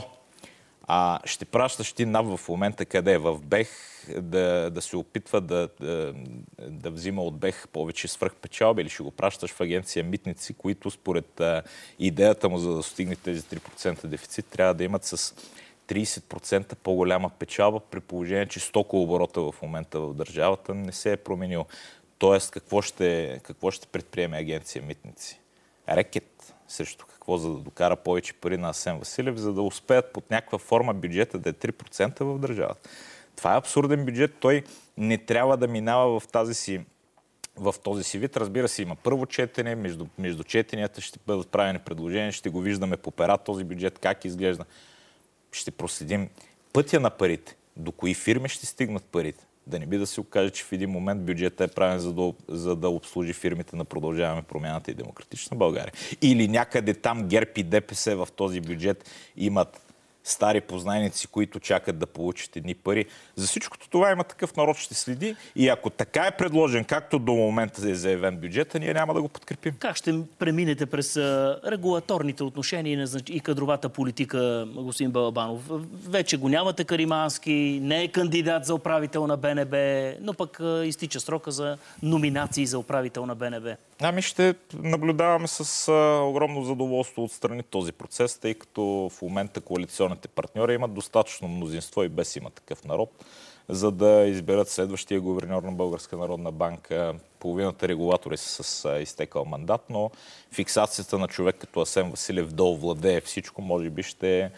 а, ще пращаш ти НАП в момента къде е? В БЕХ, да, да се опитва да, да, да взима от БЕХ повече свръхпечалби, или ще го пращаш в агенция Митници, които според а, идеята му за да достигне тези три процента дефицит, трябва да имат с трийсет процента по-голяма печалба, при положение, че стокооборота в момента в държавата не се е променил. Тоест, какво ще, какво ще предприеме агенция Митници? Рекет срещу какво, за да докара повече пари на Асен Василев, за да успеят под някаква форма бюджета да е три процента в държавата. Това е абсурден бюджет. Той не трябва да минава в, тази си, в този си вид. Разбира се, има първо четене, между, между четенията ще бъдат правени предложения, ще го виждаме по пера този бюджет, как изглежда. Ще проследим пътя на парите, до кои фирми ще стигнат парите. Да не би да се окаже, че в един момент бюджетът е правен за да, за да обслужи фирмите на Продължаваме промяната и Демократична България. Или някъде там ГЕРБ и ДПС в този бюджет имат стари познайници, които чакат да получат едни пари. За всичкото това има такъв народ, ще следи, и ако така е предложен, както до момента е заявен бюджета, ние няма да го подкрепим. Как ще преминете през а, регулаторните отношения и кадровата политика, господин Балабанов? Вече го нямате Каримански, не е кандидат за управител на БНБ, но пък а, изтича срока за номинации за управител на БНБ. Ами ще наблюдаваме с а, огромно задоволство отстрани този процес, тъй като в момента коалиционните партньори имат достатъчно мнозинство и без има такъв народ, за да изберат следващия гуверньор на Българска народна банка. Половината регулатори са с а, изтекал мандат, но фиксацията на човек като Асен Василев да овладее всичко, може би ще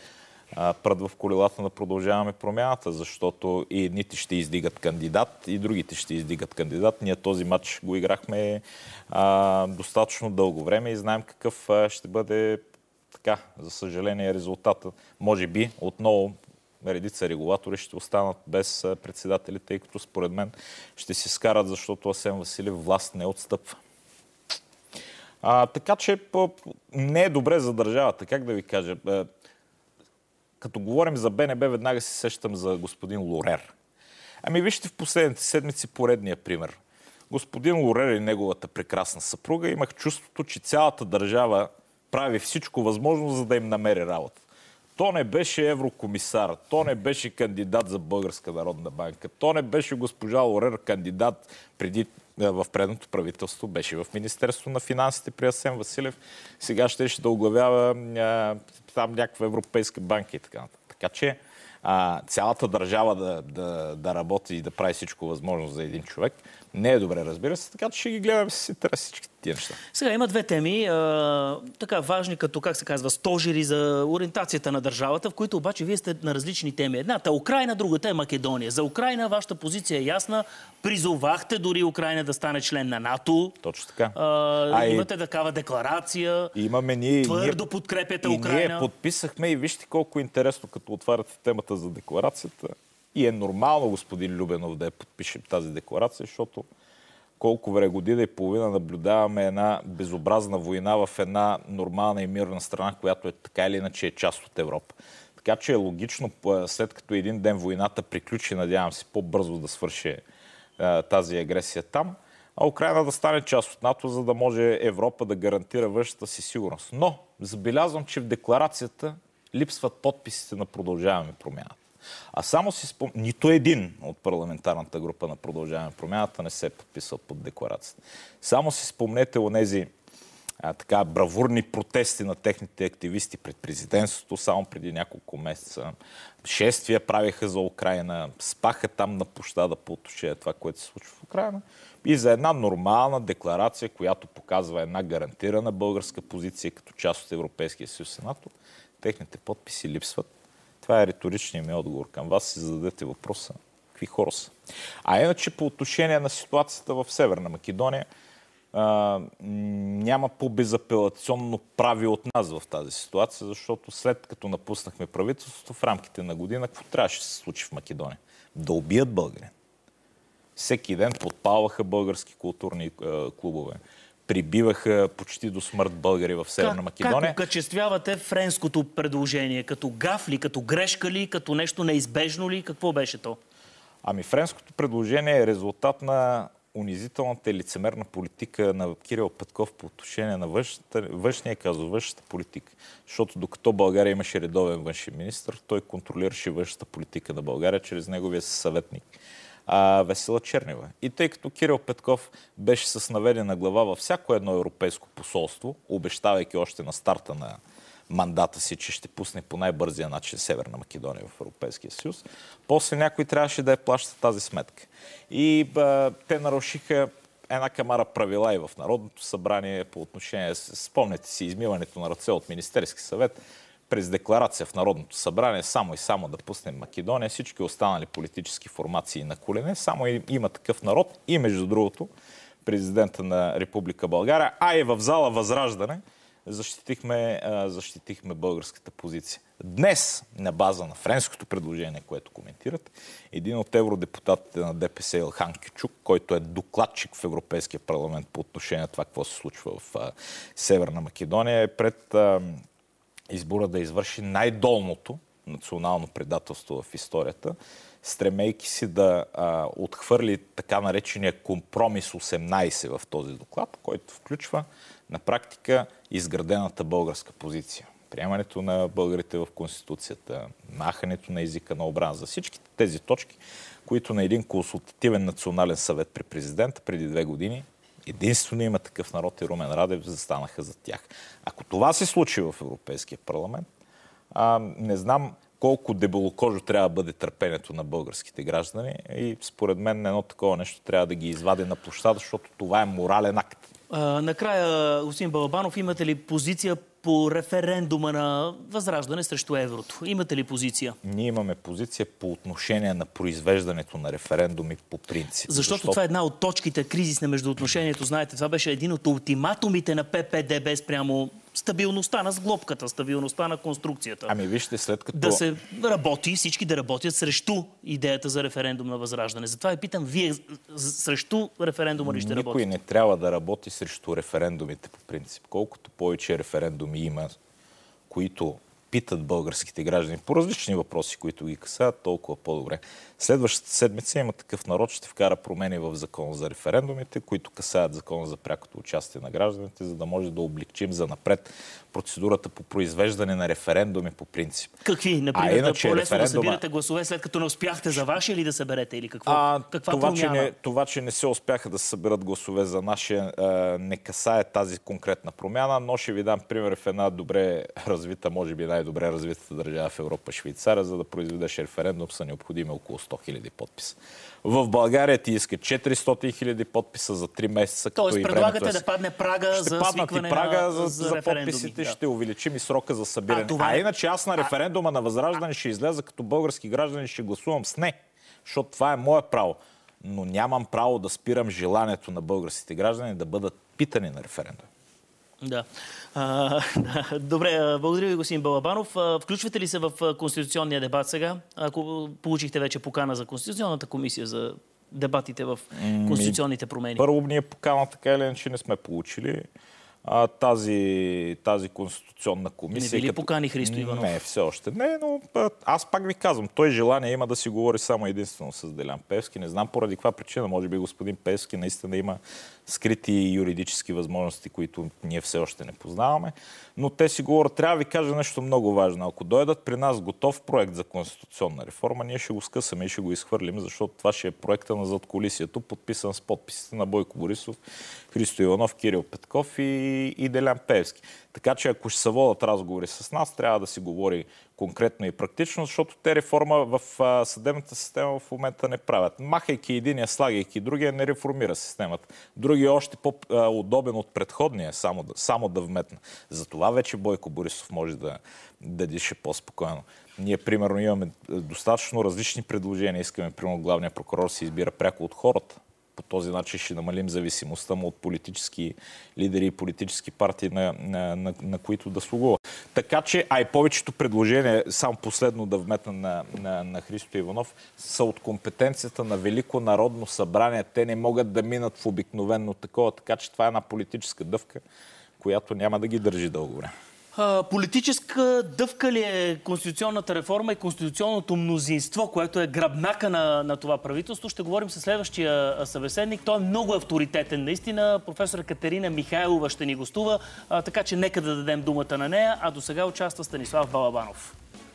прът в колелата на Продължаваме промяната, защото и едните ще издигат кандидат, и другите ще издигат кандидат. Ние този матч го играхме а, достатъчно дълго време и знаем какъв а, ще бъде, така, за съжаление, резултата. Може би отново редица регулатори ще останат без председатели, тъй като според мен ще се скарат, защото Асен Василев власт не отстъпва. А, така че не е добре за държавата. Как да ви кажа? Като говорим за БНБ, веднага се сещам за господин Лорер. Ами вижте в последните седмици поредния пример. Господин Лорер и неговата прекрасна съпруга, имах чувството, че цялата държава прави всичко възможно, за да им намери работа. То не беше еврокомисар, то не беше кандидат за Българска народна банка, то не беше госпожа Лорер кандидат преди, в предното правителство, беше в Министерство на финансите при Асен Василев. Сега ще ще да оглавява а, там някаква европейска банка и така нататък. Така че а, цялата държава да, да, да работи и да прави всичко възможно за един човек не е добре, разбира се, така че ще ги гледаме с интерес всички тия неща. Сега има две теми, а, така важни като, как се казва, стожери за ориентацията на държавата, в които обаче вие сте на различни теми. Едната е Украйна, другата е Македония. За Украйна вашата позиция е ясна. Призовахте дори Украйна да стане член на НАТО. Точно така. А, а имате и... такава декларация. Имаме ние. Твърдо ние... подкрепяте и Украйна. Ние подписахме и вижте колко интересно, като отваряте темата за декларацията. И е нормално господин Любенов да я подпише тази декларация, защото колко време, година и половина наблюдаваме една безобразна война в една нормална и мирна страна, която е така или иначе е част от Европа. Така че е логично, след като един ден войната приключи, надявам се по-бързо да свърши а, тази агресия там, а Украйна да стане част от НАТО, за да може Европа да гарантира външната си сигурност. Но забелязвам, че в декларацията липсват подписите на Продължаваме промяната. А само си спомням, нито един от парламентарната група на Продължаваме промяната не се е подписал под декларацията. Само си спомнете онези а, така бравурни протести на техните активисти пред президентството само преди няколко месеца. Шествия правиха за Украйна, спаха там на площада по отношение това, което се случва в Украйна. И за една нормална декларация, която показва една гарантирана българска позиция като част от Европейския съюз и НАТО, техните подписи липсват. Това е риторичният ми отговор към вас. Си зададете въпроса какви хора са. А иначе по отношение на ситуацията в Северна Македония а, няма по-безапелационно прави от нас в тази ситуация, защото след като напуснахме правителството в рамките на година, какво трябваше да се случи в Македония? Да убият българин. Всеки ден подпалваха български културни а, клубове. Прибиваха почти до смърт българи в Северна Македония. Как окачествявате френското предложение? Като гаф ли, като грешка ли, като нещо неизбежно ли? Какво беше то? Ами френското предложение е резултат на унизителната и лицемерна политика на Кирил Петков по отношение на външния, казва външната политика. Защото докато България имаше редовен външен министър, той контролираше външната политика на България чрез неговия съветник Весела Чернева. И тъй като Кирил Петков беше с наведена глава във всяко едно европейско посолство, обещавайки още на старта на мандата си, че ще пусне по най-бързия начин Северна Македония в Европейския съюз, после някой трябваше да я плаща тази сметка. И ба, те нарушиха една камара правила и в Народното събрание по отношение, спомнете си, измиването на ръце от Министерски съвет, през декларация в Народното събрание, само и само да пуснем Македония, всички останали политически формации на колене, само и, има такъв народ и между другото президента на Република България, а и в зала Възраждане защитихме, защитихме българската позиция. Днес, на база на френското предложение, което коментират, един от евродепутатите на ДПС Илхан Кючук, който е докладчик в Европейския парламент по отношение на това, какво се случва в а, Северна Македония, е пред а, избора да извърши най-долното национално предателство в историята, стремейки си да а, отхвърли така наречения компромис осемнайсет в този доклад, който включва на практика изградената българска позиция. Приемането на българите в Конституцията, махането на езика на отбрана, за всичките тези точки, които на един консултативен национален съвет при президента преди две години единствено има такъв народ и Румен Радев застанаха за тях. Ако това се случи в Европейския парламент, а, не знам колко дебелокожо трябва да бъде търпението на българските граждани и според мен едно такова нещо трябва да ги извади на площада, защото това е морален акт. А, накрая, господин Балабанов, имате ли позиция по референдума на Възраждане срещу еврото? Имате ли позиция? Ние имаме позиция по отношение на произвеждането на референдуми по принцип. Защото, Защото... това е една от точките кризисна между отношението. Знаете, това беше един от ултиматумите на П П Д Б спрямо стабилността на сглобката, стабилността на конструкцията. Ами вижте, след като... Да се работи, всички да работят срещу идеята за референдум на Възраждане. Затова ви питам, вие срещу референдума ли ще Никой работите? Никой не трябва да работи срещу референдумите по принцип. Колкото повече референдуми има, които питат българските граждани по различни въпроси, които ги касаят, толкова по-добре. Следващата седмица има такъв народ, ще вкара промени в закона за референдумите, които касаят закона за прякото участие на гражданите, за да може да облегчим за напред процедурата по произвеждане на референдуми по принцип. Какви? Например, иначе, да по-лесно референдума... да събирате гласове, след като не успяхте за ваши или да съберете? Или какво? А, Каква това, промяна? че не, това, че не се успяха да съберат гласове за нашия, не касае тази конкретна промяна, но ще ви дам пример в една добре развита, може би най-добре развитата държава в Европа, Швейцария, за да произведеш референдум са необходими около сто хиляди подписа. В България ти искат четиристотин хиляди подписа за три месеца. Тоест предлагате да падне прага ще за свикване и прага на, за, за, за подписите, да. Ще увеличим и срока за събиране. А, това... а иначе аз на референдума на Възраждане ще изляза като български граждани, ще гласувам с не, защото това е мое право. Но нямам право да спирам желанието на българските граждани да бъдат питани на референдум. Да. А, да. Добре, благодаря ви, господин Балабанов. Включвате ли се в конституционния дебат сега? Ако получихте вече покана за Конституционната комисия за дебатите в конституционните промени? Първо ние покана така или иначе не сме получили. А, тази, тази конституционна комисия... Не ви ли като... покани Христо Иванов? Не, все още не, но аз пак ви казвам, той желание има да си говори само единствено с Делян Пеевски. Не знам поради каква причина. Може би господин Пеевски наистина има скрити юридически възможности, които ние все още не познаваме. Но те си говорят, трябва да ви кажа нещо много важно. Ако дойдат при нас готов проект за конституционна реформа, ние ще го скъсаме и ще го изхвърлим, защото това ще е проекта на задкулисието, подписан с подписите на Бойко Борисов, Христо Иванов, Кирил Петков и, и Делян Пеевски. Така че ако ще се водят разговори с нас, трябва да си говори конкретно и практично, защото те реформа в съдебната система в момента не правят. Махайки единия, слагайки другия, не реформира системата. Другия още по-удобен от предходния, само да, само да вметна. Затова вече Бойко Борисов може да, да дише по-спокойно. Ние, примерно, имаме достатъчно различни предложения. Искаме, примерно, главният прокурор се избира пряко от хората. По този начин ще намалим зависимостта му от политически лидери и политически партии, на, на, на, на които да слугува. Така че, а и повечето предложения, само последно да вметна на, на, на Христо Иванов, са от компетенцията на Велико народно събрание. Те не могат да минат в обикновено такова, така че това е една политическа дъвка, която няма да ги държи дълго време. Политическа дъвка ли е конституционната реформа и конституционното мнозинство, което е гръбнака на, на това правителство? Ще говорим със следващия събеседник. Той е много авторитетен. Наистина, професор Катерина Михайлова ще ни гостува, а, така че нека да дадем думата на нея, а до сега участва Станислав Балабанов.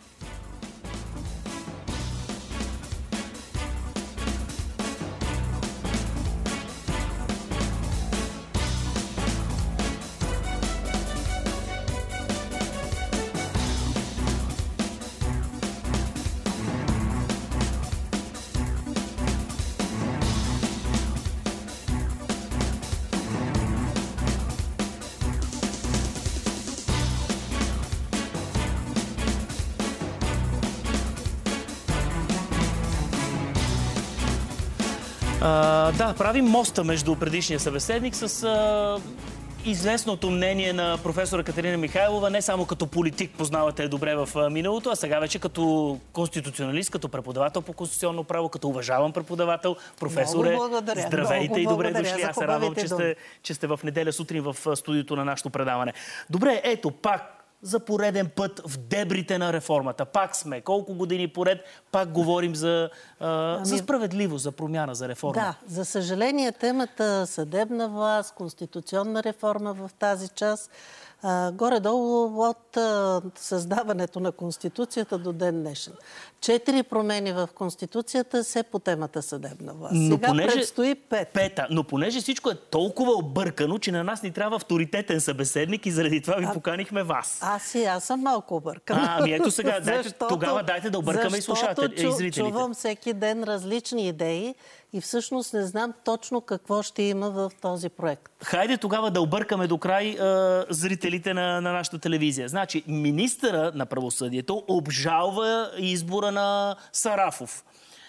А, да, правим моста между предишния събеседник с а, известното мнение на професора Катерина Михайлова, не само като политик познавате добре в миналото, а сега вече като конституционалист, като преподавател по конституционно право, като уважаван преподавател. Професоре, здравейте и добре дошли. Аз се радвам, че сте, че сте в неделя сутрин в студиото на нашето предаване. Добре, ето пак за пореден път в дебрите на реформата. Пак сме. Колко години поред пак говорим за, а, ами... за справедливост, за промяна, за реформа. Да, за съжаление темата съдебна власт, конституционна реформа в тази част, а, горе-долу от а, създаването на Конституцията до ден днешен. Четири промени в Конституцията се по темата съдебна власт. Но Сега понеже... предстои пет. Пета. Но понеже всичко е толкова объркано, че на нас ни трябва авторитетен събеседник и заради това ви а... поканихме вас. Аз и аз съм малко объркана. А, ами ето сега, дайте, защото, тогава дайте да объркаме и слушатели, чу, и зрителите. Чувам всеки ден различни идеи и всъщност не знам точно какво ще има в този проект. Хайде тогава да объркаме до край е, зрителите на, на нашата телевизия. Значи, министъра на правосъдието обжалва избора на Сарафов.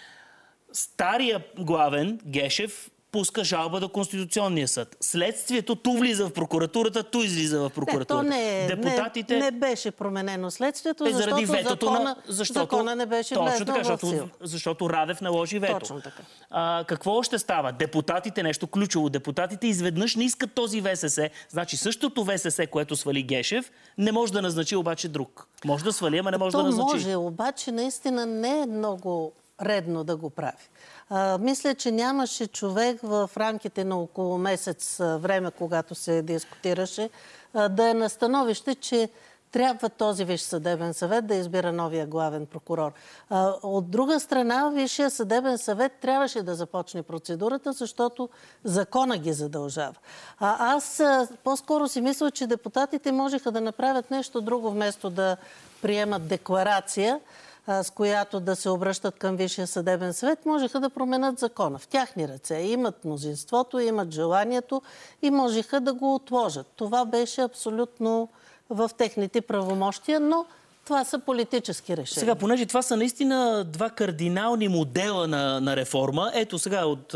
Стария главен, Гешев, пуска жалба до Конституционния съд. Следствието ту влиза в прокуратурата, ту излиза в прокуратурата. Не, то не, Депутатите... не, не беше променено следствието, е, заради защото, закона, на... защото закона не беше влезнал така, в защото, сила. защото Радев наложи вето. Точно така. А, какво още става? Депутатите, нещо ключово, депутатите изведнъж не искат този ВСС. Значи същото ВСС, което свали Гешев, не може да назначи обаче друг. Може да свали, ама не може то да назначи. Може, обаче наистина не е много редно да го прави. А, мисля, че нямаше човек в рамките на около месец време, когато се дискутираше, а, да е на становище, че трябва този Висш съдебен съвет да избира новия главен прокурор. А, от друга страна, Висшия съдебен съвет трябваше да започне процедурата, защото закона ги задължава. А, аз а, по-скоро си мисля, че депутатите можеха да направят нещо друго, вместо да приемат декларация, с която да се обръщат към Висшия съдебен съвет, можеха да променят закона. В тяхни ръце имат мнозинството, имат желанието и можеха да го отложат. Това беше абсолютно в техните правомощия, но това са политически решения. Сега, понеже това са наистина два кардинални модела на, на реформа, ето сега от е,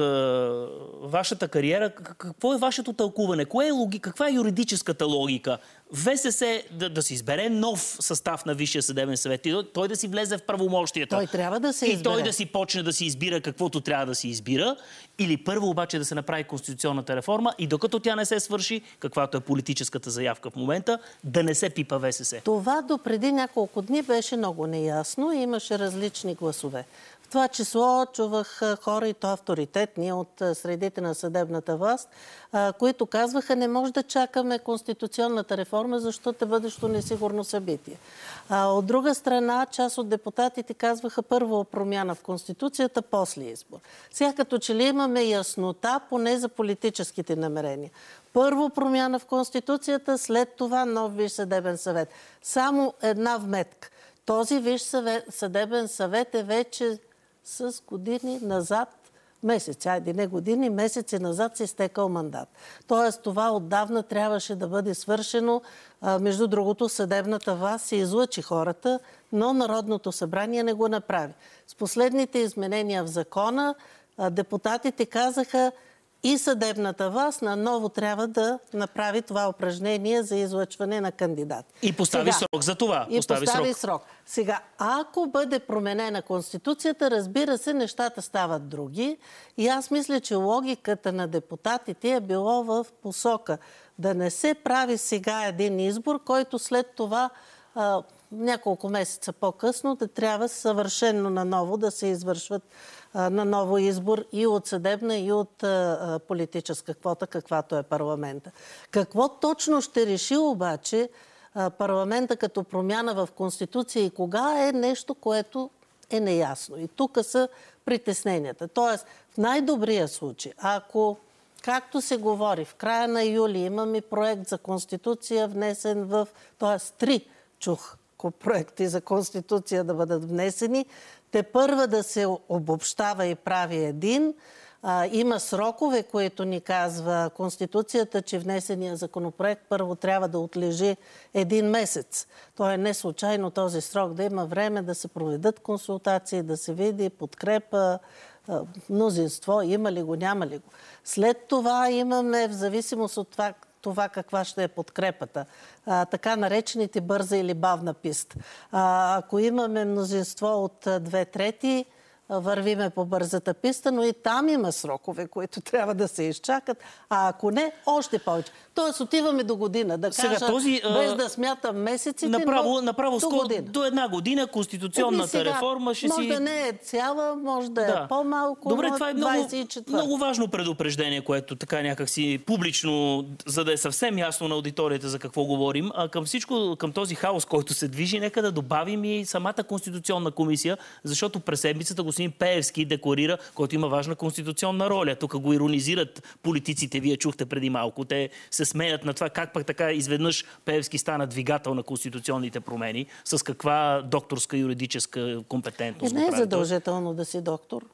вашата кариера, какво е вашето тълкуване? Кое е логи... Каква е юридическата логика? ВСС да, да си избере нов състав на Висшия съдебен съвет и той да си влезе в правомощията. Той трябва да се и избере. И той да си почне да си избира каквото трябва да си избира. Или първо обаче да се направи конституционната реформа и докато тя не се свърши, каквато е политическата заявка в момента, да не се пипа ВСС. Това допреди няколко дни беше много неясно и имаше различни гласове. В това число чувах хора, и то авторитетни от средите на съдебната власт, които казваха, не може да чакаме конституционната реформа, защото е бъдещо несигурно събитие. От друга страна, част от депутатите казваха първо промяна в Конституцията, после избор. Сега като че ли имаме яснота, поне за политическите намерения. Първо промяна в Конституцията, след това нов Висш съдебен съвет. Само една вметка. Този Висш съдебен съвет е вече с години назад, месеци, айде не години, месеци назад се изтекал мандат. Тоест това отдавна трябваше да бъде свършено. А, между другото, съдебната власт се излъчи хората, но Народното събрание не го направи. С последните изменения в закона а, депутатите казаха, и съдебната власт наново трябва да направи това упражнение за излъчване на кандидат. И постави Сега, срок за това. И постави, постави срок. срок. Сега, ако бъде променена Конституцията, разбира се, нещата стават други. И аз мисля, че логиката на депутатите е било в посока да не се прави сега един избор, който след това а, няколко месеца по-късно да трябва съвършено наново да се извършват на ново избор и от съдебна, и от а, политическа квота, каквато е парламента. Какво точно ще реши обаче а, парламента като промяна в Конституция и кога е нещо, което е неясно. И тук са притесненията. Тоест, в най-добрия случай, ако, както се говори, в края на юли имаме проект за Конституция внесен в... Тоест, три чух проекти за Конституция да бъдат внесени, те първа да се обобщава и прави един. А, има срокове, които ни казва Конституцията, че внесения законопроект първо трябва да отлежи един месец. То е не случайно този срок, да има време да се проведат консултации, да се види подкрепа, а, мнозинство, има ли го, няма ли го. След това имаме, в зависимост от това, това каква ще е подкрепата. А, така наречените бърза или бавна писта. А, ако имаме мнозинство от две трети, вървиме по бързата писта, но и там има срокове, които трябва да се изчакат. А ако не, още повече. Тоест отиваме до година. Да Сега, кажа, този, без да смятам месеците, направо, но направо до година. До една година конституционната сега, реформа ще може си... да не е цяла, може да, да. е по-малко. Добре, това е много, двайсет и четвърта. много важно предупреждение, което така някакси публично, за да е съвсем ясно на аудиторията за какво говорим. А към всичко, към този хаос, който се движи, нека да добавим и самата Конституционна комисия, защото през седмицата господин Пеевски декларира, който има важна конституционна роля. Тук го иронизират политиците, вие чухте преди малко. Те се смеят на това как пък така изведнъж Пеевски стана двигател на конституционните промени, с каква докторска юридическа компетентност. И не е задължително да си доктор.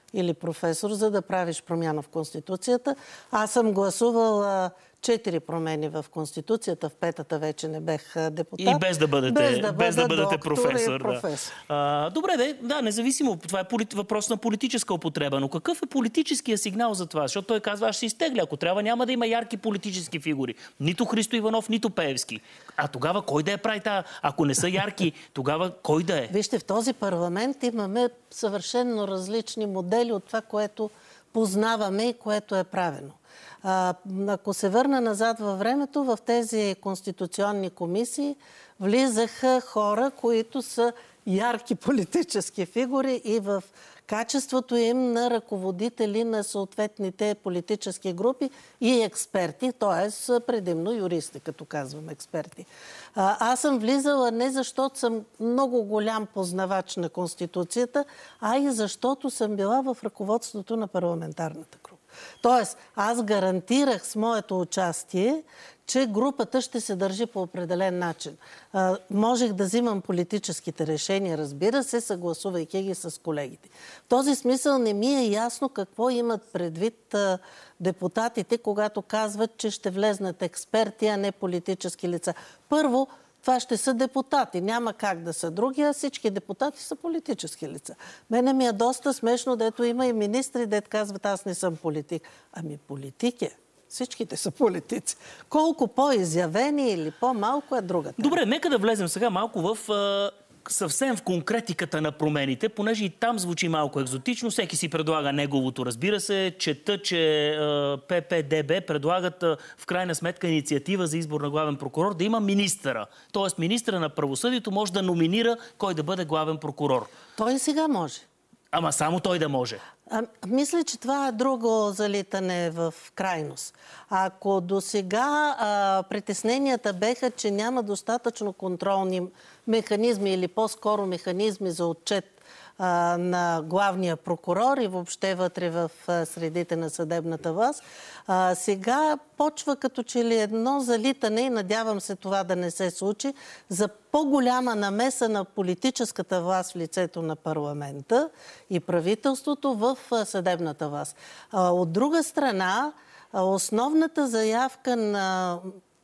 или професор, за да правиш промяна в Конституцията. Аз съм гласувала четири промени в Конституцията, в петата вече не бех депутат. И без да бъдете, без да, без да бъдете доктор професор. професор. Да. А, добре, де, да, независимо. Това е полит... въпрос на политическа употреба. Но какъв е политическия сигнал за това? Защото той казва, аз ще се изтегля. Ако трябва, няма да има ярки политически фигури. Нито Христо Иванов, нито Пеевски. А тогава кой да я прави тази? Ако не са ярки, тогава кой да е? Вижте, в този парламент имаме съвършенно различни модели от това, което познаваме и което е правено. А, ако се върна назад във времето, в тези конституционни комисии влизаха хора, които са ярки политически фигури и в качеството им на ръководители на съответните политически групи и експерти, т.е. предимно юристи, като казвам експерти. А, аз съм влизала не защото съм много голям познавач на Конституцията, а и защото съм била в ръководството на парламентарната група. Тоест, аз гарантирах с моето участие, че групата ще се държи по определен начин. А, можех да взимам политическите решения, разбира се, съгласувайки ги с колегите. В този смисъл не ми е ясно какво имат предвид а, депутатите, когато казват, че ще влезнат експерти, а не политически лица. Първо, това ще са депутати. Няма как да са други, а всички депутати са политически лица. Мене ми е доста смешно, дето има и министри, дето казват, аз не съм политик. Ами политик е. Всичките са политици. Колко по-изявени или по-малко е другата. Добре, нека да влезем сега малко в... А... съвсем в конкретиката на промените, понеже и там звучи малко екзотично. Всеки си предлага неговото, разбира се. Чета, че е, П П Д Б предлагат е, в крайна сметка инициатива за избор на главен прокурор да има министъра. Тоест министъра на правосъдието може да номинира кой да бъде главен прокурор. Той и сега може. Ама само той да може. А, мисля, че това е друго залитане в крайност. Ако до сега притесненията беха, че няма достатъчно контролни механизми или по-скоро механизми за отчет а, на главния прокурор и въобще вътре в а, средите на съдебната власт, а, сега почва като че ли едно залитане, и надявам се това да не се случи, за по-голяма намеса на политическата власт в лицето на парламента и правителството в а, съдебната власт. А, от друга страна, а, основната заявка на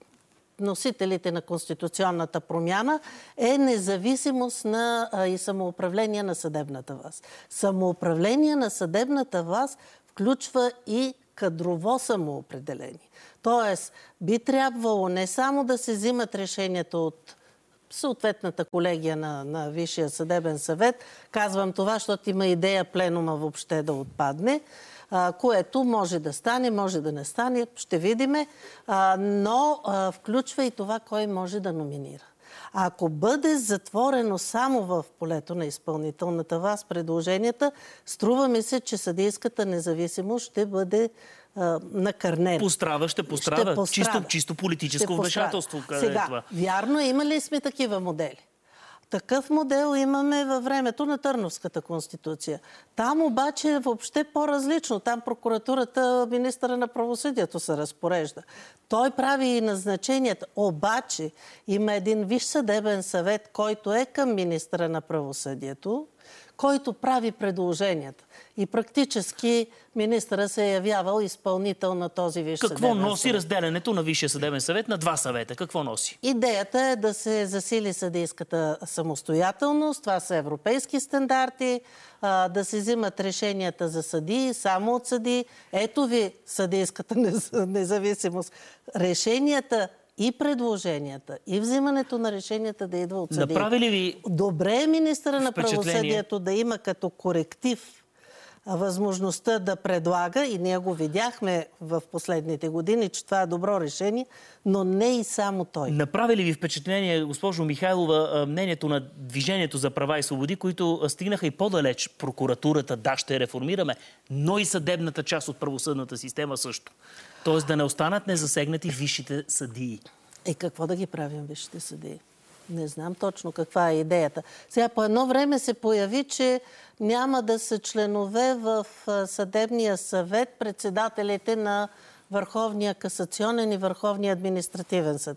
носителите на конституционната промяна е независимост на, а, и самоуправление на съдебната власт. Самоуправление на съдебната власт включва и кадрово самоопределение. Тоест, би трябвало не само да се взимат решенията от съответната колегия на, на Висшия съдебен съвет, казвам това, защото има идея пленума въобще да отпадне, Uh, което може да стане, може да не стане, ще видиме, uh, но uh, включва и това, кой може да номинира. А ако бъде затворено само в полето на изпълнителната власт предложенията, струва ми се, че съдийската независимост ще бъде uh, накърнена. Пострада, ще пострада. Ще пострада. Чисто, чисто политическо вмешателство. Сега, това. Вярно, имали сме такива модели. Такъв модел имаме във времето на Търновската конституция. Там обаче е въобще по-различно. Там прокуратурата, министъра на правосъдието се разпорежда. Той прави и назначенията. Обаче има един Висш съдебен съвет, който е към министъра на правосъдието, който прави предложенията. И практически министъра се е явявал изпълнител на този Висш съдебен съвет. Какво носи разделянето на Висшия съдебен съвет на два съвета? Какво носи? Идеята е да се засили съдийската самостоятелност. Това са европейски стандарти. Да се взимат решенията за съдии, само от съдии. Ето ви съдийската независимост. Решенията и предложенията, и взимането на решенията да идва от съдии. Направи ли ви добре е министъра на правосъдието да има като коректив възможността да предлага, и ние го видяхме в последните години, че това е добро решение, но не и само той. Направи ли ви впечатление, госпожо Михайлова, мнението на Движението за права и свободи, които стигнаха и по-далеч? Прокуратурата, да, ще реформираме, но и съдебната част от правосъдната система също. Тоест да не останат незасегнати висшите съдии. Е, какво да ги правим висшите съдии? Не знам точно каква е идеята. Сега по едно време се появи, че няма да са членове в съдебния съвет председателите на Върховния касационен и Върховния административен съд.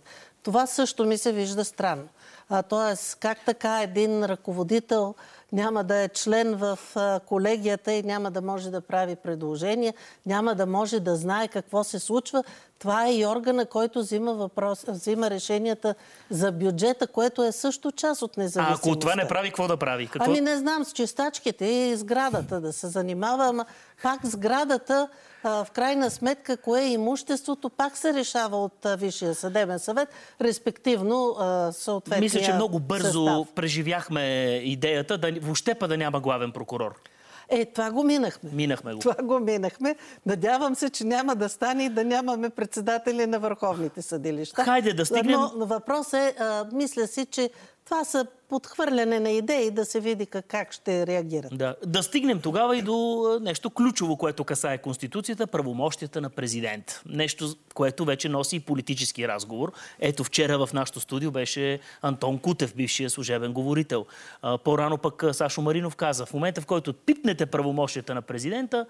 Това също ми се вижда странно. А, тоест, как така един ръководител няма да е член в а, колегията и няма да може да прави предложения, няма да може да знае какво се случва. Това е и органа, който взима, въпрос, взима решенията за бюджета, което е също част от независимостта. А ако това не прави, какво да прави? Какво? Ами не знам, с чистачките и сградата да се занимава, ама пак сградата, в крайна сметка, кое е имуществото, пак се решава от Висшия съдебен съвет, респективно съответния Мисля, че много бързо състав. преживяхме идеята да въобще па да няма главен прокурор. Е, това го минахме. Минахме го. Това го минахме. Надявам се, че няма да стане и да нямаме председатели на върховните съдилища. Хайде да стигнем... Но въпрос е, а, мисля си, че това са подхвърляне на идеи да се види как ще реагират. Да. да стигнем тогава и до нещо ключово, което касае Конституцията, правомощията на президент. Нещо, което вече носи и политически разговор. Ето вчера в нашото студио беше Антон Кутев, бившия служебен говорител. По-рано пък Сашо Маринов каза, в момента в който пипнете правомощията на президента,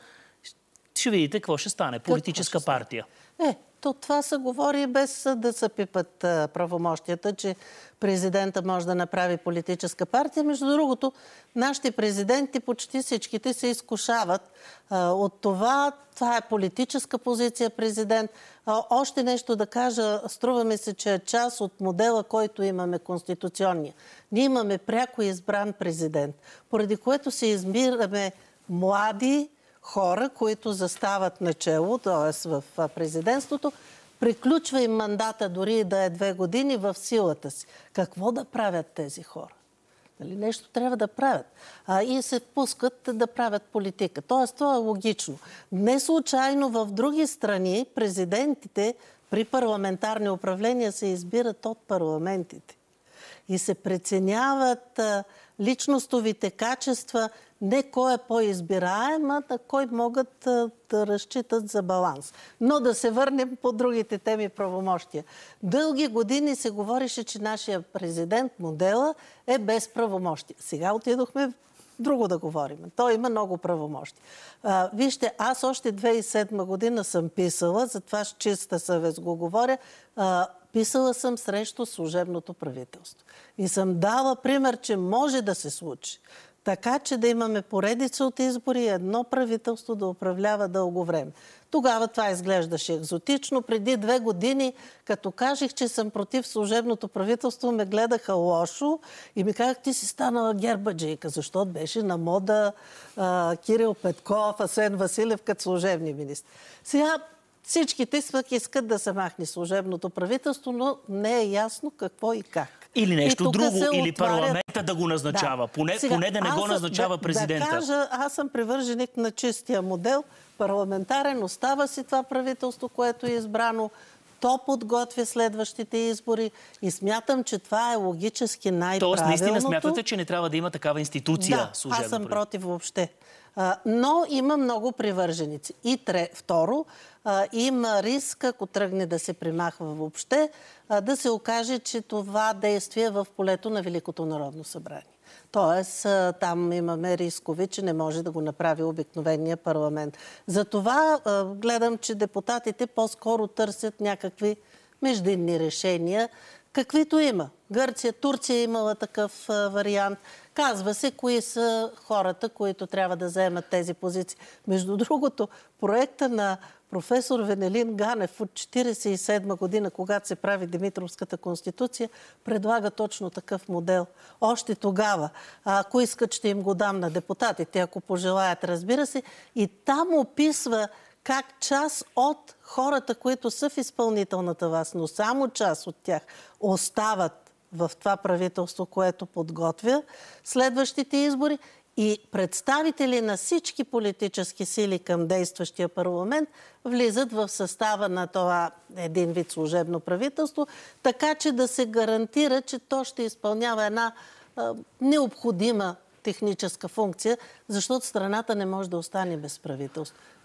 ще видите какво ще стане. Политическа ще партия. Е, то това се говори без да се пипат а, правомощията, че президента може да направи политическа партия. Между другото, нашите президенти, почти всичките, се изкушават а, от това. Това е политическа позиция президент. А, още нещо да кажа, струва ми се, че е част от модела, който имаме конституционния. Ние имаме пряко избран президент, поради което се избираме млади хора, които застават начело, т.е. в президентството, приключва им мандата, дори да е две години, в силата си. Какво да правят тези хора? Нали, нещо трябва да правят. А, и се пускат да правят политика. Тоест, това е логично. Не случайно в други страни президентите при парламентарни управления се избират от парламентите. И се преценяват а, личностовите качества, не кой е по-избираем, а на кой могат а, да разчитат за баланс. Но да се върнем по другите теми правомощия. Дълги години се говореше, че нашия президент, модела, е без правомощия. Сега отидохме друго да говорим. Той има много правомощия. А, вижте, аз още две хиляди и седма година съм писала, затова с чиста съвест го говоря, а, писала съм срещу служебното правителство. И съм дала пример, че може да се случи. Така, че да имаме поредица от избори и едно правителство да управлява дълго време. Тогава това изглеждаше екзотично. Преди две години, като кажех, че съм против служебното правителство, ме гледаха лошо и ми казах, ти си станала гербаджийка, защото беше на мода а, Кирил Петков, Асен Василев като служебни министри. Сега всичките свък искат да се махне служебното правителство, но не е ясно какво и как. Или нещо друго, или отварят... парламента да го назначава. Да. Поне, Сега, поне да не го назначава да, президента. Да кажа, аз съм привърженик на чистия модел. Парламентарен, остава си това правителство, което е избрано. То подготвя следващите избори и смятам, че това е логически най-правилното. Тоест, наистина смятате, че не трябва да има такава институция? Да, аз съм против въобще. А, но има много привърженици. И тре, второ, а, има риск, ако тръгне да се примахва въобще, а, да се окаже, че това действие е в полето на Великото народно събрание. Тоест, а, там имаме рискови, че не може да го направи обикновения парламент. Затова а, гледам, че депутатите по-скоро търсят някакви междинни решения, каквито има. Гърция, Турция е имала такъв а, вариант. Казва се, кои са хората, които трябва да заемат тези позиции. Между другото, проекта на професор Венелин Ганев от четиридесет и седма година, когато се прави Димитровската конституция, предлага точно такъв модел. Още тогава, ако искат, ще им го дам на депутатите, ако пожелаят, разбира се. И там описва как част от хората, които са в изпълнителната власт, но само част от тях остават в това правителство, което подготвя следващите избори, и представители на всички политически сили към действащия парламент влизат в състава на това един вид служебно правителство, така че да се гарантира, че то ще изпълнява една а, необходима техническа функция, защото страната не може да остане без правителство.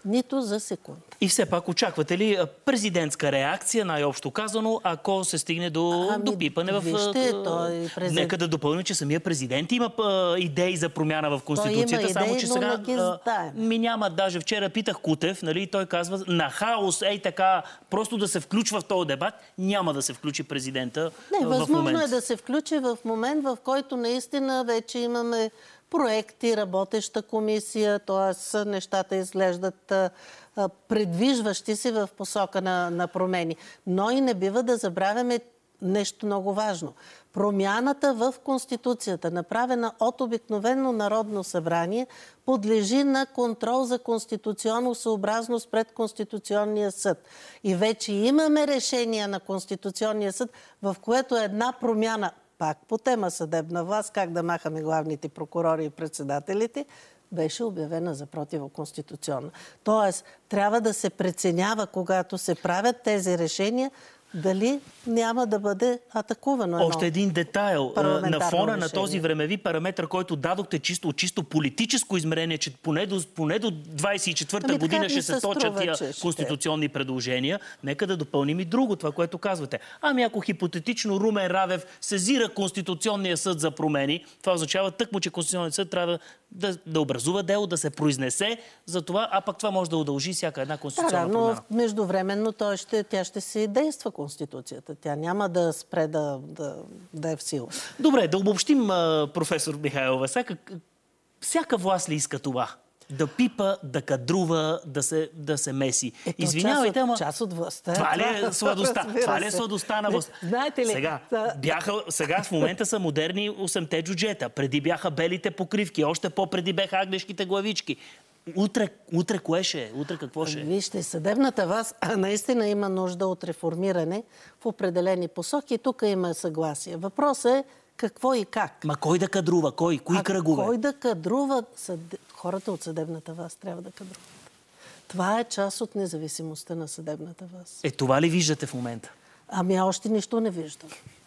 Нито за секунда. И все пак очаквате ли президентска реакция, най-общо казано, ако се стигне до, ами, до пипане в... Вижте, той президент... Нека да допълним, че самия президент има а, идеи за промяна в Конституцията, идеи, само че сега а, ми няма. Даже вчера питах Кутев, нали, той казва на хаос, ей така, просто да се включва в този дебат, няма да се включи президента Не, в момент. възможно е да се включи в момент, в който наистина вече имаме проекти, работеща комисия, т.е. нещата изглеждат а, а, предвижващи се в посока на, на промени. Но и не бива да забравяме нещо много важно. Промяната в Конституцията, направена от обикновено Народно събрание, подлежи на контрол за конституционно съобразност пред Конституционния съд. И вече имаме решение на Конституционния съд, в което една промяна, пак по тема съдебна власт, как да махаме главните прокурори и председателите, беше обявена за противоконституционна. Тоест, трябва да се преценява, когато се правят тези решения, дали няма да бъде атакувано. Още един детайл на фона решение. На този времеви параметр, който дадохте чисто, чисто политическо измерение, че поне до, поне до двадесет и четвърта Ами, година ще се точат тия ще. конституционни предложения. Нека да допълним и друго, това, което казвате. Ами ако хипотетично Румен Радев сезира Конституционния съд за промени, това означава тъкмо, че Конституционният съд трябва да, да образува дело, да се произнесе за това, а пък това може да удължи всяка една конституционна да, промяна. но междувременно той ще, тя ще се действа Конституцията. Тя няма да спре да, да, да е в сила. Добре, да обобщим, професор Михайлова. Всяка, всяка власт ли иска това? Да пипа, да кадрува, да се, да се меси. Ето, Извинявайте, ама... Част от властта. Това ли е сладостта? Това ли е сладостта на власт? Знаете ли? Сега, бяха, сега в момента са модерни осемте джуджета. Преди бяха белите покривки, още по-преди бяха агнешките главички. Утре, утре кое ще е? Утре какво ще е? Вижте, съдебната власт наистина има нужда от реформиране в определени посоки. Тук има съгласие. Въпросът е какво и как. Ма кой да кадрува? Кой? Кои а кръгове? Кой да кадрува? Съд... Хората от съдебната власт трябва да кадруват. Това е част от независимостта на съдебната власт. Е, това ли виждате в момента? Ами още нищо не виждам.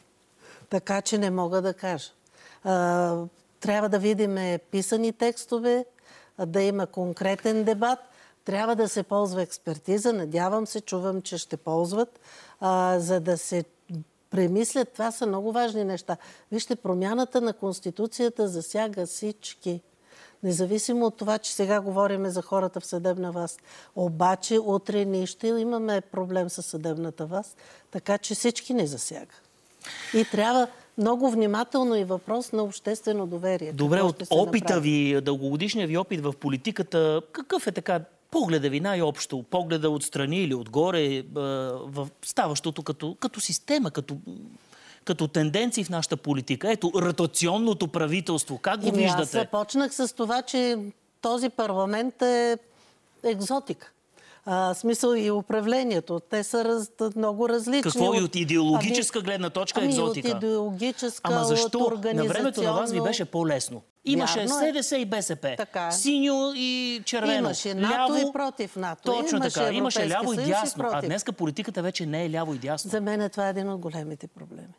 Така че не мога да кажа. А, трябва да видим писани текстове, да има конкретен дебат. Трябва да се ползва експертиза. Надявам се, чувам, че ще ползват, а, за да се премислят. Това са много важни неща. Вижте, промяната на Конституцията засяга всички. Независимо от това, че сега говорим за хората в съдебна власт. Обаче утре ние ще имаме проблем с съдебната власт, така че всички не засяга. И трябва много внимателно и въпрос на обществено доверие. Добре, от опита ви, дългогодишния ви опит в политиката, какъв е така погледа ви най-общо? Погледа отстрани или отгоре в ставащото като, като система, като, като тенденции в нашата политика? Ето, ротационното правителство, как го Ими виждате? Аз започнах с това, че този парламент е екзотика. А, смисъл и управлението. Те са раз, много различни. Какво и от идеологическа ами, гледна точка ами екзотика? От идеологическа, Ама защо? от организационно... На времето на вас ви беше по-лесно. Имаше Вярно СДС и БСП. Така. Синьо и червено. Имаше НАТО ляво... и против НАТО. Точно имаше така. Имаше ляво и дясно. И а днеска политиката вече не е ляво и дясно. За мен това е един от големите проблеми.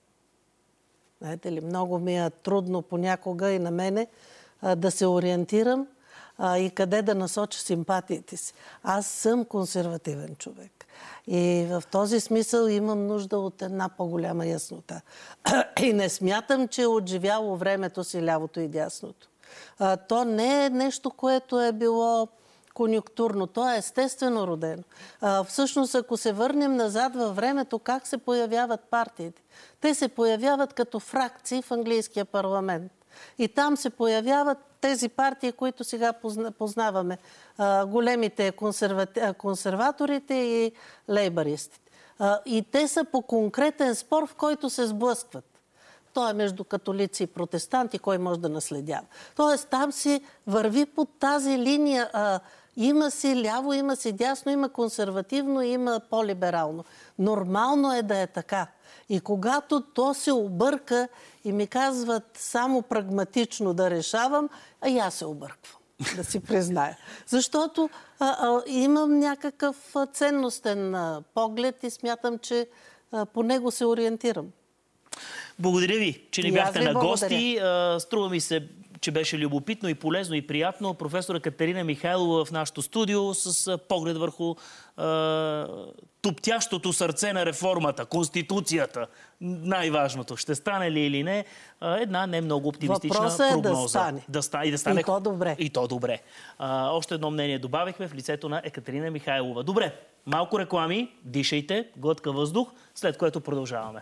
Знаете ли, много ми е трудно понякога и на мене а, да се ориентирам а, и къде да насоча симпатиите си. Аз съм консервативен човек. И в този смисъл имам нужда от една по-голяма яснота. И не смятам, че е отживяло времето си лявото и дясното. А, то не е нещо, което е било конюнктурно. То е естествено родено. А, всъщност, ако се върнем назад във времето, как се появяват партиите? Те се появяват като фракции в английския парламент. И там се появяват тези партии, които сега познаваме. А, големите консервати... консерваторите и лейбаристите. А, и те са по конкретен спор, в който се сблъскват. То е между католици и протестанти, кой може да наследява. Тоест там си върви по тази линия. А, има си ляво, има си дясно, има консервативно, има по-либерално. Нормално е да е така. И когато то се обърка и ми казват само прагматично да решавам, а и аз се обърквам, да си призная. Защото а, а, имам някакъв ценностен а, поглед и смятам, че а, по него се ориентирам. Благодаря ви, че ни И бяхте ви на благодаря. гости. А, струва ми се, че беше любопитно и полезно и приятно. Професора Катерина Михайлова в нашото студио с поглед върху е, туптящото сърце на реформата, Конституцията. Най-важното. Ще стане ли или не? Една не много оптимистична Въпросът е прогноза. да стане. Да ста, и, да стане. И то добре. И то добре. А, още едно мнение добавихме в лицето на Екатерина Михайлова. Добре, малко реклами, дишайте, глътка въздух, след което продължаваме.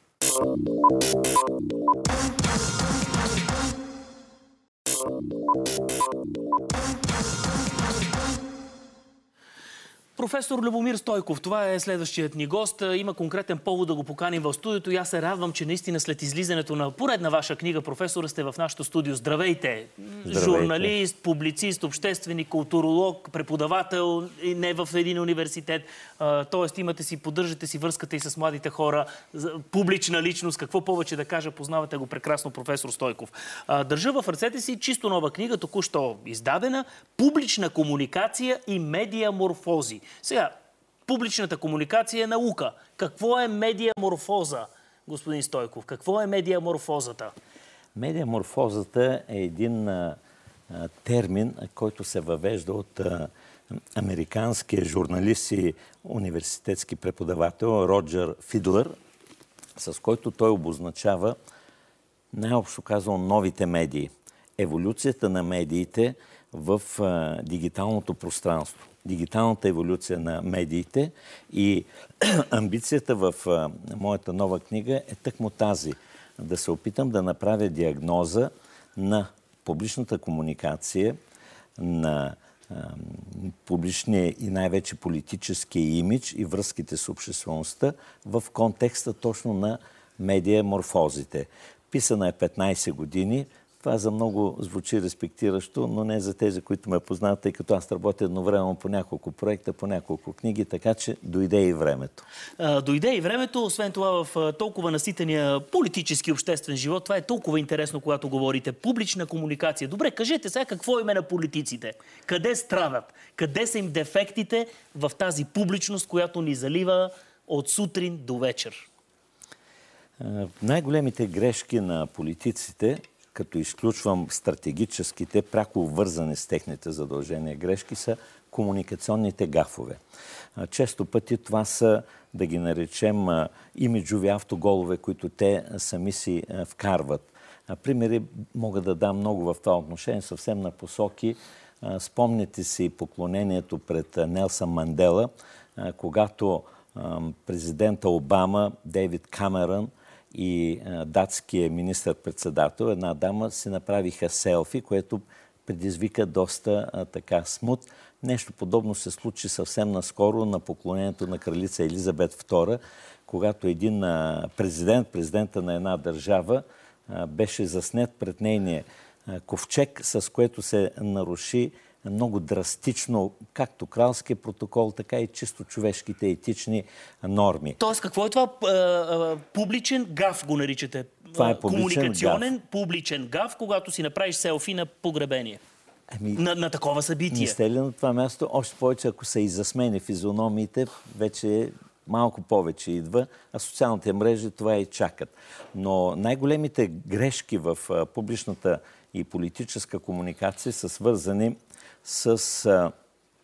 Професор Любомир Стойков, това е следващият ни гост. Има конкретен повод да го поканим в студиото и аз се радвам, че наистина след излизането на поредна ваша книга, професора, сте в нашото студио. Здравейте! Здравейте. Журналист, публицист, общественик, културолог, преподавател и не в един университет. Тоест имате си, поддържате си връзката и с младите хора. Публична личност. Какво повече да кажа? Познавате го прекрасно, професор Стойков. Държа в ръцете си чисто нова книга, току-що издадена. Публична комуникация и медиаморфози. Сега, публичната комуникация е наука. Какво е медиаморфоза, господин Стойков? Какво е медиаморфозата? Медиаморфозата е един а, термин, който се въвежда от а, американския журналист и университетски преподавател Роджер Фидлър, с който той обозначава, най-общо казвам, новите медии. Еволюцията на медиите в а, дигиталното пространство. Дигиталната еволюция на медиите и амбицията в а, моята нова книга е тъкмо тази. Да се опитам да направя диагноза на публичната комуникация, на а, публичния и най-вече политическия имидж и връзките с обществеността в контекста точно на медиаморфозите. Писана е петнайсет години. Това за много звучи респектиращо, но не за тези, които ме познават, тъй като аз работя едновременно по няколко проекта, по няколко книги, така че дойде и времето. А, дойде и времето, освен това в толкова наситения политически обществен живот, това е толкова интересно, когато говорите публична комуникация. Добре, кажете сега какво име на политиците? Къде страдат? Къде са им дефектите в тази публичност, която ни залива от сутрин до вечер? А, най-големите грешки на политиците, като изключвам стратегическите, пряко вързани с техните задължения грешки, са комуникационните гафове. Често пъти това са, да ги наречем, имиджови автоголове, които те сами си вкарват. Примери мога да дам много в това отношение, съвсем на посоки. Спомняте си поклонението пред Нелсън Мандела, когато президента Обама, Дейвид Камерън и датския министър-председател, една дама, си направиха селфи, което предизвика доста а, така смут. Нещо подобно се случи съвсем наскоро на поклонението на кралица Елизабет втора, когато един а, президент, президента на една държава, а, беше заснет пред нейния а, ковчег, с което се наруши много драстично както кралския протокол, така и чисто човешките етични норми. Тоест, какво е това? Публичен гаф го наричате? Това е публичен комуникационен гаф. Публичен гаф, когато си направиш селфи на погребение. Ами, на, на такова събитие. Не сте ли на това място? Още повече, ако са и засмени физиономиите, вече малко повече идва, а социалните мрежи това и чакат. Но най-големите грешки в публичната и политическа комуникация са свързани с а,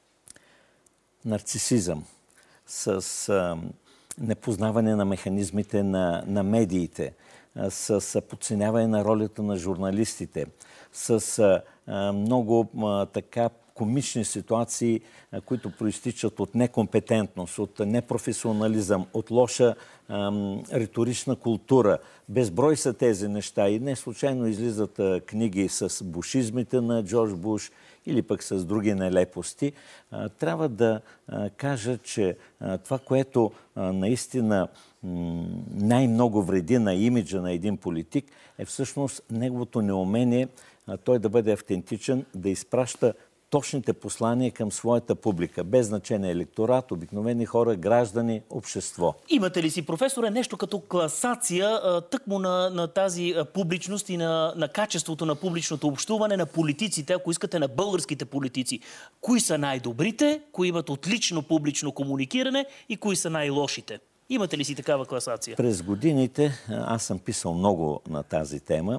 нарцисизъм, с а, непознаване на механизмите на, на медиите, а, с а, подценяване на ролята на журналистите, с а, а, много а, така комични ситуации, а, които проистичат от некомпетентност, от непрофесионализъм, от лоша а, риторична култура. Безброй са тези неща и не случайно излизат а, книги с бушизмите на Джордж Буш или пък с други нелепости. А, трябва да а, кажа, че а, това, което а, наистина най-много вреди на имиджа на един политик, е всъщност неговото неумение а, той да бъде автентичен, да изпраща точните послания към своята публика, без значение електорат, обикновени хора, граждани, общество. Имате ли си, професоре, нещо като класация тъкмо на, на тази публичност и на, на качеството на публичното общуване на политиците, ако искате на българските политици? Кои са най-добрите, кои имат отлично публично комуникиране и кои са най-лошите? Имате ли си такава класация? През годините аз съм писал много на тази тема.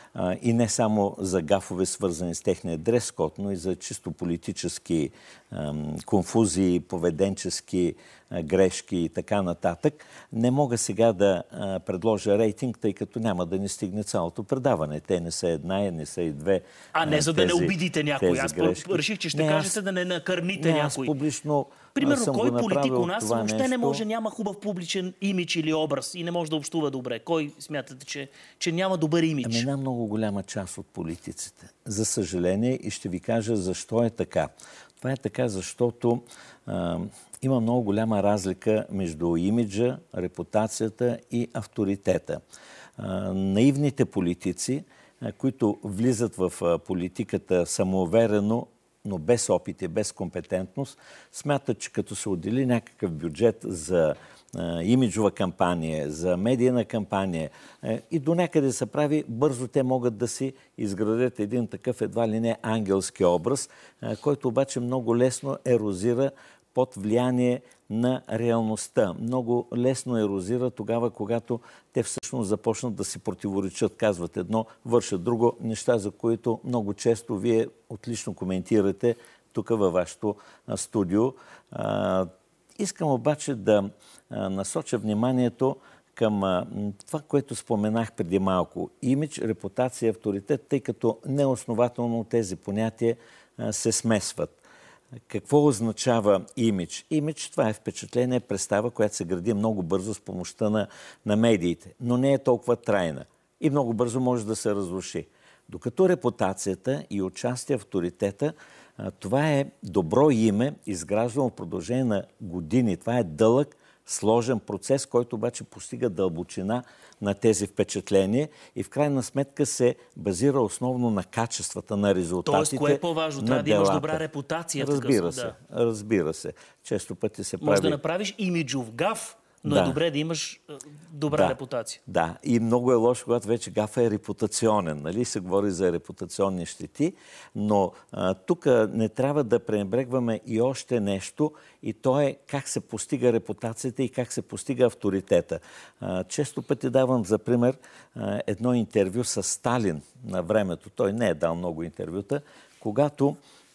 а, и не само за гафове, свързани с техния дрес-код, но и за чисто политически а, конфузии, поведенчески а, грешки и така нататък. Не мога сега да а, предложа рейтинг, тъй като няма да ни стигне цялото предаване. Те не са една, не са и две. А не за да тези, не обидите някой. Аз грешки. реших, че ще не, кажете аз... да не накърните не, някой. Аз публично Примерно, съм кой го политик у нас въобще нещо... не нещо... може, няма хубав публичен имидж или образ и не може да общува добре? Кой смятате, че, че няма добър имидж? Ами една много голяма част от политиците. За съжаление, и ще ви кажа защо е така. Това е така, защото а, има много голяма разлика между имиджа, репутацията и авторитета. А, наивните политици, а, които влизат в а, политиката самоуверено, но без опит и без компетентност, смятат, че като се отдели някакъв бюджет за а, имиджова кампания, за медийна кампания а, и до някъде се прави, бързо те могат да си изградят един такъв едва ли не ангелски образ, а, който обаче много лесно ерозира под влияние на реалността. Много лесно ерозира тогава, когато те всъщност започнат да си противоречат. Казват едно, вършат друго, неща, за които много често вие отлично коментирате тук във вашето студио. А, искам обаче да а, насоча вниманието към а, това, което споменах преди малко. Имидж, репутация, авторитет, тъй като неоснователно тези понятия а, се смесват. Какво означава имидж? Имидж, това е впечатление, представа, която се гради много бързо с помощта на, на медиите, но не е толкова трайна и много бързо може да се разруши. Докато репутацията и участие, авторитета, това е добро име, изграждано в продължение на години. Това е дълъг, сложен процес, който обаче постига дълбочина на тези впечатления и в крайна сметка се базира основно на качествата, на резултатите. Тоест, кое е по-важно? Трябва да имаш добра репутация. Разбира се, да. разбира се. Често пъти се прави... Може да направиш имиджов гаф, но да. е добре да имаш добра да. репутация. Да, и много е лошо, когато вече гафа е репутационен. Нали? Се говори за репутационни щети, но тук не трябва да пренебрегваме и още нещо, и то е как се постига репутацията и как се постига авторитета. А, често пъти давам за пример а, едно интервю с Сталин на времето. Той не е дал много интервюта, когато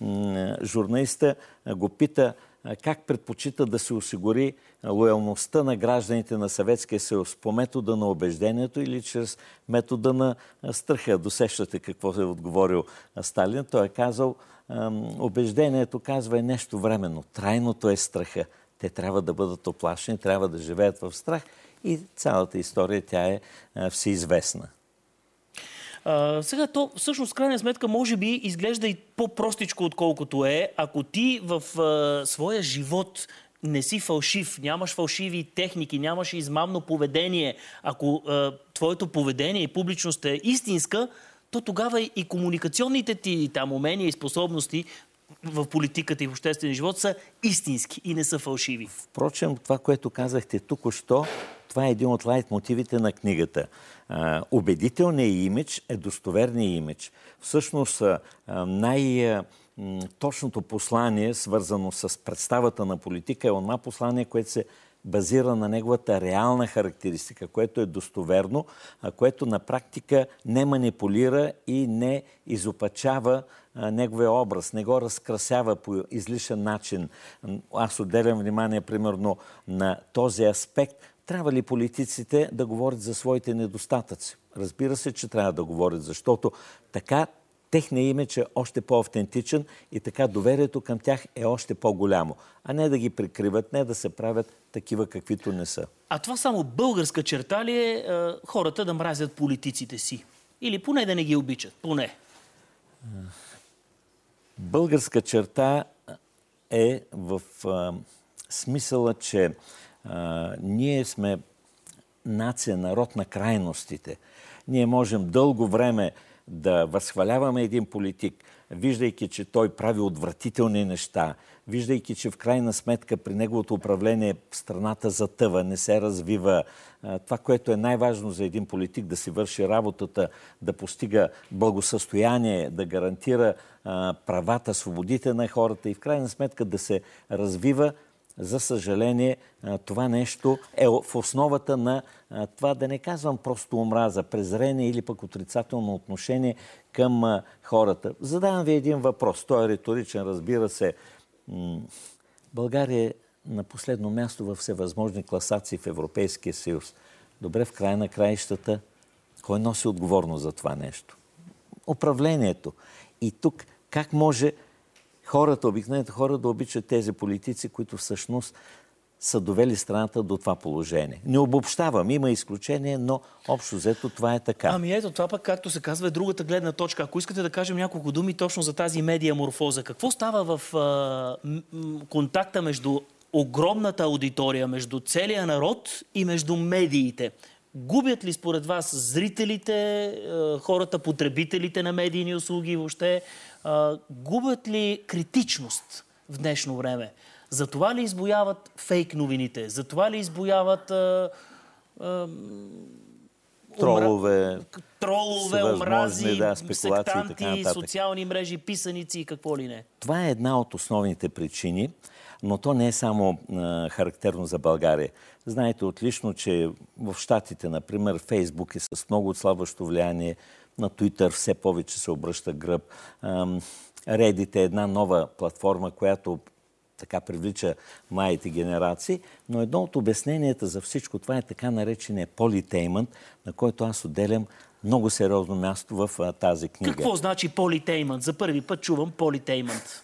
м- журналиста го пита как предпочита да се осигури лоялността на гражданите на Съветския съюз по метода на убеждението или чрез метода на страха. Досещате какво е отговорил Сталин. Той е казал, убеждението, казва, е нещо временно. Трайното е страха. Те трябва да бъдат оплашени, трябва да живеят в страх и цялата история, тя е всеизвестна. Uh, сега то, всъщност, крайна сметка, може би изглежда и по-простичко, отколкото е, ако ти в uh, своя живот не си фалшив, нямаш фалшиви техники, нямаш измамно поведение, ако uh, твоето поведение и публичност е истинска, то тогава и комуникационните ти там умения и способности в политиката и в обществения живот са истински и не са фалшиви. Впрочем, това, което казахте тук-що, това е един от лайтмотивите на книгата. А, убедителният имидж е достоверният имидж. Всъщност, най-точното послание, свързано с представата на политика, е онова послание, което се базира на неговата реална характеристика, което е достоверно, а което на практика не манипулира и не изопачава а, неговия образ, не го разкрасява по излишен начин. Аз отделям внимание, примерно, на този аспект. Трябва ли политиците да говорят за своите недостатъци? Разбира се, че трябва да говорят, защото така техният имидж е още по-автентичен и така доверието към тях е още по-голямо. А не да ги прикриват, не да се правят такива, каквито не са. А това само българска черта ли е, е хората да мразят политиците си? Или поне да не ги обичат? Поне. Българска черта е в а, смисъла, че а, ние сме нация, народ на крайностите. Ние можем дълго време да възхваляваме един политик, виждайки, че той прави отвратителни неща, виждайки, че в крайна сметка при неговото управление страната затъва, не се развива. Това, което е най-важно за един политик, да си върши работата, да постига благосъстояние, да гарантира правата, свободите на хората и в крайна сметка да се развива, за съжаление, това нещо е в основата на това, да не казвам просто омраза, презрение или пък отрицателно отношение към хората. Задавам ви един въпрос. Той е риторичен, разбира се. България е на последно място във всевъзможни класации в Европейския съюз. Добре, в края на краищата, кой носи отговорност за това нещо? Управлението. И тук как може хората, обикновените хора да обичат тези политици, които всъщност са довели страната до това положение? Не обобщавам, има изключение, но общо взето това е така. Ами ето, това пък, както се казва, е другата гледна точка. Ако искате да кажем няколко думи точно за тази медиаморфоза, какво става в а, контакта между огромната аудитория, между целия народ и между медиите? Губят ли според вас зрителите, хората, потребителите на медийни услуги въобще, губят ли критичност в днешно време? За това ли избояват фейк новините? За това ли избояват а, а, тролове, тролове омрази, да, сектанти, социални мрежи, писаници и какво ли не? Това е една от основните причини, но то не е само а, характерно за България. Знаете отлично, че в Щатите, например, Фейсбук е с много отслабващо влияние, на Twitter все повече се обръща гръб. Reddit е една нова платформа, която така привлича младите генерации, но едно от обясненията за всичко това е така наречения политеймънт, на който аз отделям много сериозно място в а, тази книга. Какво значи политеймънт? За първи път чувам политеймънт.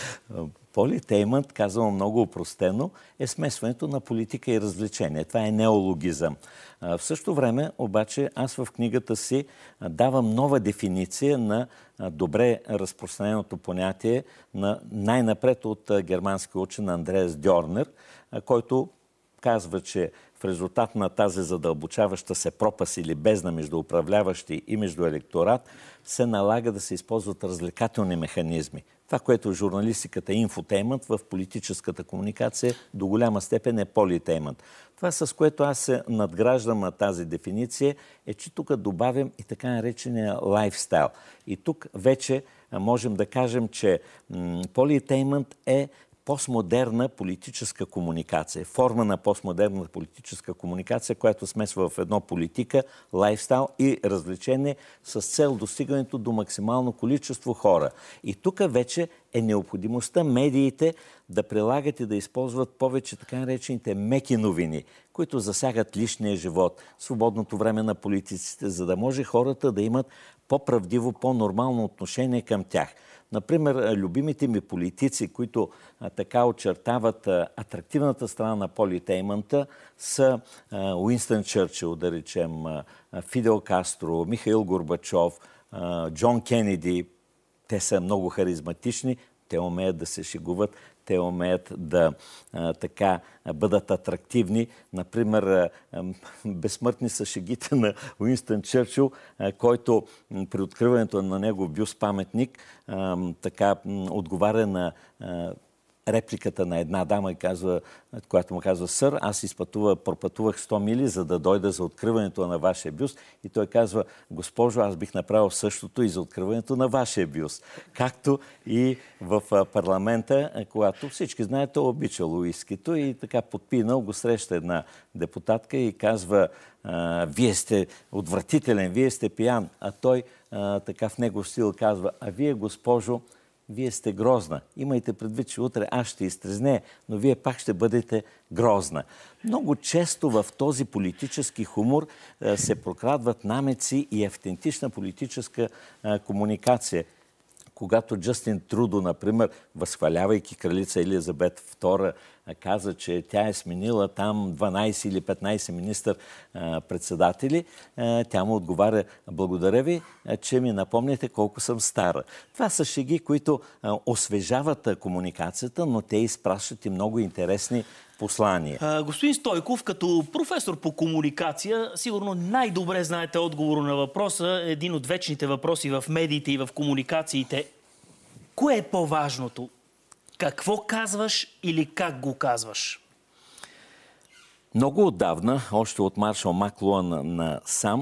Политеймънт, казвам много упростено, е смесването на политика и развлечение. Това е неологизъм. В същото време, обаче, аз в книгата си давам нова дефиниция на добре разпространеното понятие на най-напред от германски учен Андреас Дьорнер, който казва, че в резултат на тази задълбочаваща се пропаст или бездна между управляващи и между електорат се налага да се използват развлекателни механизми. Това, което в журналистиката е инфотеймънт, в политическата комуникация до голяма степен е политеймънт. Това, с което аз се надграждам на тази дефиниция, е, че тук добавям и така наречения лайфстайл. И тук вече можем да кажем, че политеймънт е постмодерна политическа комуникация. Форма на постмодерна политическа комуникация, която смесва в едно политика, лайфстайл и развлечение с цел достигането до максимално количество хора. И тук вече е необходимостта медиите да прилагат и да използват повече така наречените меки новини, които засягат личния живот, свободното време на политиците, за да може хората да имат по-правдиво, по-нормално отношение към тях. Например, любимите ми политици, които а, така очертават а, атрактивната страна на политеймънта, са а, Уинстън Чърчил, да речем, а, Фидел Кастро, Михаил Горбачов, а, Джон Кенеди. Те са много харизматични, те умеят да се шегуват, те умеят да а, така бъдат атрактивни. Например, а, безсмъртни са шегите на Уинстън Чърчил, а, който м, при откриването на него бюст паметник а, така м, отговаря на а, репликата на една дама, и казва, която му казва: сър, аз изпътува, пропътувах сто мили, за да дойда за откриването на вашия бюст. И той казва: госпожо, аз бих направил същото и за откриването на вашия бюст. Както и в парламента, когато всички знаете, обичал уискито и така подпинал, го среща една депутатка и казва: вие сте отвратителен, вие сте пиян. А той така в негов стил казва: а вие, госпожо, вие сте грозна. Имайте предвид, че утре аз ще изтрезнея, но вие пак ще бъдете грозна. Много често в този политически хумор се прокрадват намеци и автентична политическа комуникация. Когато Джастин Трудо, например, възхвалявайки кралица Елизабет втора, каза, че тя е сменила там дванайсет или петнайсет министър-председатели, тя му отговаря: благодаря ви, че ми напомняте колко съм стара. Това са шеги, които освежават комуникацията, но те изпращат и много интересни послания. А, господин Стойков, като професор по комуникация, сигурно най-добре знаете отговора на въпроса, един от вечните въпроси в медиите и в комуникациите. Кое е по-важното? Какво казваш или как го казваш? Много отдавна, още от Маршал Маклуан на сам,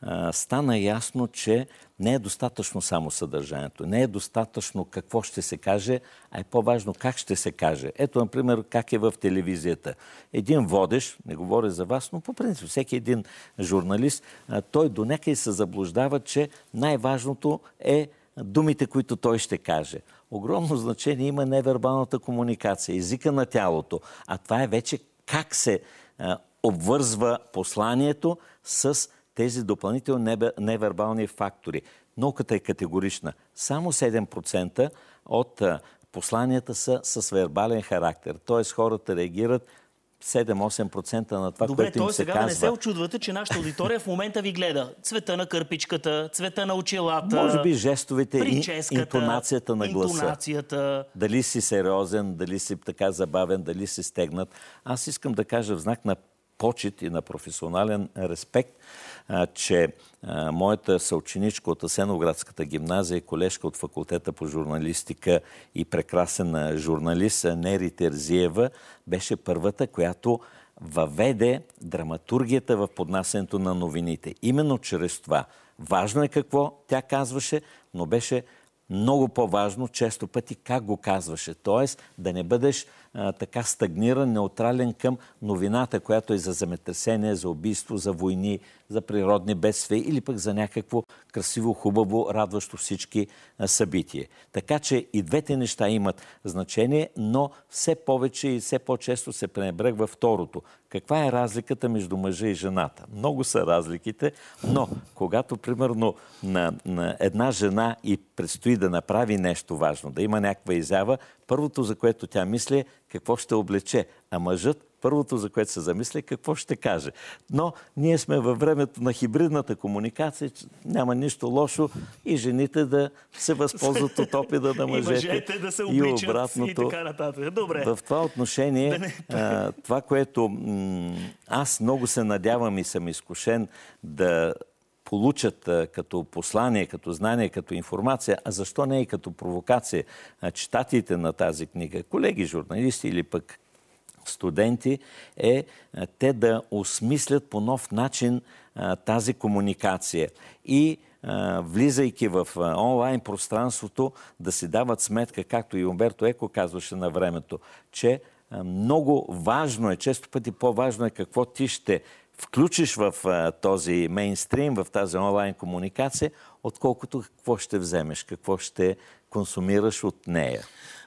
а, стана ясно, че не е достатъчно само съдържанието, не е достатъчно какво ще се каже, а е по-важно как ще се каже. Ето, например, как е в телевизията. Един водещ, не говоря за вас, но по принцип всеки един журналист, а, той донякъде се заблуждава, че най-важното е думите, които той ще каже. Огромно значение има невербалната комуникация, езика на тялото, а това е вече как се а, обвързва посланието с тези допълнителни невербални фактори. Науката е категорична. Само седем процента от а, посланията са с вербален характер. Т.е. хората реагират седем-осем процента на това, Добре, което им се сега казва. да не се очудвате, че нашата аудитория в момента ви гледа. Цвета на кърпичката, цвета на очилата, може би жестовете, прическата, интонацията на гласа. Интонацията. Дали си сериозен, дали си така забавен, дали си стегнат. Аз искам да кажа в знак на почет и на професионален респект, а, че а, моята съученичка от Асеновградската гимназия, колежка от факултета по журналистика и прекрасен журналист Нери Терзиева, беше първата, която въведе драматургията в поднасянето на новините. Именно чрез това. Важно е какво тя казваше, но беше много по-важно, често пъти, как го казваше. Тоест, да не бъдеш а, така стагниран, неутрален към новината, която е за земетресение, за убийство, за войни, за природни бедствия или пък за някакво красиво, хубаво, радващо всички а, събитие. Така че и двете неща имат значение, но все повече и все по-често се пренебрегва второто. Каква е разликата между мъжа и жената? Много са разликите, но когато, примерно, на, на една жена и предстои да направи нещо важно, да има някаква изява, първото, за което тя мисли, какво ще облече, а мъжът първото, за което се замисли, какво ще каже. Но ние сме във времето на хибридната комуникация, няма нищо лошо и жените да се възползват от опита на мъжете. И мъжете да се и обличат обратното. и така нататък. Добре. В това отношение, Да не... а, това, което м- аз много се надявам и съм изкушен да получат а, като послание, като знание, като информация, а защо не и като провокация а, читателите на тази книга, колеги журналисти или пък студенти, е а, те да осмислят по нов начин а, тази комуникация и а, влизайки в а, онлайн пространството, да си дават сметка, както и Умберто Еко казваше на времето, че а, много важно е, често пъти по-важно е какво ти ще включиш в а, този мейнстрим, в тази онлайн комуникация, отколкото какво ще вземеш, какво ще консумираш от нея.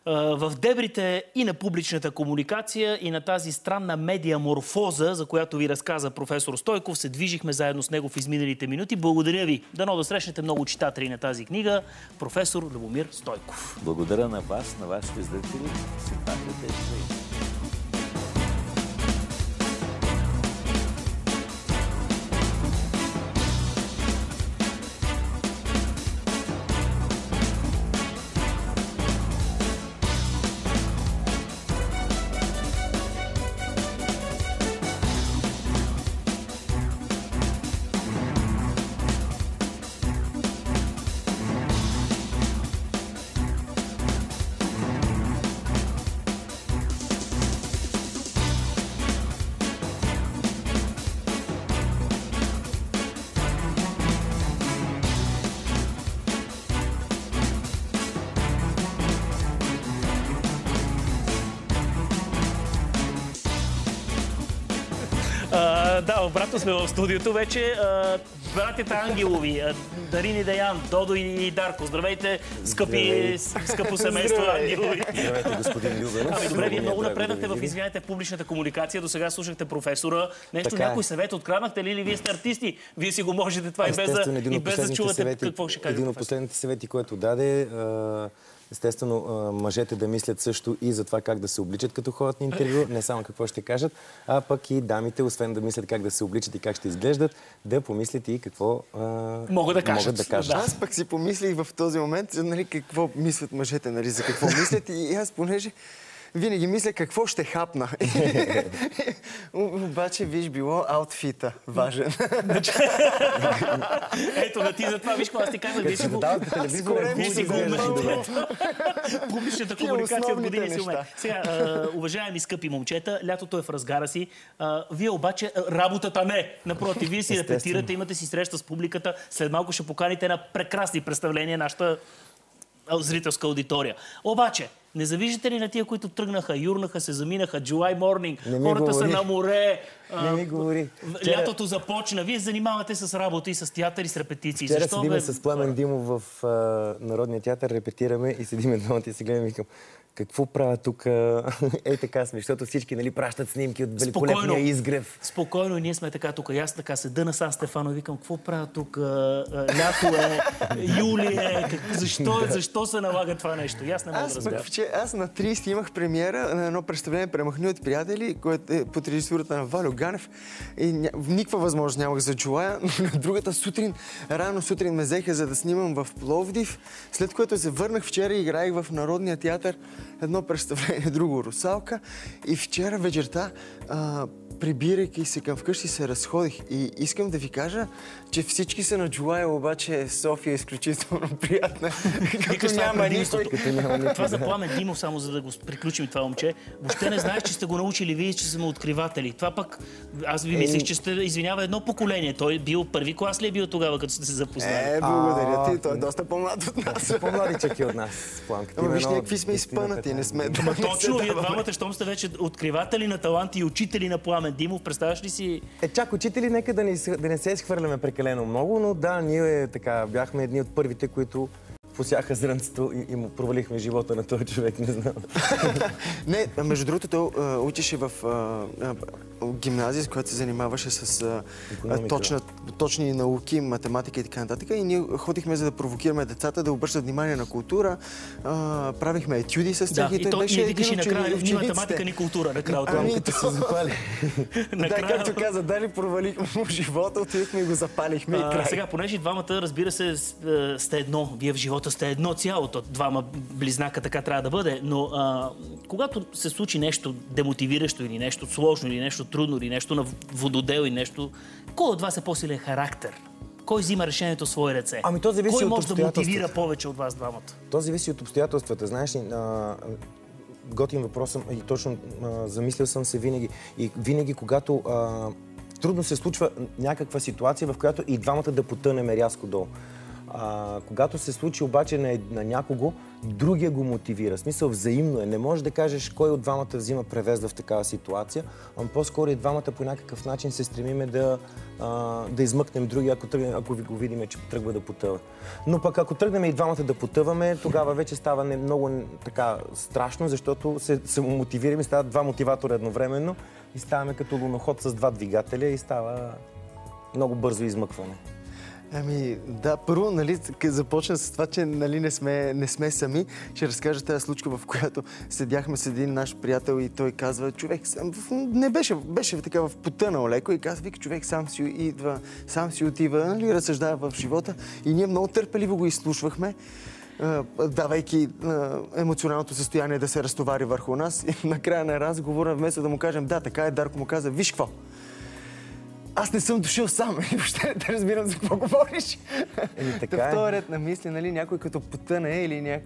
В дебрите и на публичната комуникация, и на тази странна медиаморфоза, за която ви разказа професор Стойков, се движихме заедно с него в изминалите минути. Благодаря ви. Дано да срещнете много читатели на тази книга. Професор Любомир Стойков. Благодаря на вас, на вашите зрители. Симпатията е. А, да, обратно сме в студиото вече. А, братята Ангелови, Дарин и Даян, Додо и Дарко. Здравейте, скъпи, скъпо семейство Ангелови. Здравейте, господин Любенов. Ами добре, вие много напреднахте в, извинете, в публичната комуникация. До сега слушахте професора. Нещо, така някой съвет откраднахте ли или вие сте артисти? Вие си го можете това и без да, и без да чувате съвети, какво ще каже. Един от последните съвети, който даде, естествено, мъжете да мислят също и за това как да се обличат като ходят на интервю, не само какво ще кажат, а пък и дамите, освен да мислят как да се обличат и как ще изглеждат, да помислят и какво а, могат да кажат. Могат да кажат. Да. Аз пък си помислих в този момент, нали, какво мислят мъжете, нали, за какво мислят и аз, понеже винаги мисля какво ще хапна. Обаче, виж, било аутфита важен. Ето, на ти за това, виж, аз ти казах, виж го... Виж си го публичната комуникация от години си умея. Сега, уважаеми скъпи момчета, лятото е в разгара си. Вие обаче, работата не. Напротив, вие си репетирате, имате си среща с публиката. След малко ще поканите на прекрасни представления нашата зрителска аудитория. Обаче, не завиждате ли на тия, които тръгнаха, юрнаха се, заминаха, July Morning, хората са на море, не ми говори. Лятото започна, вие занимавате с работа и с театър и с репетиции. Вчера седиме с Пламен Димов в Народния театър, репетираме и седиме двамата и си гледаме и викам, какво правя тук? Е, така сме, защото всички, нали, пращат снимки от великолепния изгрев. Спокойно, ние сме така тук. Аз така седа на Сан Стефано и викам, какво правя тук? Лято е, юли е, защо, защо се налага това нещо? Аз не мога да разбера. Аз на трийсети имах премиера на едно представление "Премахни от приятели", което е под режисурата на Валю Ганев. И ня... никаква възможност нямах за July, но на другата сутрин, рано сутрин ме взеха, за да снимам в Пловдив, след което се върнах вчера и играех в Народния театър едно представление, друго "Русалка". И вчера вечерта, а, прибирайки се към вкъщи, се разходих. И искам да ви кажа, че всички са на July, обаче София е изключително приятна. Като няма никой. Това за Пламен Димов, само за да го приключим това момче. Въобще не знаеш, че сте го научили вие, че сме откриватели. Това пък, аз ви мислех, че сте, извинява, едно поколение. Той бил първи клас ли е бил тогава, като сте се запознали? Е, благодаря ти. Той е доста по-млад от нас. По-младичък е от нас, Пламката. Ама виж, някакви сме изпънати, не сме. Ама точно, вие двамата, щом сте вече откриватели на таланти и учители на Пламен Димов, представяш ли си? Е, чак учители, нека да не, да не се изхвърляме прекалено много, но да, ние така бяхме едни от първите, които посяха зрънцето и, и му провалихме живота на този човек, не знам. Не, между другото, той а, учеше в а, а, гимназия, с която се занимаваше с а, точна, точни науки, математика и така нататък. И ние ходихме, за да провокираме децата да обръщат внимание на култура. А, правихме етюди с тях. Да, и, и той беше викаше накрая ни математика, ни култура. Накрая от рамката се запали. Да, както каза, дали провалихме му живота, отидохме и го запалихме и край. Сега, понеже двамата, разбира се, сте едно, вие в живота сте едно цялото, двама близнака, така трябва да бъде, но а, когато се случи нещо демотивиращо или нещо сложно, или нещо трудно, или нещо на вододел, и нещо, кой от вас е по-силен характер? Кой взима решението в свои ръце? Ами то зависи Кой от може да мотивира повече от вас двамата? То зависи от обстоятелствата. Знаеш ли, а, готин въпрос съм и точно а, замислил съм се винаги. И винаги, когато а, трудно се случва някаква ситуация, в която и двамата да потънем рязко долу. А, когато се случи обаче на, на някого, другия го мотивира. В смисъл, взаимно е. Не можеш да кажеш кой от двамата взима превес в такава ситуация, а по-скоро и двамата по някакъв начин се стремиме да, а, да измъкнем другия, ако, тръгнем, ако ви го видим, че тръгва да потъва. Но пък ако тръгнем и двамата да потъваме, тогава вече става не, много така страшно, защото се, се мотивираме, стават два мотиватора едновременно и ставаме като луноход с два двигателя и става много бързо измъкване. Ами да, първо, нали, започна с това, че нали, не, сме, не сме сами. Ще разкажа тази случка, в която седяхме с един наш приятел и той казва, човек, сам, не беше, беше така в потънал леко и казва, вика, човек сам си идва, сам си отива, нали, разсъждава в живота. И ние много търпеливо го изслушвахме, давайки емоционалното състояние да се разтовари върху нас. И накрая на разговора, вместо да му кажем, да, така е, Дарко му каза, виж какво. Аз не съм дошъл сам. И въобще не разбирам за какво говориш. Еми, така е. В този ред на мисли, нали, някой като потъне или ня...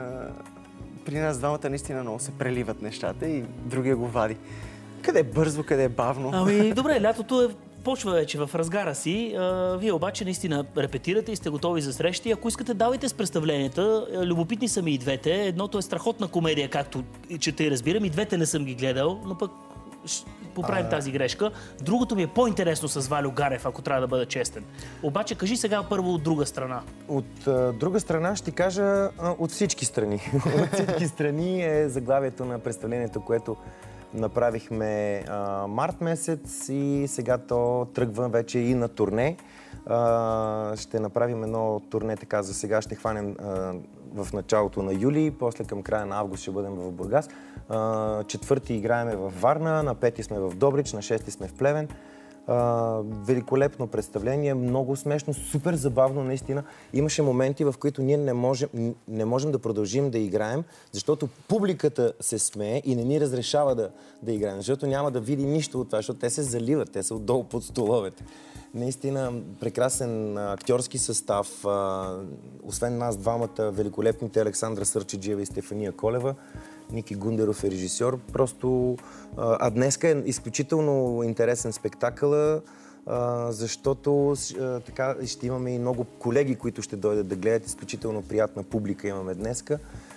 при нас двамата наистина много се преливат нещата и другия го вади. Къде е бързо, къде е бавно. Ами, добре, лятото е почва вече в разгара си. А, вие обаче наистина репетирате и сте готови за срещи. Ако искате, давайте с представленията. Любопитни са ми и двете. Едното е страхотна комедия, както чета и разбирам. И двете не съм ги гледал, но пък поправим а... тази грешка. Другото ми е по-интересно с Валю Ганев, ако трябва да бъда честен. Обаче кажи сега първо от друга страна. От а, друга страна ще кажа а, от всички страни. От всички страни е заглавието на представлението, което направихме а, март месец и сега то тръгва вече и на турне. А, ще направим едно турне така за сега. Ще хванем а, в началото на юли, после към края на август ще бъдем в Бургас. А, четвърти играеме в Варна, на пети сме в Добрич, на шести сме в Плевен. А, великолепно представление, много смешно, супер забавно наистина. Имаше моменти, в които ние не можем, не можем да продължим да играем, защото публиката се смее и не ни разрешава да, да играем, защото няма да види нищо от това, защото те се заливат, те са отдолу под столовете. Наистина прекрасен актьорски състав, а, освен нас двамата, великолепните Александра Сърчеджиева и Стефания Колева. Ники Гундеров е режисьор. Просто, а, а днеска е изключително интересен спектакъл, а, защото а, така ще имаме и много колеги, които ще дойдат да гледат. Изключително приятна публика имаме днеска.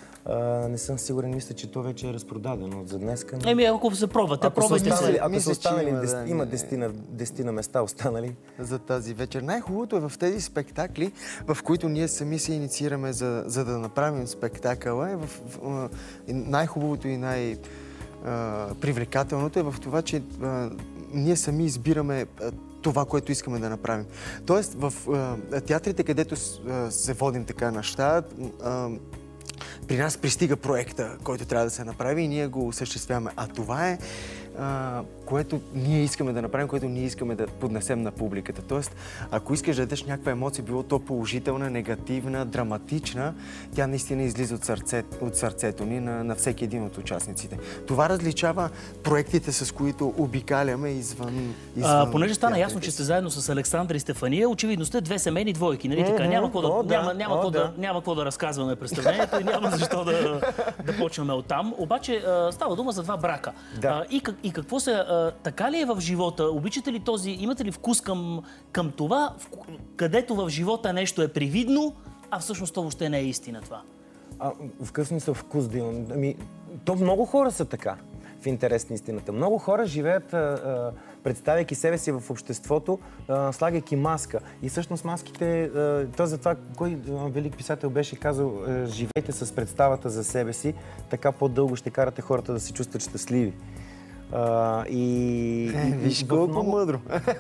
Uh, не съм сигурен, мисля, че то вече е разпродадено за днеска. Но... Еми, ако се пробвате, ако пробвайте са останали, се. ако Мисля, са останали, има, дес... да, има не... десетина, десетина места останали. За тази вечер. Най-хубавото е в тези спектакли, в които ние сами се инициираме за, за да направим спектакъла. Е в, в, в, най-хубавото и най-привлекателното е в това, че а, ние сами избираме а, това, което искаме да направим. Тоест, в а, театрите, където а, се водим така неща, а, при нас пристига проекта, който трябва да се направи и ние го осъществяваме. А това е, а, което ние искаме да направим, което ние искаме да поднесем на публиката. Тоест, ако искаш да дадеш някаква емоция, било то положителна, негативна, драматична, тя наистина излиза от, сърце, от сърцето ни на, на всеки един от участниците. Това различава проектите, с които обикаляме извън... извън а, понеже стана ясно, че сте заедно с Александра и Стефания, очевидно сте две семейни двойки, нали така? Няма какво да, О, да. няма, няма О, какво да. да, няма какво да разказваме представлението и няма защо да, да почваме оттам. Обаче а, става дума за два брака. Да. А, и, как, и какво се... А, така ли е в живота? Обичате ли този... Имате ли вкус към, към това, в, където в живота нещо е привидно, а всъщност то въобще не е истина това? А, в какъв смисъл вкус да имам? Ами, то много хора са така, в интерес на истината. Много хора живеят, а, а, представяйки себе си в обществото, а, слагайки маска. И всъщност маските, а, то за това, кой а, велик писател беше казал, а, живейте с представата за себе си, така по-дълго ще карате хората да се чувстват щастливи. Uh, и, е, виж колко много мъдро.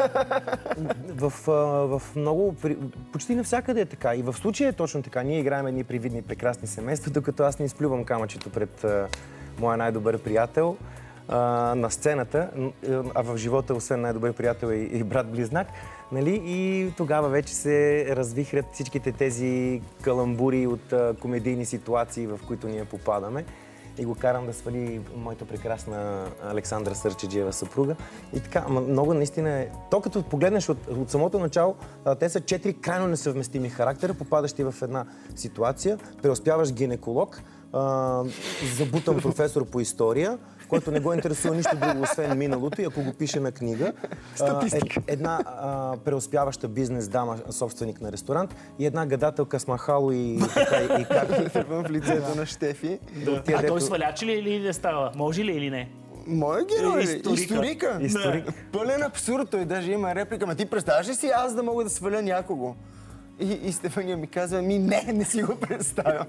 в, в, в много, почти навсякъде е така. И в случая е точно така. Ние играем едни привидни прекрасни семейства, докато аз не изплювам камъчето пред uh, моя най-добър приятел uh, на сцената, а в живота, освен най-добър приятел и, и брат-близнак. Нали? И тогава вече се развихрят всичките тези каламбури от uh, комедийни ситуации, в които ние попадаме. И го карам да свали моята прекрасна Александра Сърчеджиева съпруга. И така, много наистина е... То като погледнеш от, от самото начало, те са четири крайно несъвместими характера, попадащи в една ситуация. Преуспяваш гинеколог, а, забутан професор по история, който не го интересува нищо друго, освен миналото, и ако го пише на книга. Статистика. Е, една а, преуспяваща бизнес дама, собственик на ресторант, и една гадателка с махало и, така, и, и карти. В лицето на Щефи. Да. А той сваляч ли или не става? Може ли или не? Моя герой е Историка. историка. Историк. Пълен абсурд. Той даже има реплика. Ма ти представяш ли си аз да мога да сваля някого? И, и Стефания ми казва, ми не, не си го представям.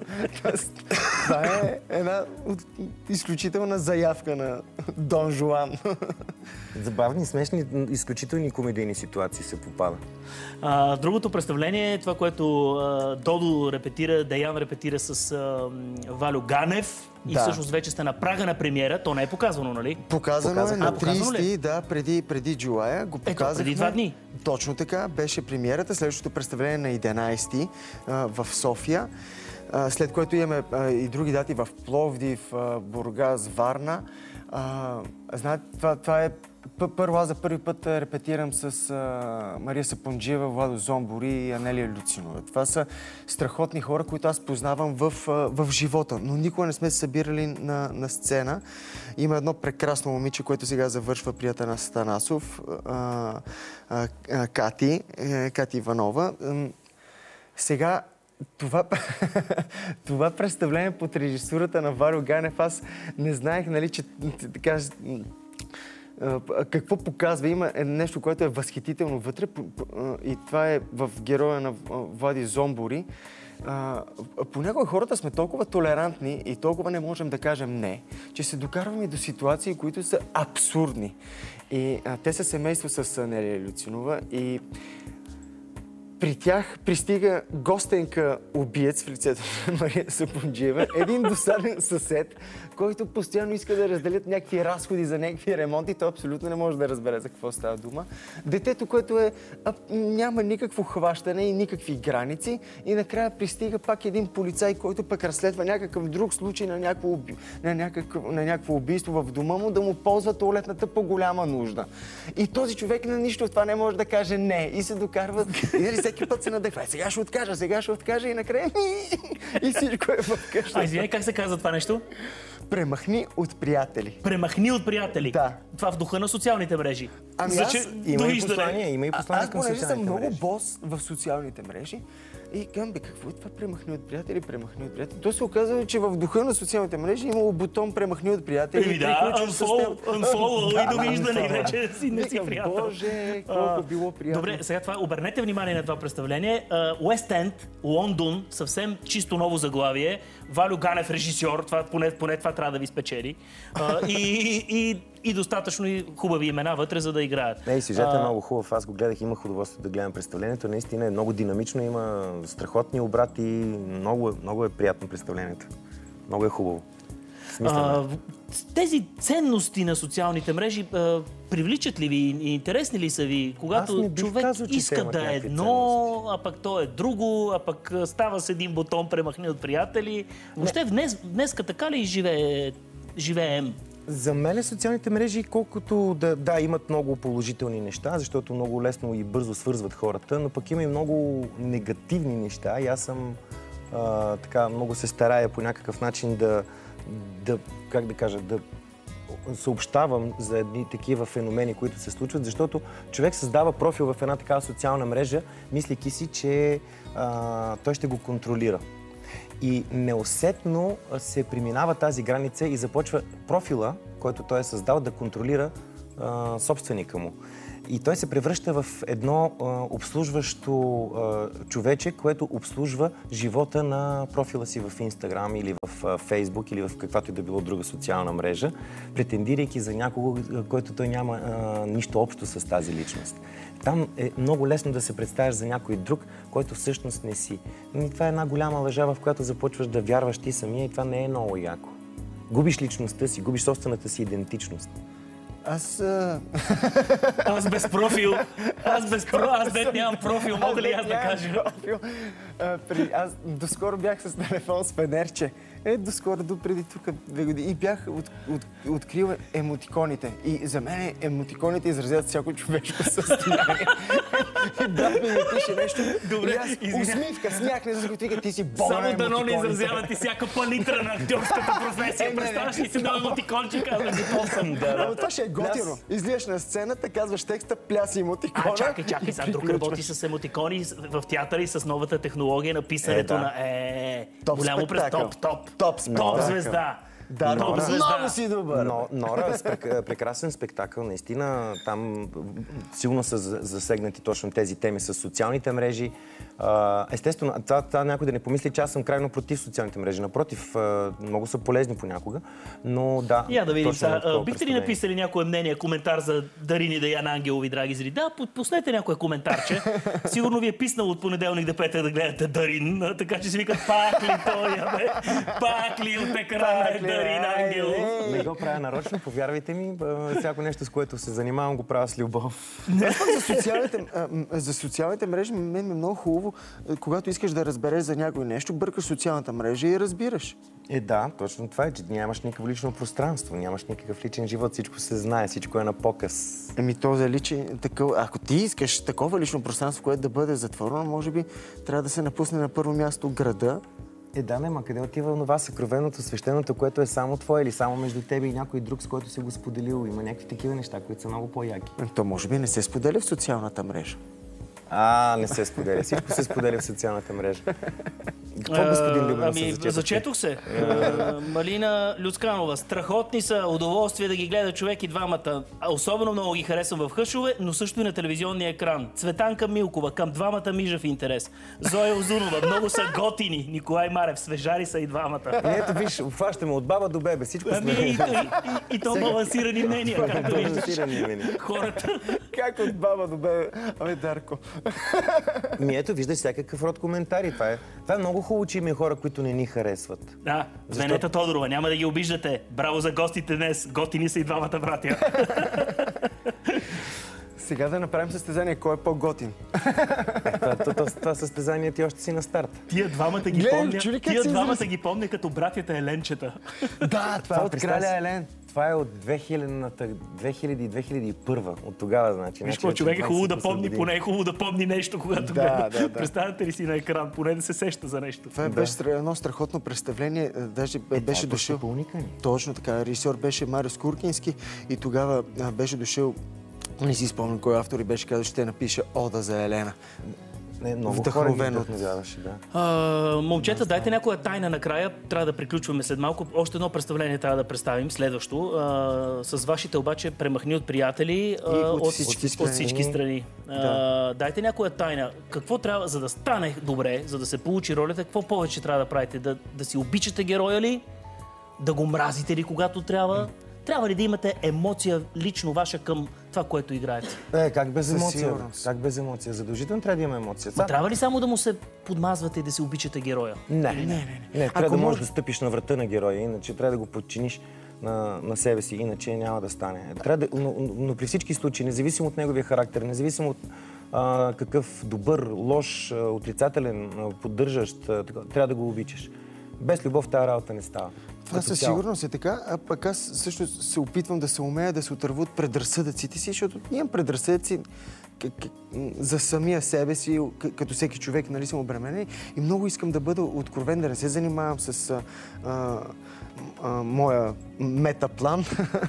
Това е една изключителна заявка на Дон Жуан. Забавни, смешни, изключителни комедийни ситуации се попада. А, другото представление е това, което а, Додо репетира, Деян репетира с а, Валю Ганев. И да. Всъщност вече сте на прага на премиера. То не е показано, нали? Показано Показах. е на а, тридесети, да, преди, преди Джулая. Го показахме. Ето, преди два дни. Точно така. Беше премиерата. Следващото представление на единайсети а, в София. А, след което имаме а, и други дати в Пловдив, а, Бургас, Варна. А, знаете, това, това е... Първо, аз за първи път репетирам с а, Мария Сапунджиева, Владо Зомбори и Анелия Люцинова. Това са страхотни хора, които аз познавам в, а, в живота, но никога не сме се събирали на, на сцена. Има едно прекрасно момиче, което сега завършва при Атанас Танасов, а, а, а, Кати, е, Кати Иванова. Сега Това, това представление под режисурата на Валю Ганев, аз не знаех, нали, че така... Какво показва? Има нещо, което е възхитително вътре, и това е в героя на Влади Зомбори. Понякога хората сме толкова толерантни и толкова не можем да кажем не, че се докарваме до ситуации, които са абсурдни. И а, те са семейство с Анелия Люцинова и при тях пристига гостенка убиец в лицето на Мария Сапунджиева, един досаден съсед, който постоянно иска да разделят някакви разходи за някакви ремонти. Той абсолютно не може да разбере за какво става дума. Детето, което е, а, няма никакво хващане и никакви граници. И накрая пристига пак един полицай, който пък разследва някакъв друг случай на някакво, уби... на някакво, на някакво убийство в дома му, да му ползва туалетната по голяма нужда. И този човек на нищо от това не може да каже не. И се докарват. И нали, всеки път се надъхва. Сега ще откажа, сега ще откажа и накрая и всичко е в къщата. А извиняй, как се казва това нещо? Премахни от приятели. Премахни от приятели? Да. Това в духа на социалните мрежи. Ами За, аз... че... Има и послание, има и послание аз към социалните съм много мрежи. бос в социалните мрежи и казвам, бе, какво е това премахни от приятели, премахни от приятели? То се оказва, че в духа на социалните мрежи имало бутон премахни от приятели. Еми да, unfollow, unfollow и довиждане и вече си не си приятел. Боже, колко било приятно. Добре, сега това, обърнете внимание на това представление. Уест Енд, Лондон, съвсем чисто ново заглавие. Валю Ганев, режисьор, това, поне, поне това трябва да ви спечели. Uh, и, и, и достатъчно и хубави имена вътре, за да играят. Не, сюжетът е много хубав. Аз го гледах, имах удоволствие да гледам представлението. Наистина е много динамично, има страхотни обрати. Много, много е приятно представлението. Много е хубаво. Uh, тези ценности на социалните мрежи uh, привличат ли ви и интересни ли са ви, когато човек казал, иска да е едно, а пък то е друго, а пък става с един бутон премахни от приятели. Въобще днес, днеска така ли живее, живеем? За мен социалните мрежи, колкото да, да, имат много положителни неща, защото много лесно и бързо свързват хората, но пък има и много негативни неща. И аз съм а, така, много се старая по някакъв начин да, да, как да кажа, да съобщавам за едни такива феномени, които се случват, защото човек създава профил в една такава социална мрежа, мислейки си, че а, той ще го контролира. И неусетно се преминава тази граница и започва профила, който той е създал, да контролира а, собственика му. И той се превръща в едно а, обслужващо а, човече, което обслужва живота на профила си в Инстаграм или в а, Фейсбук или в каквато и да било друга социална мрежа, претендирайки за някого, който той няма а, нищо общо с тази личност. Там е много лесно да се представяш за някой друг, който всъщност не си. И това е една голяма лъжа, в която започваш да вярваш ти самия и това не е много яко. Губиш личността си, губиш собствената си идентичност. Аз... А... Аз без профил. Аз без профил. Аз дет нямам профил. Мога ли аз да кажа? А, при... Аз доскоро бях с телефон с фенерче. Е, доскоро, до преди тук две години. И бях от, от, открил емотиконите. И за мен емотиконите изразят всяко човешко състояние. И брат ми ми пише нещо. Добре, и аз усмивка, смях, не за вика, ти си бога на само дано не емотиконите. изразяват и всяка палитра на актьорската професия. Представяш ли си да емотиконче, казвам, готов съм да... Ама това ще е готино. Излияш на сцената, казваш текста, пляси емотикона. А, чакай, чакай, сега друг работи с емотикони в театъра и с новата технология на писането Е, да. на е, Топ голямо през спектакъл. топ, топ. Топ, Топ звезда. Да, топ Нора, звезда. много си добър. Но, Нора е спек, прекрасен спектакъл, наистина. Там силно са засегнати точно тези теми с социалните мрежи. Естествено, това, това някой да не помисли, че аз съм крайно против социалните мрежи. Напротив, много са полезни понякога, но да. Я да видим сега. Точно Бихте ли написали някое мнение, коментар за Дарини Даян Ангелови, драги зрители? Да, пуснете някое коментарче. Сигурно ви е писнало от понеделник до петък да гледате Дарин, така че си викат, пак ли той, бе? Пак ли от екрана е Дарин Ангелов? Не го правя нарочно, повярвайте ми. Всяко нещо, с което се занимавам, го правя с любов. За социалните, за социалните мрежи мен е много хубаво, когато искаш да разбереш за някой нещо, бъркаш социалната мрежа и разбираш. Е, да, точно това е, че нямаш никакво лично пространство, нямаш никакъв личен живот, всичко се знае, всичко е на показ. Еми то за личен такъв... Ако ти искаш такова лично пространство, което да бъде затворено, може би трябва да се напусне на първо място града. Е, да, не, ма къде отива това съкровеното, свещеното, което е само твое или само между тебе и някой друг, с който си го споделил? Има някакви такива неща, които са много по-яки. То може би не се споделя в социалната мрежа. А, не се споделя. Всичко се споделя в социалната мрежа. Какво, господин Любенов, Ами, се зачетохте? зачетох се. А, Малина Люцканова. Страхотни са, удоволствие да ги гледа човек и двамата. Особено много ги харесвам в хъшове, но също и на телевизионния екран. Цветанка Милкова, към двамата мижав интерес. Зоя Озунова, много са готини. Николай Марев, свежари са и двамата. Ето виж, обхващаме от баба до бебе, всичко сме. Ами и, и, и, и то балансирани мнения, както виждаш. Хората. Как от баба до бебе? Абе, Дарко. Ми ето, виждаш всякакъв род коментари. Това е, това е много хубаво, че има хора, които не ни харесват. Да, Защо... Венета Тодорова, няма да ги обиждате. Браво за гостите днес. Готини са и двамата братя. Сега да направим състезание. Кой е по-готин? Това, това, това състезание ти още си на старт. Тия двамата ги Гледам, помня. чули как Тия се двамата изрази? ги помня като братята Еленчета. Да, това е от краля Елен. Това е от две хиляди две хиляди и първа. От тогава, значи. Виж какво, човек е хубаво да помни, поне е хубаво да помни нещо, когато Да, гледа. да, да. Представяте ли си на екран, поне да се сеща за нещо. Това беше едно страхотно представление. Даже беше дошъл. Точно така. Режисьор беше Марио Скуркински и тогава а, беше дошъл. Не си спомням кой автор и беше казал, ще напиша Ода за Елена. Не, много Вдъхновен хора от... ги вдъхновяваше, да. А, момчета, дайте някоя тайна накрая. Трябва да приключваме след малко. Още едно представление трябва да представим, следващо. А, с вашите обаче премахни от приятели а, от от, всички от, страни. от всички страни. Да. А, дайте някоя тайна. Какво трябва, за да стане добре, за да се получи ролята, какво повече трябва да правите? Да, да си обичате героя ли? Да го мразите ли, когато трябва? Трябва ли да имате емоция лично ваша към това, което играете? Е, как без Със емоция? сигурност. Как без емоция? Задължително трябва да има емоция. Ма трябва ли само да му се подмазвате и да си обичате героя? Не, Или не, не. не. Трябва Ако да можеш може- да стъпиш на врата на героя, иначе трябва да го подчиниш на, на себе си, иначе няма да стане. Трябва да, но, но при всички случаи, независимо от неговия характер, независимо от а, какъв добър, лош, а, отрицателен, а, поддържащ, а, така, трябва да го обичаш. Без любов тази работа не става. Това Като със цяло. сигурност е така, а пък аз също се опитвам да се умея да се отърва от предразсъдъците си, защото имам предразсъдъци к- к- за самия себе си, к- като всеки човек, нали, съм обременен и много искам да бъда откровен, да не се занимавам с а, а, а, моя метаплан,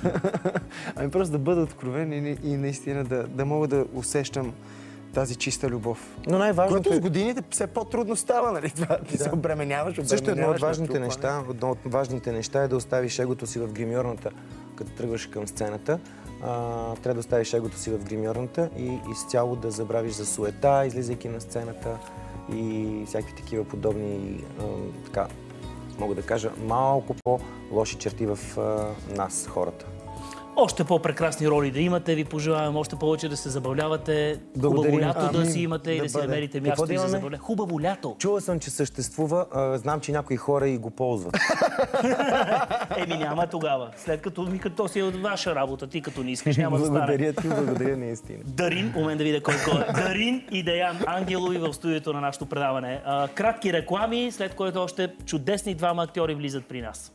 ами просто да бъда откровен и, и наистина да, да мога да усещам тази чиста любов. Но най-важното Което е- с годините все по-трудно става, нали? Това ти се обременяваш, обременяваш. Също едно от важните натрупване. неща, едно от важните неща е да оставиш егото си в гримьорната, като тръгваш към сцената. А, трябва да оставиш егото си в гримьорната и изцяло да забравиш за суета, излизайки на сцената и всякакви такива подобни, а, така, мога да кажа, малко по-лоши черти в а, нас, хората. Още по-прекрасни роли да имате, ви пожелавам още повече да се забавлявате. Благодарим. Хубаво лято да Амин. си имате и Да да си бъде. намерите Какво място да и за имаме? забавление. Хубаво лято! Чула съм, че съществува, а, знам, че някои хора и го ползват. Еми няма тогава. След като ми като си е от ваша работа, ти като не искаш, няма да стане. Благодаря ти, благодаря наистина. Дарин, момент да видя колко е. Дарин и Деян Ангелови в студиото на нашото предаване. А, кратки реклами, след което още чудесни двама актьори влизат при нас.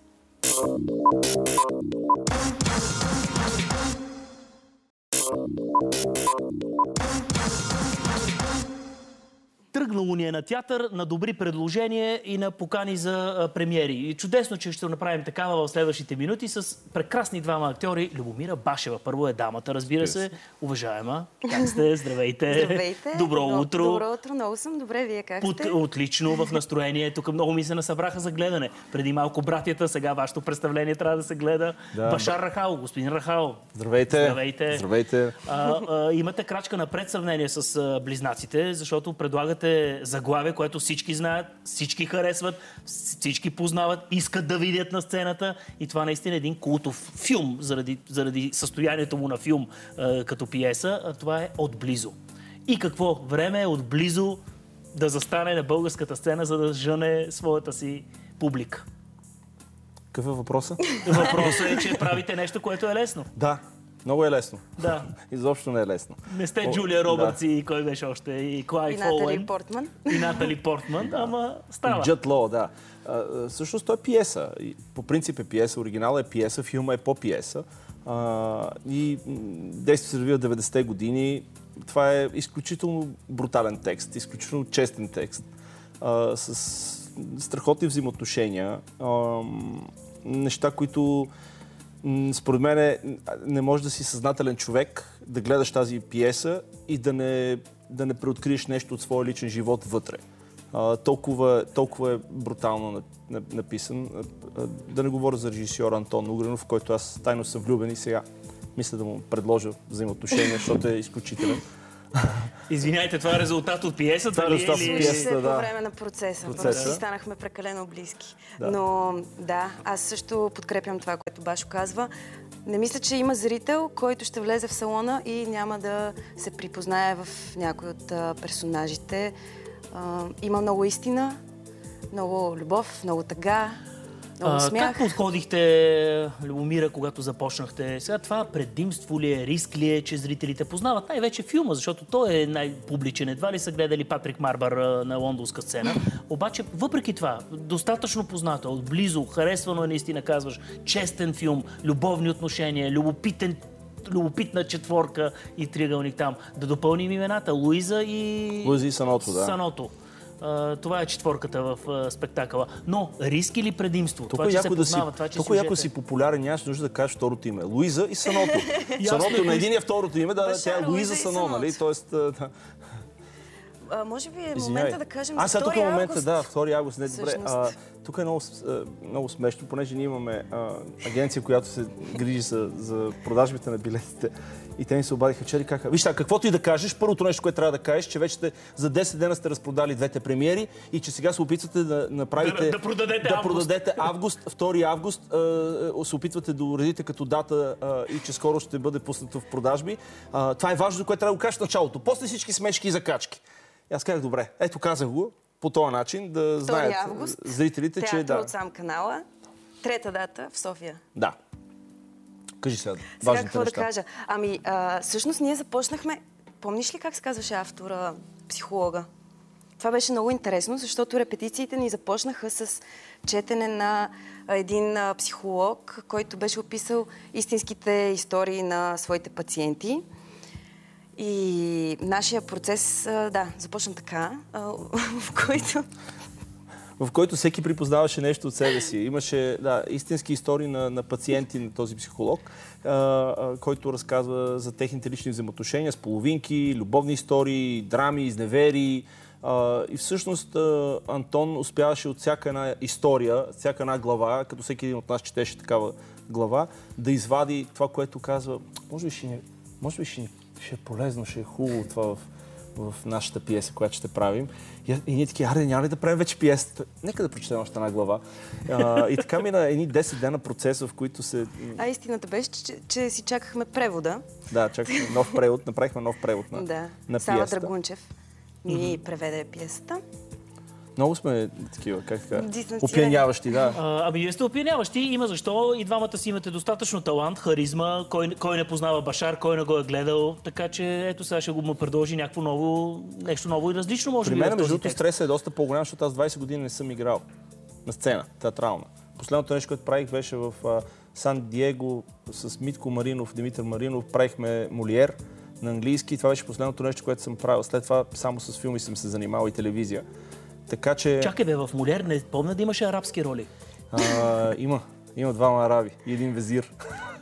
Тръгнало ни е на театър, на добри предложения и на покани за а, премиери. И чудесно, че ще направим такава в следващите минути с прекрасни двама актьори. Любомира Башева. Първо е дамата, разбира се. Уважаема, как сте? Здравейте. Здравейте. Добро утро. Добро утро. Много съм. Добре, вие как От, сте? отлично, в настроение. Тук много ми се насъбраха за гледане. Преди малко братята, сега вашето представление трябва да се гледа. Да. Башар Рахал, господин Рахал. Здравейте. Здравейте. Здравейте. А, а, имате крачка напред в сравнение с а, близнаците, защото предлагате заглавие, което всички знаят, всички харесват, всички познават, искат да видят на сцената и това наистина е един култов филм заради, заради състоянието му на филм а, като пиеса. А това е Отблизо. И какво? Време е отблизо да застане на българската сцена, за да жъне своята си публика. Какъв е въпросът? Въпросът е, че правите нещо, което е лесно. Да, много е лесно. Да. Изобщо не е лесно. Не сте О, Джулия Робъртс да. и кой беше още? И Клайв И Натали Оуен. Портман. И Натали Портман, ама става. Джът Лоу, да. А, а, всъщност той е пиеса. И по принцип е пиеса, оригинала е пиеса, филма е по-пиеса. А, и м, действие се развива в деветдесетте години. Това е изключително брутален текст, изключително честен текст. А, с страхотни взаимоотношения. А, неща, които м, според мен е, не може да си съзнателен човек, да гледаш тази пиеса и да не, да не преоткриеш нещо от своя личен живот вътре. А, толкова, толкова е брутално написан. А, да не говоря за режисьор Антон Угренов, в който аз тайно съм влюбен и сега мисля да му предложа взаимоотношения, защото е изключителен. Извиняйте, това е резултат от пиесата? Това е резултат от пиесата, да. По време на процеса. процеса. Просто си станахме прекалено близки. Да. Но да, аз също подкрепям това, което Башо казва. Не мисля, че има зрител, който ще влезе в салона и няма да се припознае в някой от а, персонажите. А, има много истина, много любов, много тъга, много смях. Как подходихте, Любомира, когато започнахте? Сега това предимство ли е, риск ли е, че зрителите познават най-вече филма, защото той е най-публичен. Едва ли са гледали Патрик Марбър на лондонска сцена. Обаче, въпреки това, достатъчно познато, отблизо, харесвано е наистина, казваш, честен филм, любовни отношения, любопитен любопитна четворка и триъгълник там. Да допълним имената. Луиза и... Луиза и Саното, да. Саното. Uh, това е четворката в uh, спектакъла. Но риск или предимство? Тук това, че се да познава, си, това, че тук сюжет ако е... си популярен, нямаш нужда да кажеш второто име. Луиза и Саното. Саното на един е второто име, да, тя е Луиза Сано, нали? Тоест, да. А, може би е момента да кажем а, за втори тук е момента, август. да, втори август, не добре. А, тук е много, много смешно, понеже ние имаме а, агенция, която се грижи за, за продажбите на билетите. И те ми се обадиха вчера и казаха, виж, каквото и да кажеш, първото нещо, което трябва да кажеш, че вече сте, за десет дена сте разпродали двете премиери и че сега се опитвате да направите... Да, да продадете да август. продадете август, втори август, а, се опитвате да уредите като дата а, и че скоро ще бъде пуснато в продажби. А, това е важно, което трябва да го кажеш в началото. После всички смешки и закачки. И аз казах, добре, ето казах го по този начин, да знаят август, зрителите, че... Театър Да. от сам канала. Трета дата в София. Да. Кажи сега. Сега какво да кажа? Ами, а, всъщност ние започнахме... Помниш ли как се казваше автора, психолога? Това беше много интересно, защото репетициите ни започнаха с четене на един а, психолог, който беше описал истинските истории на своите пациенти. И нашия процес, а, да, започна така, а, в който... в който всеки припознаваше нещо от себе си. Имаше да, истински истории на, на пациенти на този психолог, а, а, който разказва за техните лични взаимоотношения с половинки, любовни истории, драми, изневери. А, и всъщност а, Антон успяваше от всяка една история, всяка една глава, като всеки един от нас четеше такава глава, да извади това, което казва, може би ще, може би ще, ще е полезно, ще е хубаво това в в нашата пиеса, която ще правим. И, и ние таки, аре, няма ли да правим вече пиесата? Нека да прочетем още една глава. А, и така мина едни десет дена процеса, в които се... А истината беше, че, че си чакахме превода. Да, чакахме нов превод. Направихме нов превод на, да. на пиесата. Сава Драгунчев ни mm-hmm. преведе пиесата. Много сме такива, как така, опияняващи, да. А, ами вие сте опияняващи, има защо. И двамата си имате достатъчно талант, харизма, кой, кой не познава Башар, кой не го е гледал, така че ето сега ще го му предложи някакво ново, нещо ново и различно, може При би. мен, между другото, стресът е доста по-голям, защото аз двайсет години не съм играл на сцена, театрална. Последното нещо, което правих, беше в Сан Диего с Митко Маринов, Димитър Маринов, правихме Молиер на английски. Това беше последното нещо, което съм правил. След това само с филми съм се занимавал и телевизия. Така че... Чакай бе, в Молиер не помня да имаше арабски роли. А, има. Има двама араби и един везир.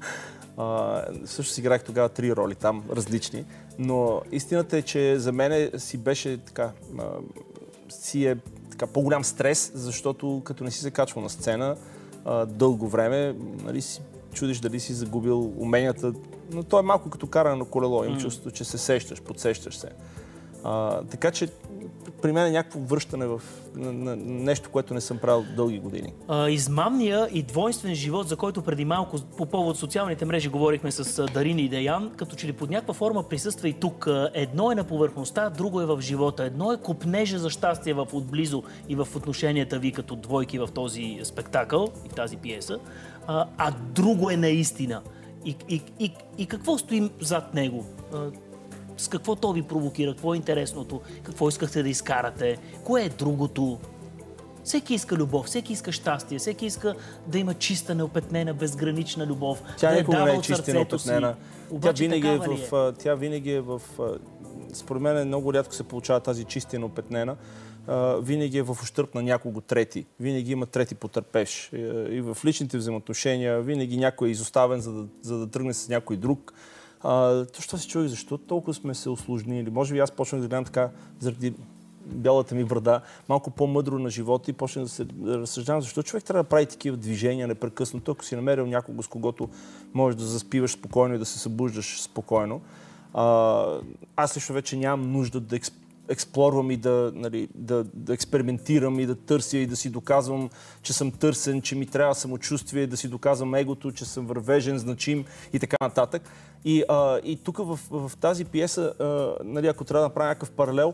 А, също си играх тогава три роли там, различни. Но истината е, че за мен си беше така... А, си е така по-голям стрес, защото като не си се качвал на сцена а, дълго време, нали, си чудиш дали си загубил уменията. Но то е малко като каране на колело. Имам mm. чувството, че се сещаш, подсещаш се. А, така че при мен е някакво връщане в на, на нещо, което не съм правил дълги години. А, измамния и двойствен живот, за който преди малко по повод социалните мрежи говорихме с Дарина и Деян, като че ли под някаква форма присъства и тук. Едно е на повърхността, друго е в живота. Едно е копнежа за щастие в отблизо и в отношенията ви като двойки в този спектакъл и в тази пиеса, а, а друго е наистина. И, и, и, и какво стоим зад него? С какво то ви провокира? Какво е интересното? Какво искахте да изкарате? Кое е другото? Всеки иска любов, всеки иска щастие, всеки иска да има чиста, неопетнена, безгранична любов. Тя да никога не е чиста и неопетнена. Тя винаги е в... Тя винаги е в... Според мен много рядко се получава тази чиста и неопетнена. Винаги е в ущърб на някого трети. Винаги има трети потърпеш. И в личните взаимоотношения винаги някой е изоставен, за да, за да тръгне с някой друг. А, то, що си чуих, защо толкова сме се усложнили? Може би аз почнах да гледам така заради бялата ми брада, малко по-мъдро на живота и почнах да се разсъждавам, защо човек трябва да прави такива движения непрекъснато, ако си намерил някого, с когото можеш да заспиваш спокойно и да се събуждаш спокойно. А, аз лично вече нямам нужда да експ... експлорвам и да, нали, да, да експериментирам и да търся и да си доказвам, че съм търсен, че ми трябва самочувствие, да си доказвам егото, че съм вървежен, значим и така нататък. И, а, и тук в, в тази пиеса, а, нали, ако трябва да направя някакъв паралел,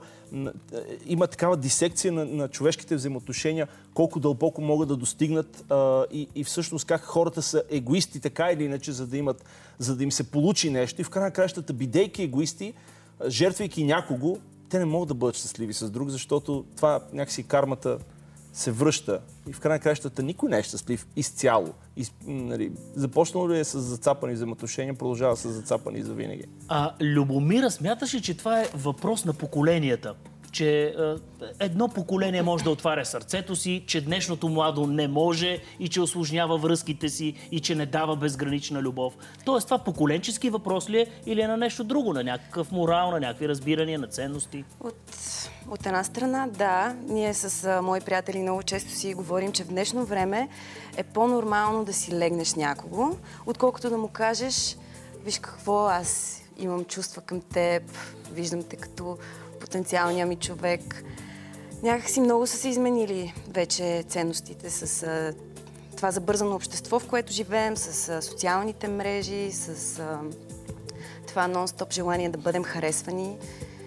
има такава дисекция на, на човешките взаимоотношения, колко дълбоко могат да достигнат а, и, и всъщност как хората са егоисти така или иначе, за да, имат, за да им се получи нещо. И в края на краищата, бидейки егоисти, жертвайки някого, те не могат да бъдат щастливи с друг, защото това някакси кармата се връща. И в край на краищата никой не е щастлив изцяло. И, нали, започнало ли е с зацапани взаимоотношения, продължава с зацапани за винаги. А Любомира, смяташ ли, че това е въпрос на поколенията? Че е, едно поколение може да отваря сърцето си, че днешното младо не може и че осложнява връзките си и че не дава безгранична любов. Тоест това поколенчески въпрос ли е или е на нещо друго, на някакъв морал, на някакви разбирания, на ценности? От, от една страна, да. Ние с а, мои приятели много често си говорим, че в днешно време е по-нормално да си легнеш някого, отколкото да му кажеш, виж какво, аз имам чувства към теб, виждам те като потенциалния ми човек. Някакси много са се изменили вече ценностите с а, това забързано общество, в което живеем, с а, социалните мрежи, с а, това нон-стоп желание да бъдем харесвани.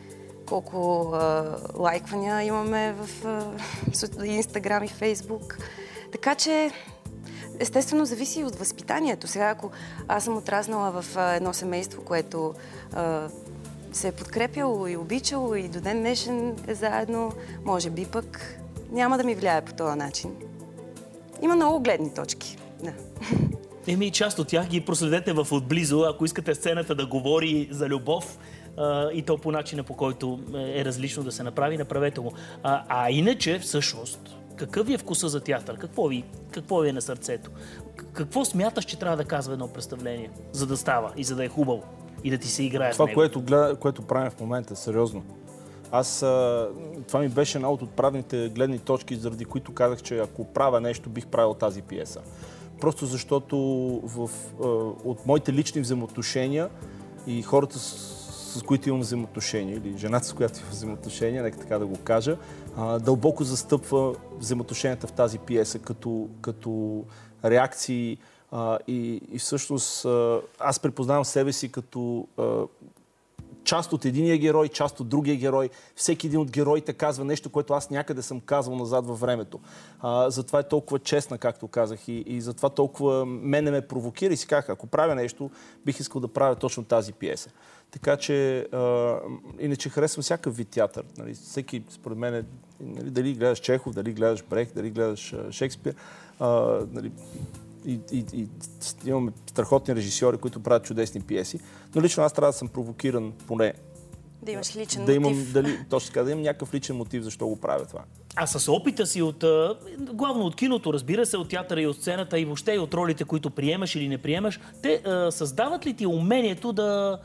Колко а, лайквания имаме в а, Инстаграм и Фейсбук. Така че, естествено, зависи от възпитанието. Сега, ако аз съм отраснала в а, едно семейство, което а, се е подкрепяло и обичало и до ден днешен е заедно, може би пък няма да ми влияе по този начин. Има много гледни точки. Да. Еми и част от тях ги проследете в отблизо, ако искате сцената да говори за любов а, и то по начина, по който е различно да се направи, направете го. А, а иначе, всъщност, какъв ви е вкуса за театър? Какво ви, какво ви е на сърцето? Какво смяташ, че трябва да казва едно представление, за да става и за да е хубаво? И да ти се играе това, в него. което, гледа, което правим в момента, сериозно. Аз, а, това ми беше една от отправните гледни точки, заради които казах, че ако правя нещо, бих правил тази пиеса. Просто защото в, а, от моите лични взаимоотношения и хората, с, с които имам взаимоотношения, или жената, с която имам взаимоотношения, нека така да го кажа, а, дълбоко застъпва взаимоотношенията в тази пиеса като, като реакции. Uh, и, и всъщност uh, аз припознавам себе си като uh, част от единия герой, част от другия герой. Всеки един от героите казва нещо, което аз някъде съм казвал назад във времето. Uh, затова е толкова честна, както казах, и, и затова толкова мене ме провокира и си казах, ако правя нещо, бих искал да правя точно тази пиеса. Така че, uh, иначе харесвам всякакъв вид театър. Нали? Всеки, според мен, е, нали, дали гледаш Чехов, дали гледаш Брехт, дали гледаш uh, Шекспир, uh, нали, И, и, и имаме страхотни режисьори, които правят чудесни пиеси. Но лично аз трябва да съм провокиран поне. Да имаш личен да мотив. Имам, дали, точно така, да имам някакъв личен мотив защо го правя това. А с опита си от, главно от киното, разбира се, от театъра и от сцената и въобще и от ролите, които приемаш или не приемаш, те а, създават ли ти умението да...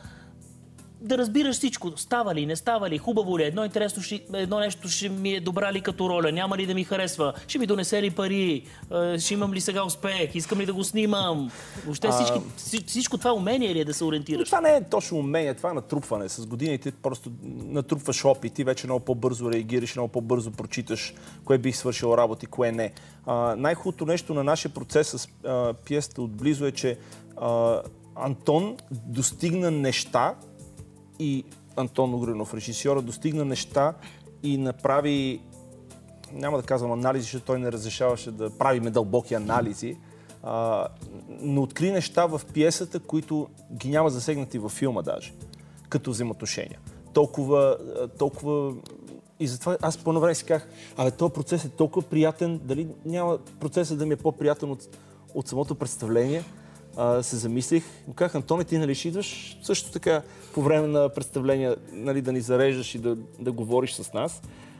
да разбираш всичко. Става ли, не става ли, хубаво ли, едно интересно, ще, едно нещо ще ми е добра ли като роля, няма ли да ми харесва, ще ми донесе ли пари, ще имам ли сега успех, искам ли да го снимам. Въобще всички, а... всичко това умение ли е да се ориентираш? Това не е точно умение, това е натрупване. С годините просто натрупваш опит и вече много по-бързо реагираш, много по-бързо прочиташ кое бих свършил работа и кое не. Най-хубавото нещо на нашия процес с а, пиесата отблизо е, че а, Антон достигна неща, и Антон Огринов, режисьора, достигна неща и направи, няма да казвам анализи, защото той не разрешаваше да правиме дълбоки анализи, а, но откри неща в пиесата, които ги няма засегнати във филма даже, като взаимоотношения. Толкова, толкова... И затова аз по време си казах, абе, този процес е толкова приятен, дали няма процесът да ми е по-приятен от, от самото представление. Uh, се замислих, но казах, Антоне, ти нали ще идваш също така по време на представления, нали, да ни зареждаш и да, да говориш с нас.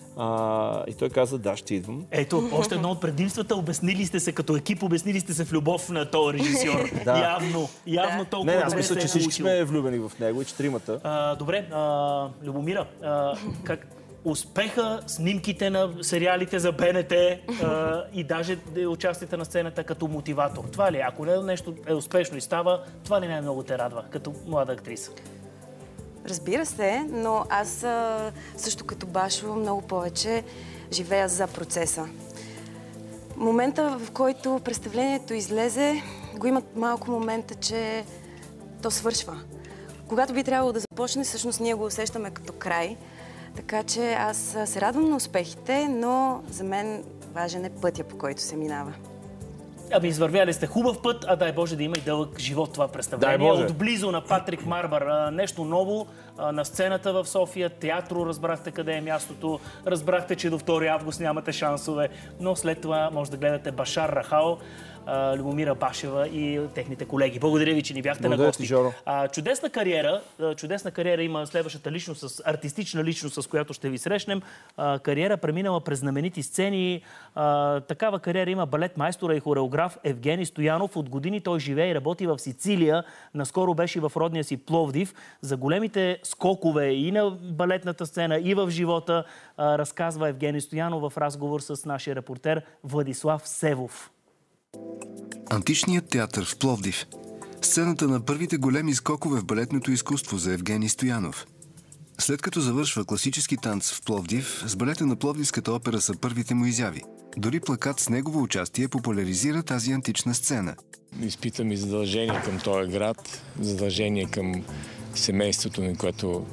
Uh, и той каза, да, ще идвам. Ето, още едно от предимствата, обяснили сте се като екип, обяснили сте се в любов на този режисьор. Да. Явно, явно толкова не, добре аз мисля, че всички сме влюбени в него и четиримата. Uh, добре, uh, Любомира, uh, как... успеха, снимките на сериалите за Б Н Т а, и даже участието на сцената като мотиватор. Това ли? Ако нещо е успешно и става, това ли най-много те радва като млада актриса? Разбира се, но аз а, също като Башо много повече живея за процеса. Момента, в който представлението излезе, го имат малко момента, че то свършва. Когато би трябвало да започне, всъщност ние го усещаме като край. Така че аз се радвам на успехите, но за мен важен е пътя, по който се минава. Ами, извървяли сте хубав път, а дай Боже да има и дълъг живот това представление. Отблизо на Патрик Марбър. Нещо ново на сцената в София, театро, разбрахте къде е мястото, разбрахте, че до втори август нямате шансове, но след това може да гледате Башар Рахал, Любомира Башева и техните колеги. Благодаря ви, че ни бяхте Благодаря на гости. Ти, Жоро. А, чудесна кариера. Чудесна кариера има следващата личност, с артистична личност, с която ще ви срещнем. А, кариера преминала през знаменити сцени. А, такава кариера има балет майстора и хореограф Евгений Стоянов. От години той живее и работи в Сицилия. Наскоро беше в родния си Пловдив. За големите скокове и на балетната сцена, и в живота а, разказва Евгений Стоянов в разговор с нашия репортер Владислав Севов. Античният театър в Пловдив. Сцената на първите големи скокове в балетното изкуство за Евгений Стоянов. След като завършва класически танц в Пловдив, с балета на Пловдивската опера са първите му изяви. Дори плакат с негово участие популяризира тази антична сцена. Изпитам и задължение към този град, задължение към семейството ми, което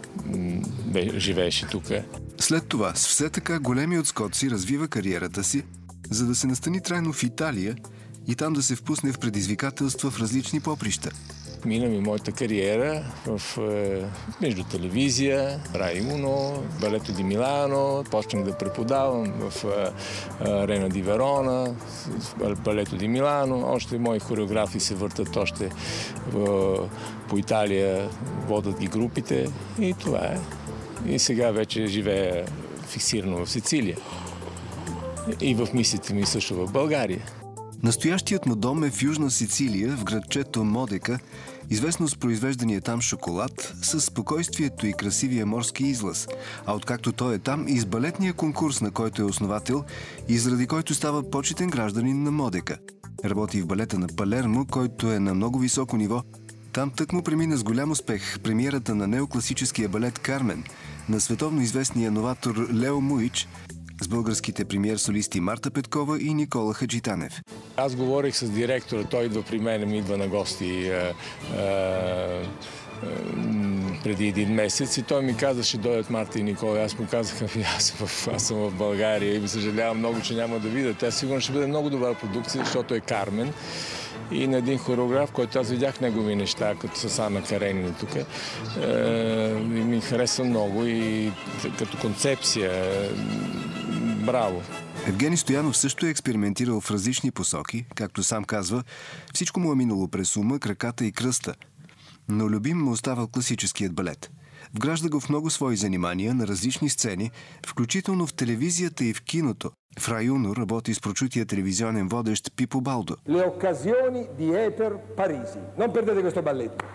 живееше тук. След това, с все така големият скотси развива кариерата си, за да се настани трайно в Италия и там да се впусне в предизвикателства в различни поприща. Мина ми моята кариера в, е, между телевизия, Рай Уно, Балето ди Милано, почнах да преподавам в е, Арена ди Верона, Балето ди Милано, още мои хореографи се въртат още в, по Италия, водят ги групите и това е. И сега вече живея фиксирано в Сицилия. И в мислите ми също в България. Настоящият му дом е в Южна Сицилия, в градчето Модека, известно с произвеждания там шоколад, с спокойствието и красивия морски излаз. А откакто той е там, и с балетния конкурс, на който е основател и заради който става почетен гражданин на Модека. Работи в балета на Палермо, който е на много високо ниво. Там тък му премина с голям успех премиерата на неокласическия балет «Кармен» на световно известния новатор Лео Муич, с българските премиер-солисти Марта Петкова и Никола Хаджитанев. Аз говорих с директора, той идва при мен, ми идва на гости а, а, преди един месец и той ми каза, ще дойдат Марта и Никола. Аз му казах, аз съм, в, аз съм в България и ми съжалявам много, че няма да видя. Тя сигурно ще бъде много добра продукция, защото е Кармен. И на един хореограф, който аз видях негови неща, като с Ана Каренина тук. Е, и ми хареса много и като концепция. Браво! Евгений Стоянов също е експериментирал в различни посоки, както сам казва, всичко му е минало през ума, краката и кръста. Но любим му остава класическият балет. Вгражда го в много свои занимания на различни сцени, включително в телевизията и в киното. В Рай Уно работи с прочутия телевизионен водещ Пипо Балдо. Le occasioni di Eter Parisi. Non perdete questo balletto.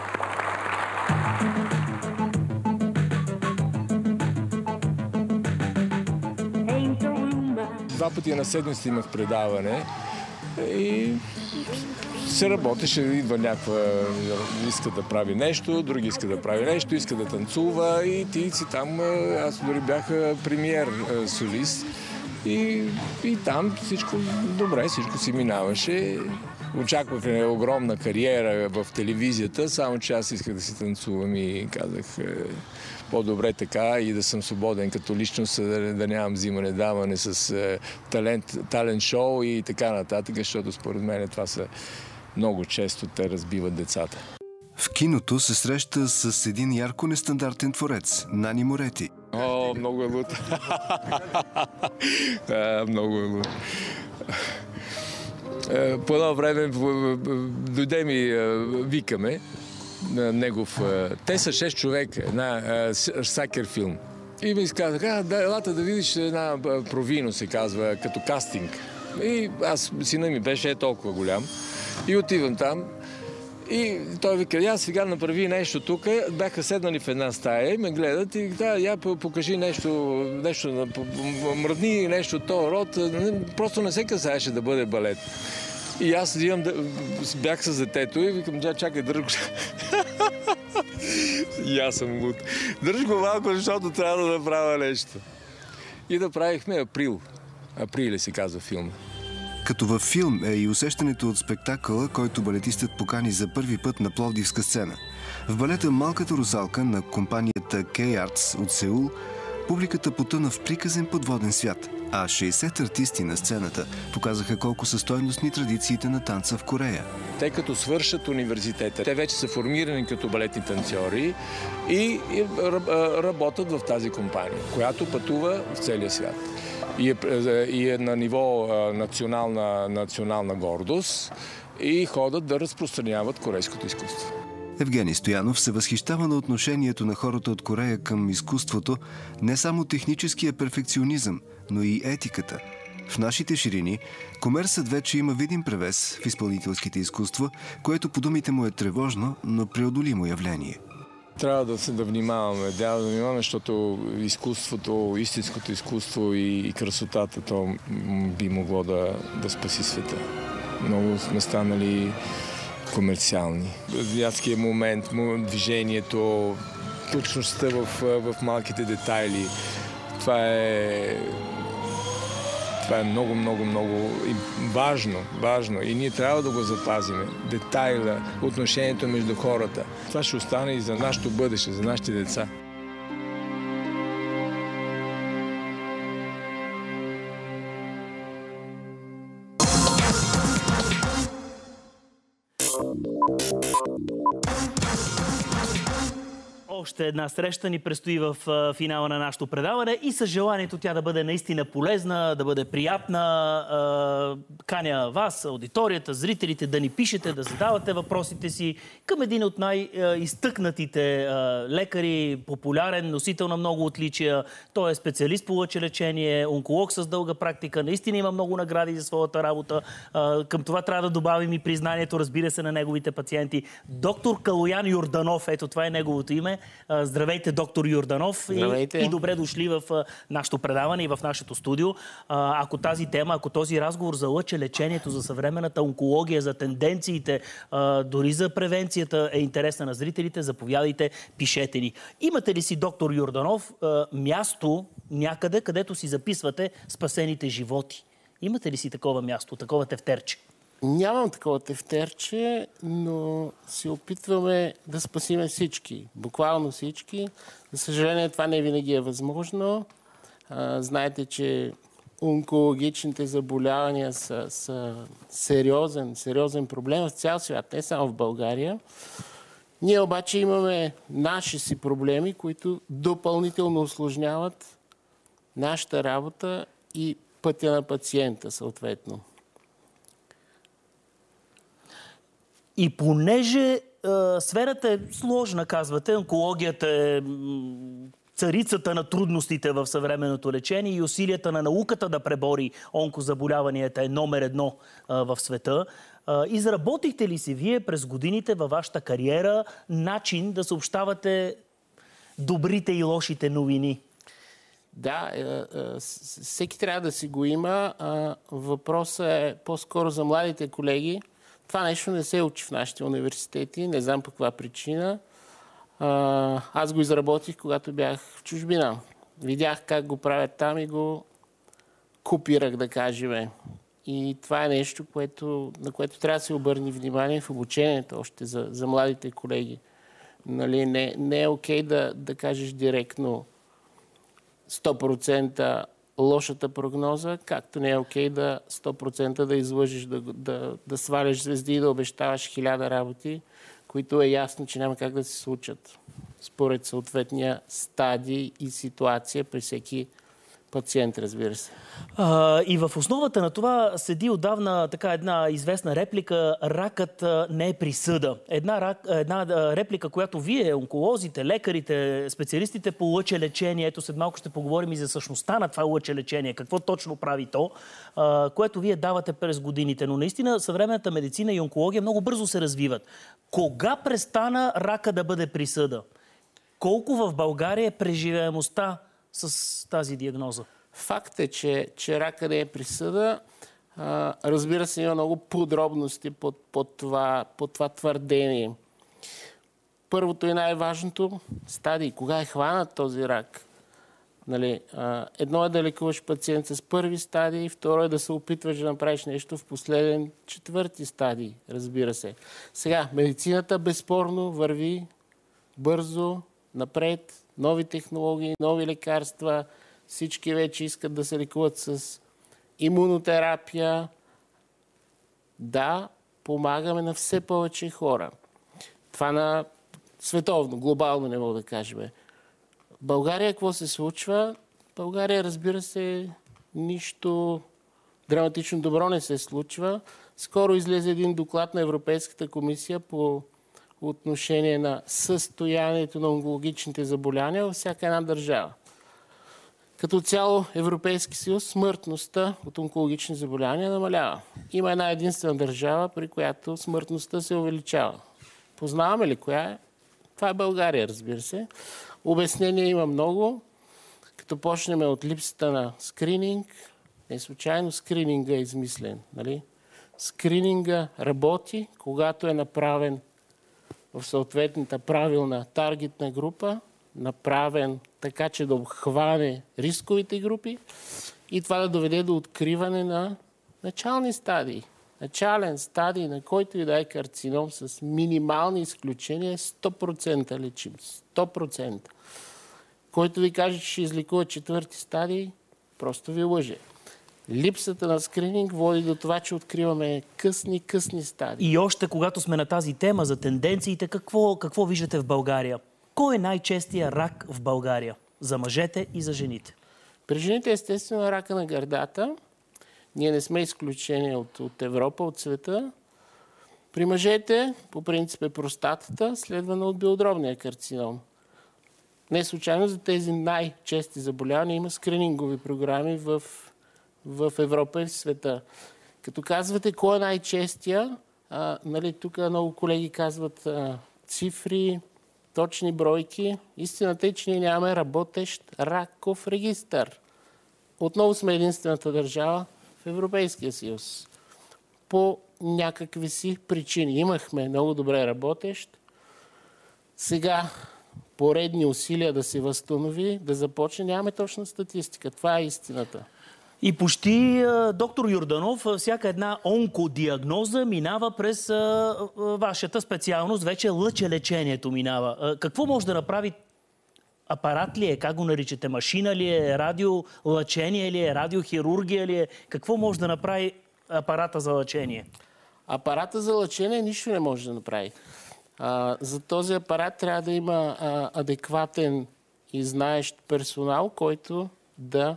Два пъти на седмица имах предаване и се работеше, идва някаква, иска да прави нещо, други иска да прави нещо, иска да танцува и ти си там, аз дори бях премиер солист и, и там всичко добре, всичко си минаваше. Очаквах огромна кариера в телевизията, само че аз исках да си танцувам и казах по-добре така и да съм свободен като личност, да, да нямам взимане-даване с е, талент, талент шоу и така нататък, защото според мен това са много често те разбиват децата. В киното се среща с един ярко нестандартен творец, Нани Морети. О, много е луд. а, много е луд. По едно време дойде ми, викаме, негов... Те са шест човека, една сакер филм. И ми казаха, да, елата да видиш една Провино, се казва, като кастинг. И аз, сина ми беше толкова голям. И отивам там И той вика, я сега направи нещо тук. Бяха седнали в една стая и ме гледат и да, я покажи нещо, нещо мръдни, нещо то род. Просто не се касаеше да бъде балет. И аз имам, бях с детето и викам, да, чакай, дръж го. И аз съм луд. Дръж го малко, защото трябва да направя нещо. И направихме Април. Априле се казва филма. Като във филм е и усещането от спектакъла, който балетистът покани за първи път на пловдивска сцена. В балета «Малката русалка» на компанията K-Arts от Сеул, публиката потъна в приказен подводен свят, а шейсет артисти на сцената показаха колко са стойностни традициите на танца в Корея. Те като свършат университета, те вече са формирани като балетни танцори и, и работят в тази компания, която пътува в целия свят. И е, и е на ниво национална, национална гордост и ходят да разпространяват корейското изкуство. Евгений Стоянов се възхищава на отношението на хората от Корея към изкуството, не само техническия перфекционизъм, но и етиката. В нашите ширини комерсът вече има видим превес в изпълнителските изкуства, което по думите му е тревожно, но преодолимо явление. Трябва да се да внимаваме, трябва да внимаваме, защото изкуството, истинското изкуство и, и красотата, то би могло да, да спаси света. Много сме станали комерциални. Азиатския момент, движението, точността в, в малките детайли, това е... Това е много, много, много важно, важно и ние трябва да го запазим. Детайла, отношението между хората. Това ще остане и за нашето бъдеще, за нашите деца. Още една среща ни предстои в финала на нашето предаване и с желанието тя да бъде наистина полезна, да бъде приятна. Каня вас, аудиторията, зрителите да ни пишете, да задавате въпросите си към един от най-изтъкнатите лекари, популярен, носител на много отличия. Той е специалист по лъчелечение, онколог с дълга практика, наистина има много награди за своята работа. Към това трябва да добавим и признанието, разбира се, на неговите пациенти. Доктор Калоян Йорданов, ето това е неговото име. Здравейте, доктор Йорданов. И, и добре дошли в нашето предаване и в нашето студио. Ако тази тема, ако този разговор за лъчелечението, за съвременната онкология, за тенденциите, дори за превенцията е интересна на зрителите, заповядайте, пишете ни. Имате ли си, доктор Йорданов, място някъде, където си записвате спасените животи? Имате ли си такова място, такова тефтерче? Нямам такова тефтерче, но се опитваме да спасиме всички. Буквално всички. За съжаление, това не винаги е възможно. А, знаете, че онкологичните заболявания са, са сериозен, сериозен проблем в цял свят, не само в България. Ние обаче имаме наши си проблеми, които допълнително усложняват нашата работа и пътя на пациента, съответно. И понеже е, сферата е сложна, казвате, онкологията е царицата на трудностите в съвременното лечение и усилията на науката да пребори онкозаболяванията е номер едно е, в света. Е, изработихте ли си вие през годините във вашата кариера начин да съобщавате добрите и лошите новини? Да, е, е, всеки трябва да си го има. Е, въпросът е по-скоро за младите колеги. Това нещо не се учи в нашите университети, не знам по каква причина. А, аз го изработих, когато бях в чужбина. Видях как го правят там и го копирах, да кажем. И това е нещо, което, на което трябва да се обърне внимание в обучението още за, за младите колеги. Нали, не, не е окей да, да кажеш директно сто процента лошата прогноза, както не е окей да сто процента да излъжиш, да, да, да сваляш звезди и да обещаваш хиляда работи, които е ясно, че няма как да се случат според съответния стадий и ситуация при всеки пациент, разбира се. А, и в основата на това седи отдавна така една известна реплика: ракът не е присъда. Една, рак, една реплика, която вие, онколозите, лекарите, специалистите по лъчелечение, ето след малко ще поговорим и за същността на това лъчелечение, какво точно прави то, а, което вие давате през годините. Но наистина съвременната медицина и онкология много бързо се развиват. Кога престана рака да бъде присъда? Колко в България е преживеемостта с тази диагноза? Факт е, че, че рака не е присъда. А, разбира се, има много подробности под, под, това, под това твърдение. Първото и най-важното стадий. Кога е хванат този рак? Нали, а, едно е да лекуваш пациент с първи стадий, второ е да се опитваш да направиш нещо в последен четвърти стадий, разбира се. Сега, медицината безспорно върви бързо напред, нови технологии, нови лекарства. Всички вече искат да се лекуват с имунотерапия. Да, помагаме на все повече хора. Това на световно, глобално не мога да кажем. В България какво се случва? В България, разбира се, нищо драматично добро не се случва. Скоро излезе един доклад на Европейската комисия по отношение на състоянието на онкологичните заболявания във всяка една държава. Като цяло Европейски съюз смъртността от онкологични заболявания намалява. Има една единствена държава, при която смъртността се увеличава. Познаваме ли коя е? Това е България, разбира се. Обяснения има много. Като почнем от липсата на скрининг, не случайно скрининга е измислен. Нали? Скрининга работи, когато е направен в съответната правилна таргетна група, направен така, че да обхване рисковите групи и това да доведе до откриване на начални стадии. Начален стадий, на който и да е карцином с минимални изключения, сто процента лечим. сто процента. Който ви каже, че ще излекува четвърти стадий, просто ви лъже. Липсата на скрининг води до това, че откриваме късни, късни стадии. И още когато сме на тази тема за тенденциите, какво, какво виждате в България? Кой е най-честия рак в България? За мъжете и за жените. При жените естествено е рака на гърдата. Ние не сме изключени от, от Европа, от света. При мъжете по принцип е простатата, следвана от белодробния карцином. Не случайно за тези най-чести заболявания има скринингови програми в, в Европа и в света. Като казвате кой е най-честия, а, нали, тук много колеги казват а, цифри, точни бройки. Истината е, че ние нямаме работещ раков регистър. Отново сме единствената държава в Европейския съюз. По някакви си причини. Имахме много добре работещ. Сега поредни усилия да се възстанови, да започне. Нямаме точна статистика. Това е истината. И почти, доктор Йорданов, всяка една онкодиагноза минава през а, вашата специалност, вече лъчелечението минава. Какво може да направи? Апарат ли е? Как го наричате? Машина ли е? Радиолъчение ли е? Радиохирургия ли е? Какво може да направи апарата за лъчение? Апарата за лъчение нищо не може да направи. А, за този апарат трябва да има а, адекватен и знаещ персонал, който да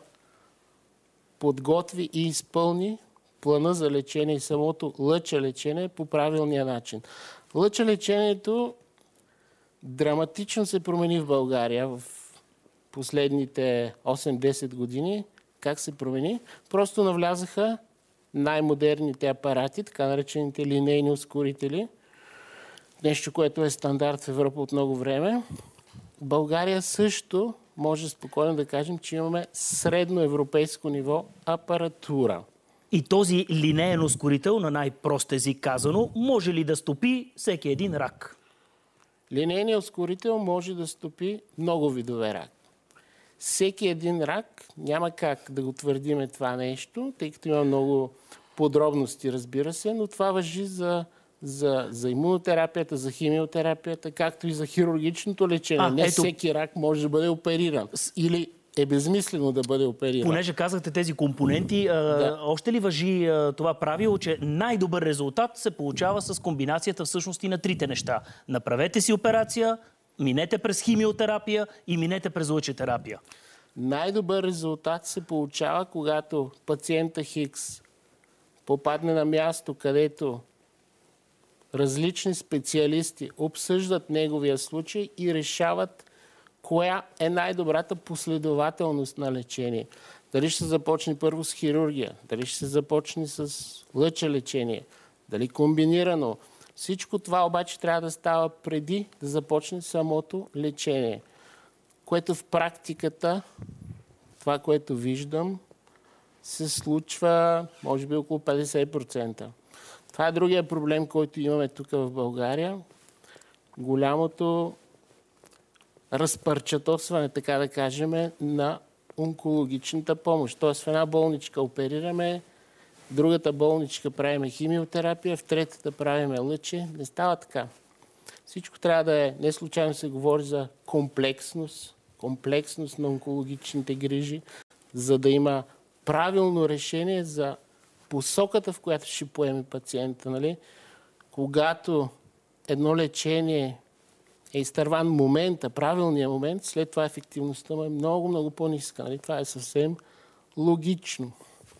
подготви и изпълни плана за лечение и самото лъчелечение по правилния начин. Лъчелечението драматично се промени в България в последните осем-десет години. Как се промени? Просто навлязаха най-модерните апарати, така наречените линейни ускорители. Нещо, което е стандарт в Европа от много време. В България също може спокойно да кажем, че имаме средно европейско ниво апаратура. И този линеен ускорител, на най-прост език казано, може ли да стопи всеки един рак? Линейният ускорител може да стопи много видове рак. Всеки един рак няма как да го твърдиме това нещо, тъй като има много подробности, разбира се, но това важи за, за, за имунотерапията, за химиотерапията, както и за хирургичното лечение. А, Не ето... всеки рак може да бъде опериран. Или е безмислено да бъде опериран. Понеже казахте тези компоненти, да. а, още ли важи а, това правило, че най-добър резултат се получава с комбинацията всъщност и на трите неща? Направете си операция, минете през химиотерапия и минете през лъчетерапия. Най-добър резултат се получава, когато пациента Хикс попадне на място, където различни специалисти обсъждат неговия случай и решават коя е най-добрата последователност на лечение. Дали ще се започне първо с хирургия, дали ще се започне с лъчелечение, дали комбинирано. Всичко това обаче трябва да става преди да започне самото лечение, което в практиката, това, което виждам, се случва може би около петдесет процента. Това е другия проблем, който имаме тук в България. Голямото разпарчатосване, така да кажем, на онкологичната помощ. Тоест в една болничка оперираме, другата болничка правиме химиотерапия, в третата правиме лъче. Не става така. Всичко трябва да е, не случайно се говори за комплексност, комплексност на онкологичните грижи, за да има правилно решение за посоката, в която ще поеме пациента. Нали? Когато едно лечение е изтърван момента, правилния момент, след това ефективността му е много, много по-ниска. Нали? Това е съвсем логично.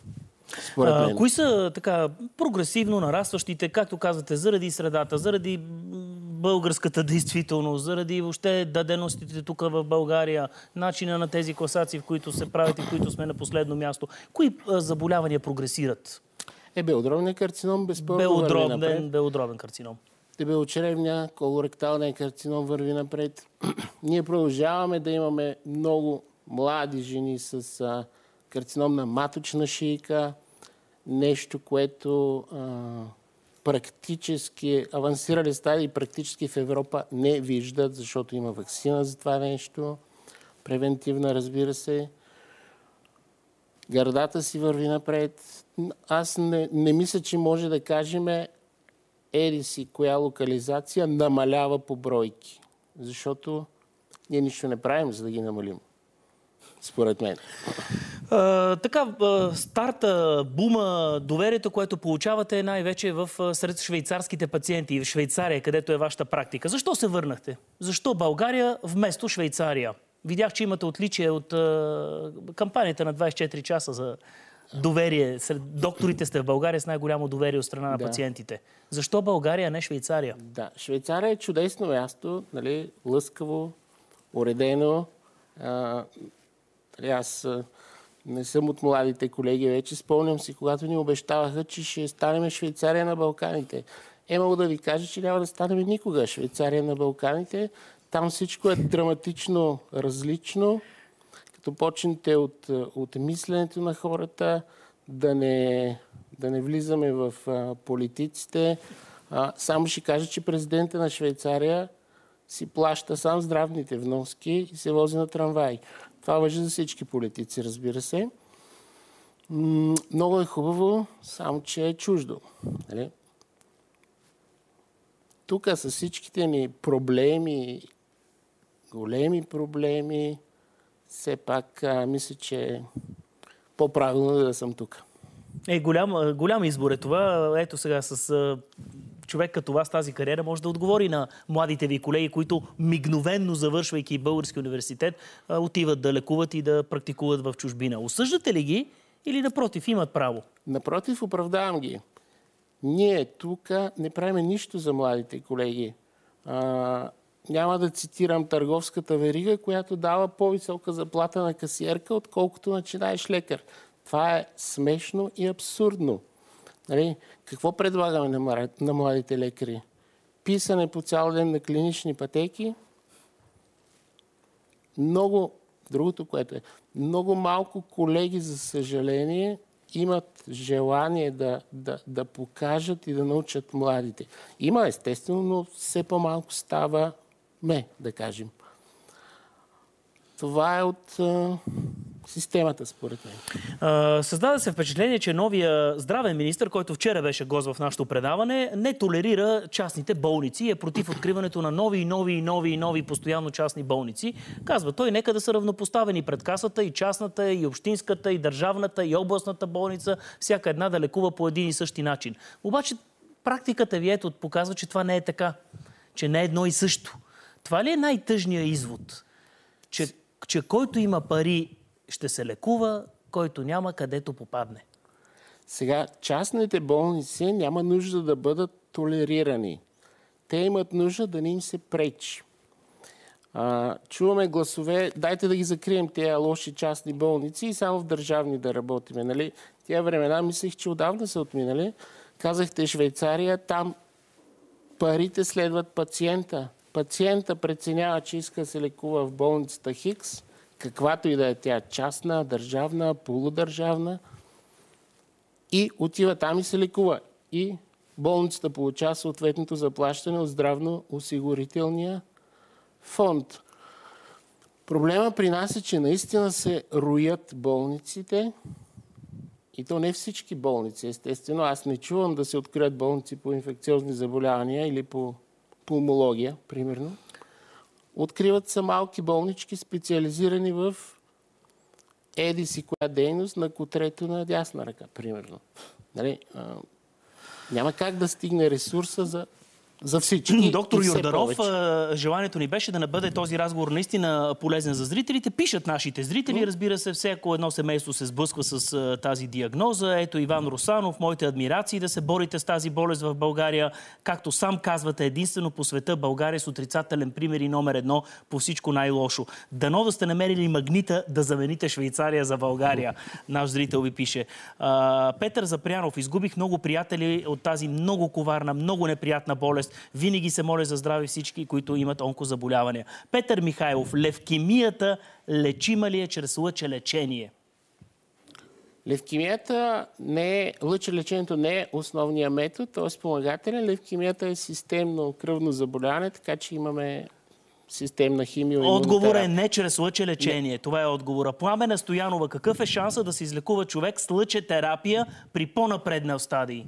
А, кои са така прогресивно нарастващите, както казвате, заради средата, заради българската действителност, заради въобще даденостите тук в България, начина на тези класации, в които се правят и в които сме на последно място? Кои а, заболявания прогресират? Е, белодробен карцином безспорно белодробен, върви напред. Белодробен карцином. Дебелочревния, колоректалния карцином върви напред. Ние продължаваме да имаме много млади жени с а, карцином на маточна шийка, нещо, което а, практически авансирали стадии практически в Европа не виждат, защото има ваксина за това нещо. Превентивна, разбира се. Гърдата си върви напред. Аз не, не мисля, че може да кажем еди си коя локализация намалява по бройки. Защото ние нищо не правим, за да ги намалим. Според мен. А, така, а, старта, бума, доверието, което получавате е най-вече в сред швейцарските пациенти в Швейцария, където е вашата практика. Защо се върнахте? Защо България вместо Швейцария? Видях, че имате отличие от а, кампанията на двайсет и четири часа за доверие. Сред докторите сте в България с най-голямо доверие от страна на да. пациентите. Защо България, а не Швейцария? Да, Швейцария е чудесно място, нали, лъскаво, уредено. А, аз не съм от младите колеги вече. Спомням си, когато ни обещаваха, че ще станем Швейцария на Балканите. Е, мога да ви кажа, че няма да станем никога Швейцария на Балканите. Там всичко е драматично различно. Като почнете от, от мисленето на хората, да не, да не влизаме в а, политиците. А, само ще кажа, че президента на Швейцария си плаща сам здравните вноски и се вози на трамвай. Това важи за всички политици, разбира се. М- много е хубаво, само че е чуждо. Нали? Тук с всичките ни проблеми, големи проблеми, все пак а, мисля, че е по-правилно да съм тук. Е, голям, голям избор е това. Ето сега с а, човек като вас тази кариера може да отговори на младите ви колеги, които мигновенно, завършвайки български университет, а, отиват да лекуват и да практикуват в чужбина. Осъждате ли ги или напротив имат право? Напротив, оправдавам ги. Ние тук не правим нищо за младите колеги. А, няма да цитирам търговската верига, която дава по-висока заплата на касиерка, отколкото начинаеш лекар. Това е смешно и абсурдно. Нали? Какво предлагаме на младите лекари? Писане по цял ден на клинични пътеки. Много, другото, което е, много малко колеги, за съжаление, имат желание да, да, да покажат и да научат младите. Има, естествено, но все по-малко става ме, да кажем. Това е от а, системата, според мен. А, създаде се впечатление, че новия здравен министър, който вчера беше гост в нашото предаване, не толерира частните болници и е против откриването на нови и нови и нови и нови постоянно частни болници. Казва той, нека да са равнопоставени пред касата и частната, и общинската, и държавната, и областната болница, всяка една да лекува по един и същи начин. Обаче практиката ви ето показва, че това не е така, че не е едно и също. Това ли е най-тъжният извод? Че, че който има пари ще се лекува, който няма където попадне. Сега, частните болници няма нужда да бъдат толерирани. Те имат нужда да не им се пречи. А, чуваме гласове, дайте да ги закрием тези лоши частни болници и само в държавни да работиме. Нали? Тия времена мислех, че отдавна са отминали. Казахте Швейцария, там парите следват пациента. Пациента преценява, че иска да се лекува в болницата Хикс, каквато и да е тя, частна, държавна, полудържавна, и отива там и се лекува. И болницата получава съответното заплащане от здравноосигурителния фонд. Проблема при нас е, че наистина се роят болниците, и то не всички болници, естествено. Аз не чувам да се открият болници по инфекциозни заболявания или по пулмология, примерно. Откриват са малки болнички, специализирани в еди си коя дейност на котрето на дясна ръка, примерно. Нали? А, няма как да стигне ресурса за, за всички. Доктор Йорданов, желанието ни беше да не бъде този разговор наистина полезен за зрителите. Пишат нашите зрители, разбира се, всяко едно семейство се сблъсква с тази диагноза. Ето Иван Русанов, моите адмирации да се борите с тази болест в България. Както сам казвате, единствено по света България с отрицателен пример и номер едно по всичко най-лошо. Дано да сте намерили магнита да замените Швейцария за България. Наш зрител ви пише. Петър Запрянов, изгубих много приятели от тази много коварна, много неприятна болест. Винаги се моля за здраве всички, които имат онкозаболявания. Петър Михайлов, левкемията лечима ли е чрез лъчелечение? Левкемията не е, лъчелечението не е основния метод, т.е. спомагателен. Левкемията е системно кръвно заболяване, така че имаме системна химиоимунотерапия. Отговорът е не чрез лъчелечение. Не. Това е отговора. Пламена Стоянова, какъв е шанса да се излекува човек с лъчетерапия при по-напреднал стадий?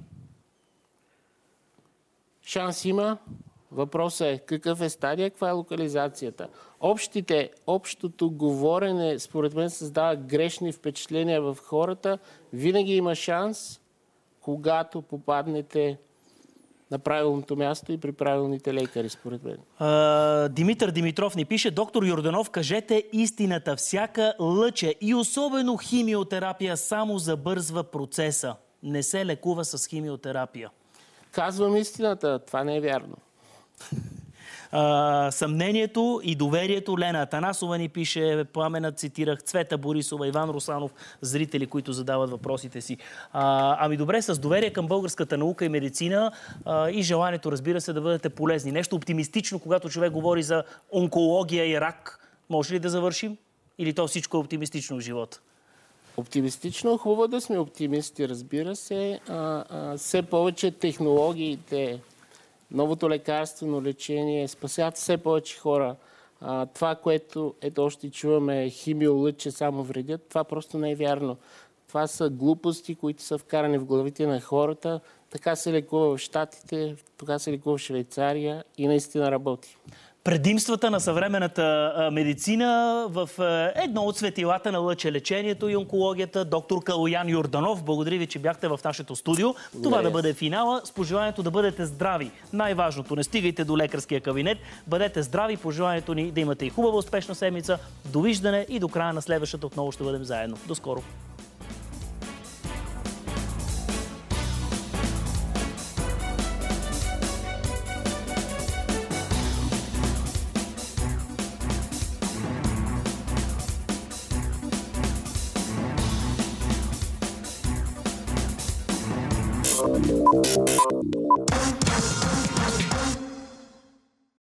Шанс има. Въпросът е какъв е стадия, каква е локализацията. Общите, общото говорене, според мен, създава грешни впечатления в хората. Винаги има шанс, когато попаднете на правилното място и при правилните лекари, според мен. А, Димитър Димитров ни пише: доктор Йорданов, кажете истината. Всяка лъче и особено химиотерапия само забързва процеса. Не се лекува с химиотерапия. Казвам истината. Това не е вярно. Uh, съмнението и доверието. Лена Атанасова ни пише, Пламена цитирах, Цвета Борисова, Иван Русанов, зрители, които задават въпросите си. Uh, ами добре, с доверие към българската наука и медицина uh, и желанието, разбира се, да бъдете полезни. Нещо оптимистично, когато човек говори за онкология и рак. Може ли да завършим? Или то всичко е оптимистично в живота? Оптимистично, хубаво да сме оптимисти, разбира се. А, а, все повече технологиите, новото лекарствено лечение спасяват все повече хора. А, това, което ето още чуваме, химиолъче само вредят, това просто не е вярно. Това са глупости, които са вкарани в главите на хората. Така се лекува в Щатите, така се лекува в Швейцария и наистина работи. Предимствата на съвременната медицина в едно от светилата на лъчелечението и онкологията. Доктор Калоян Йорданов, благодаря ви, че бяхте в нашето студио. Това да бъде финала с пожеланието да бъдете здрави. Най-важното, не стигайте до лекарския кабинет. Бъдете здрави, пожеланието ни да имате и хубава успешна седмица. Довиждане и до края на следващата отново ще бъдем заедно. До скоро! Thank you.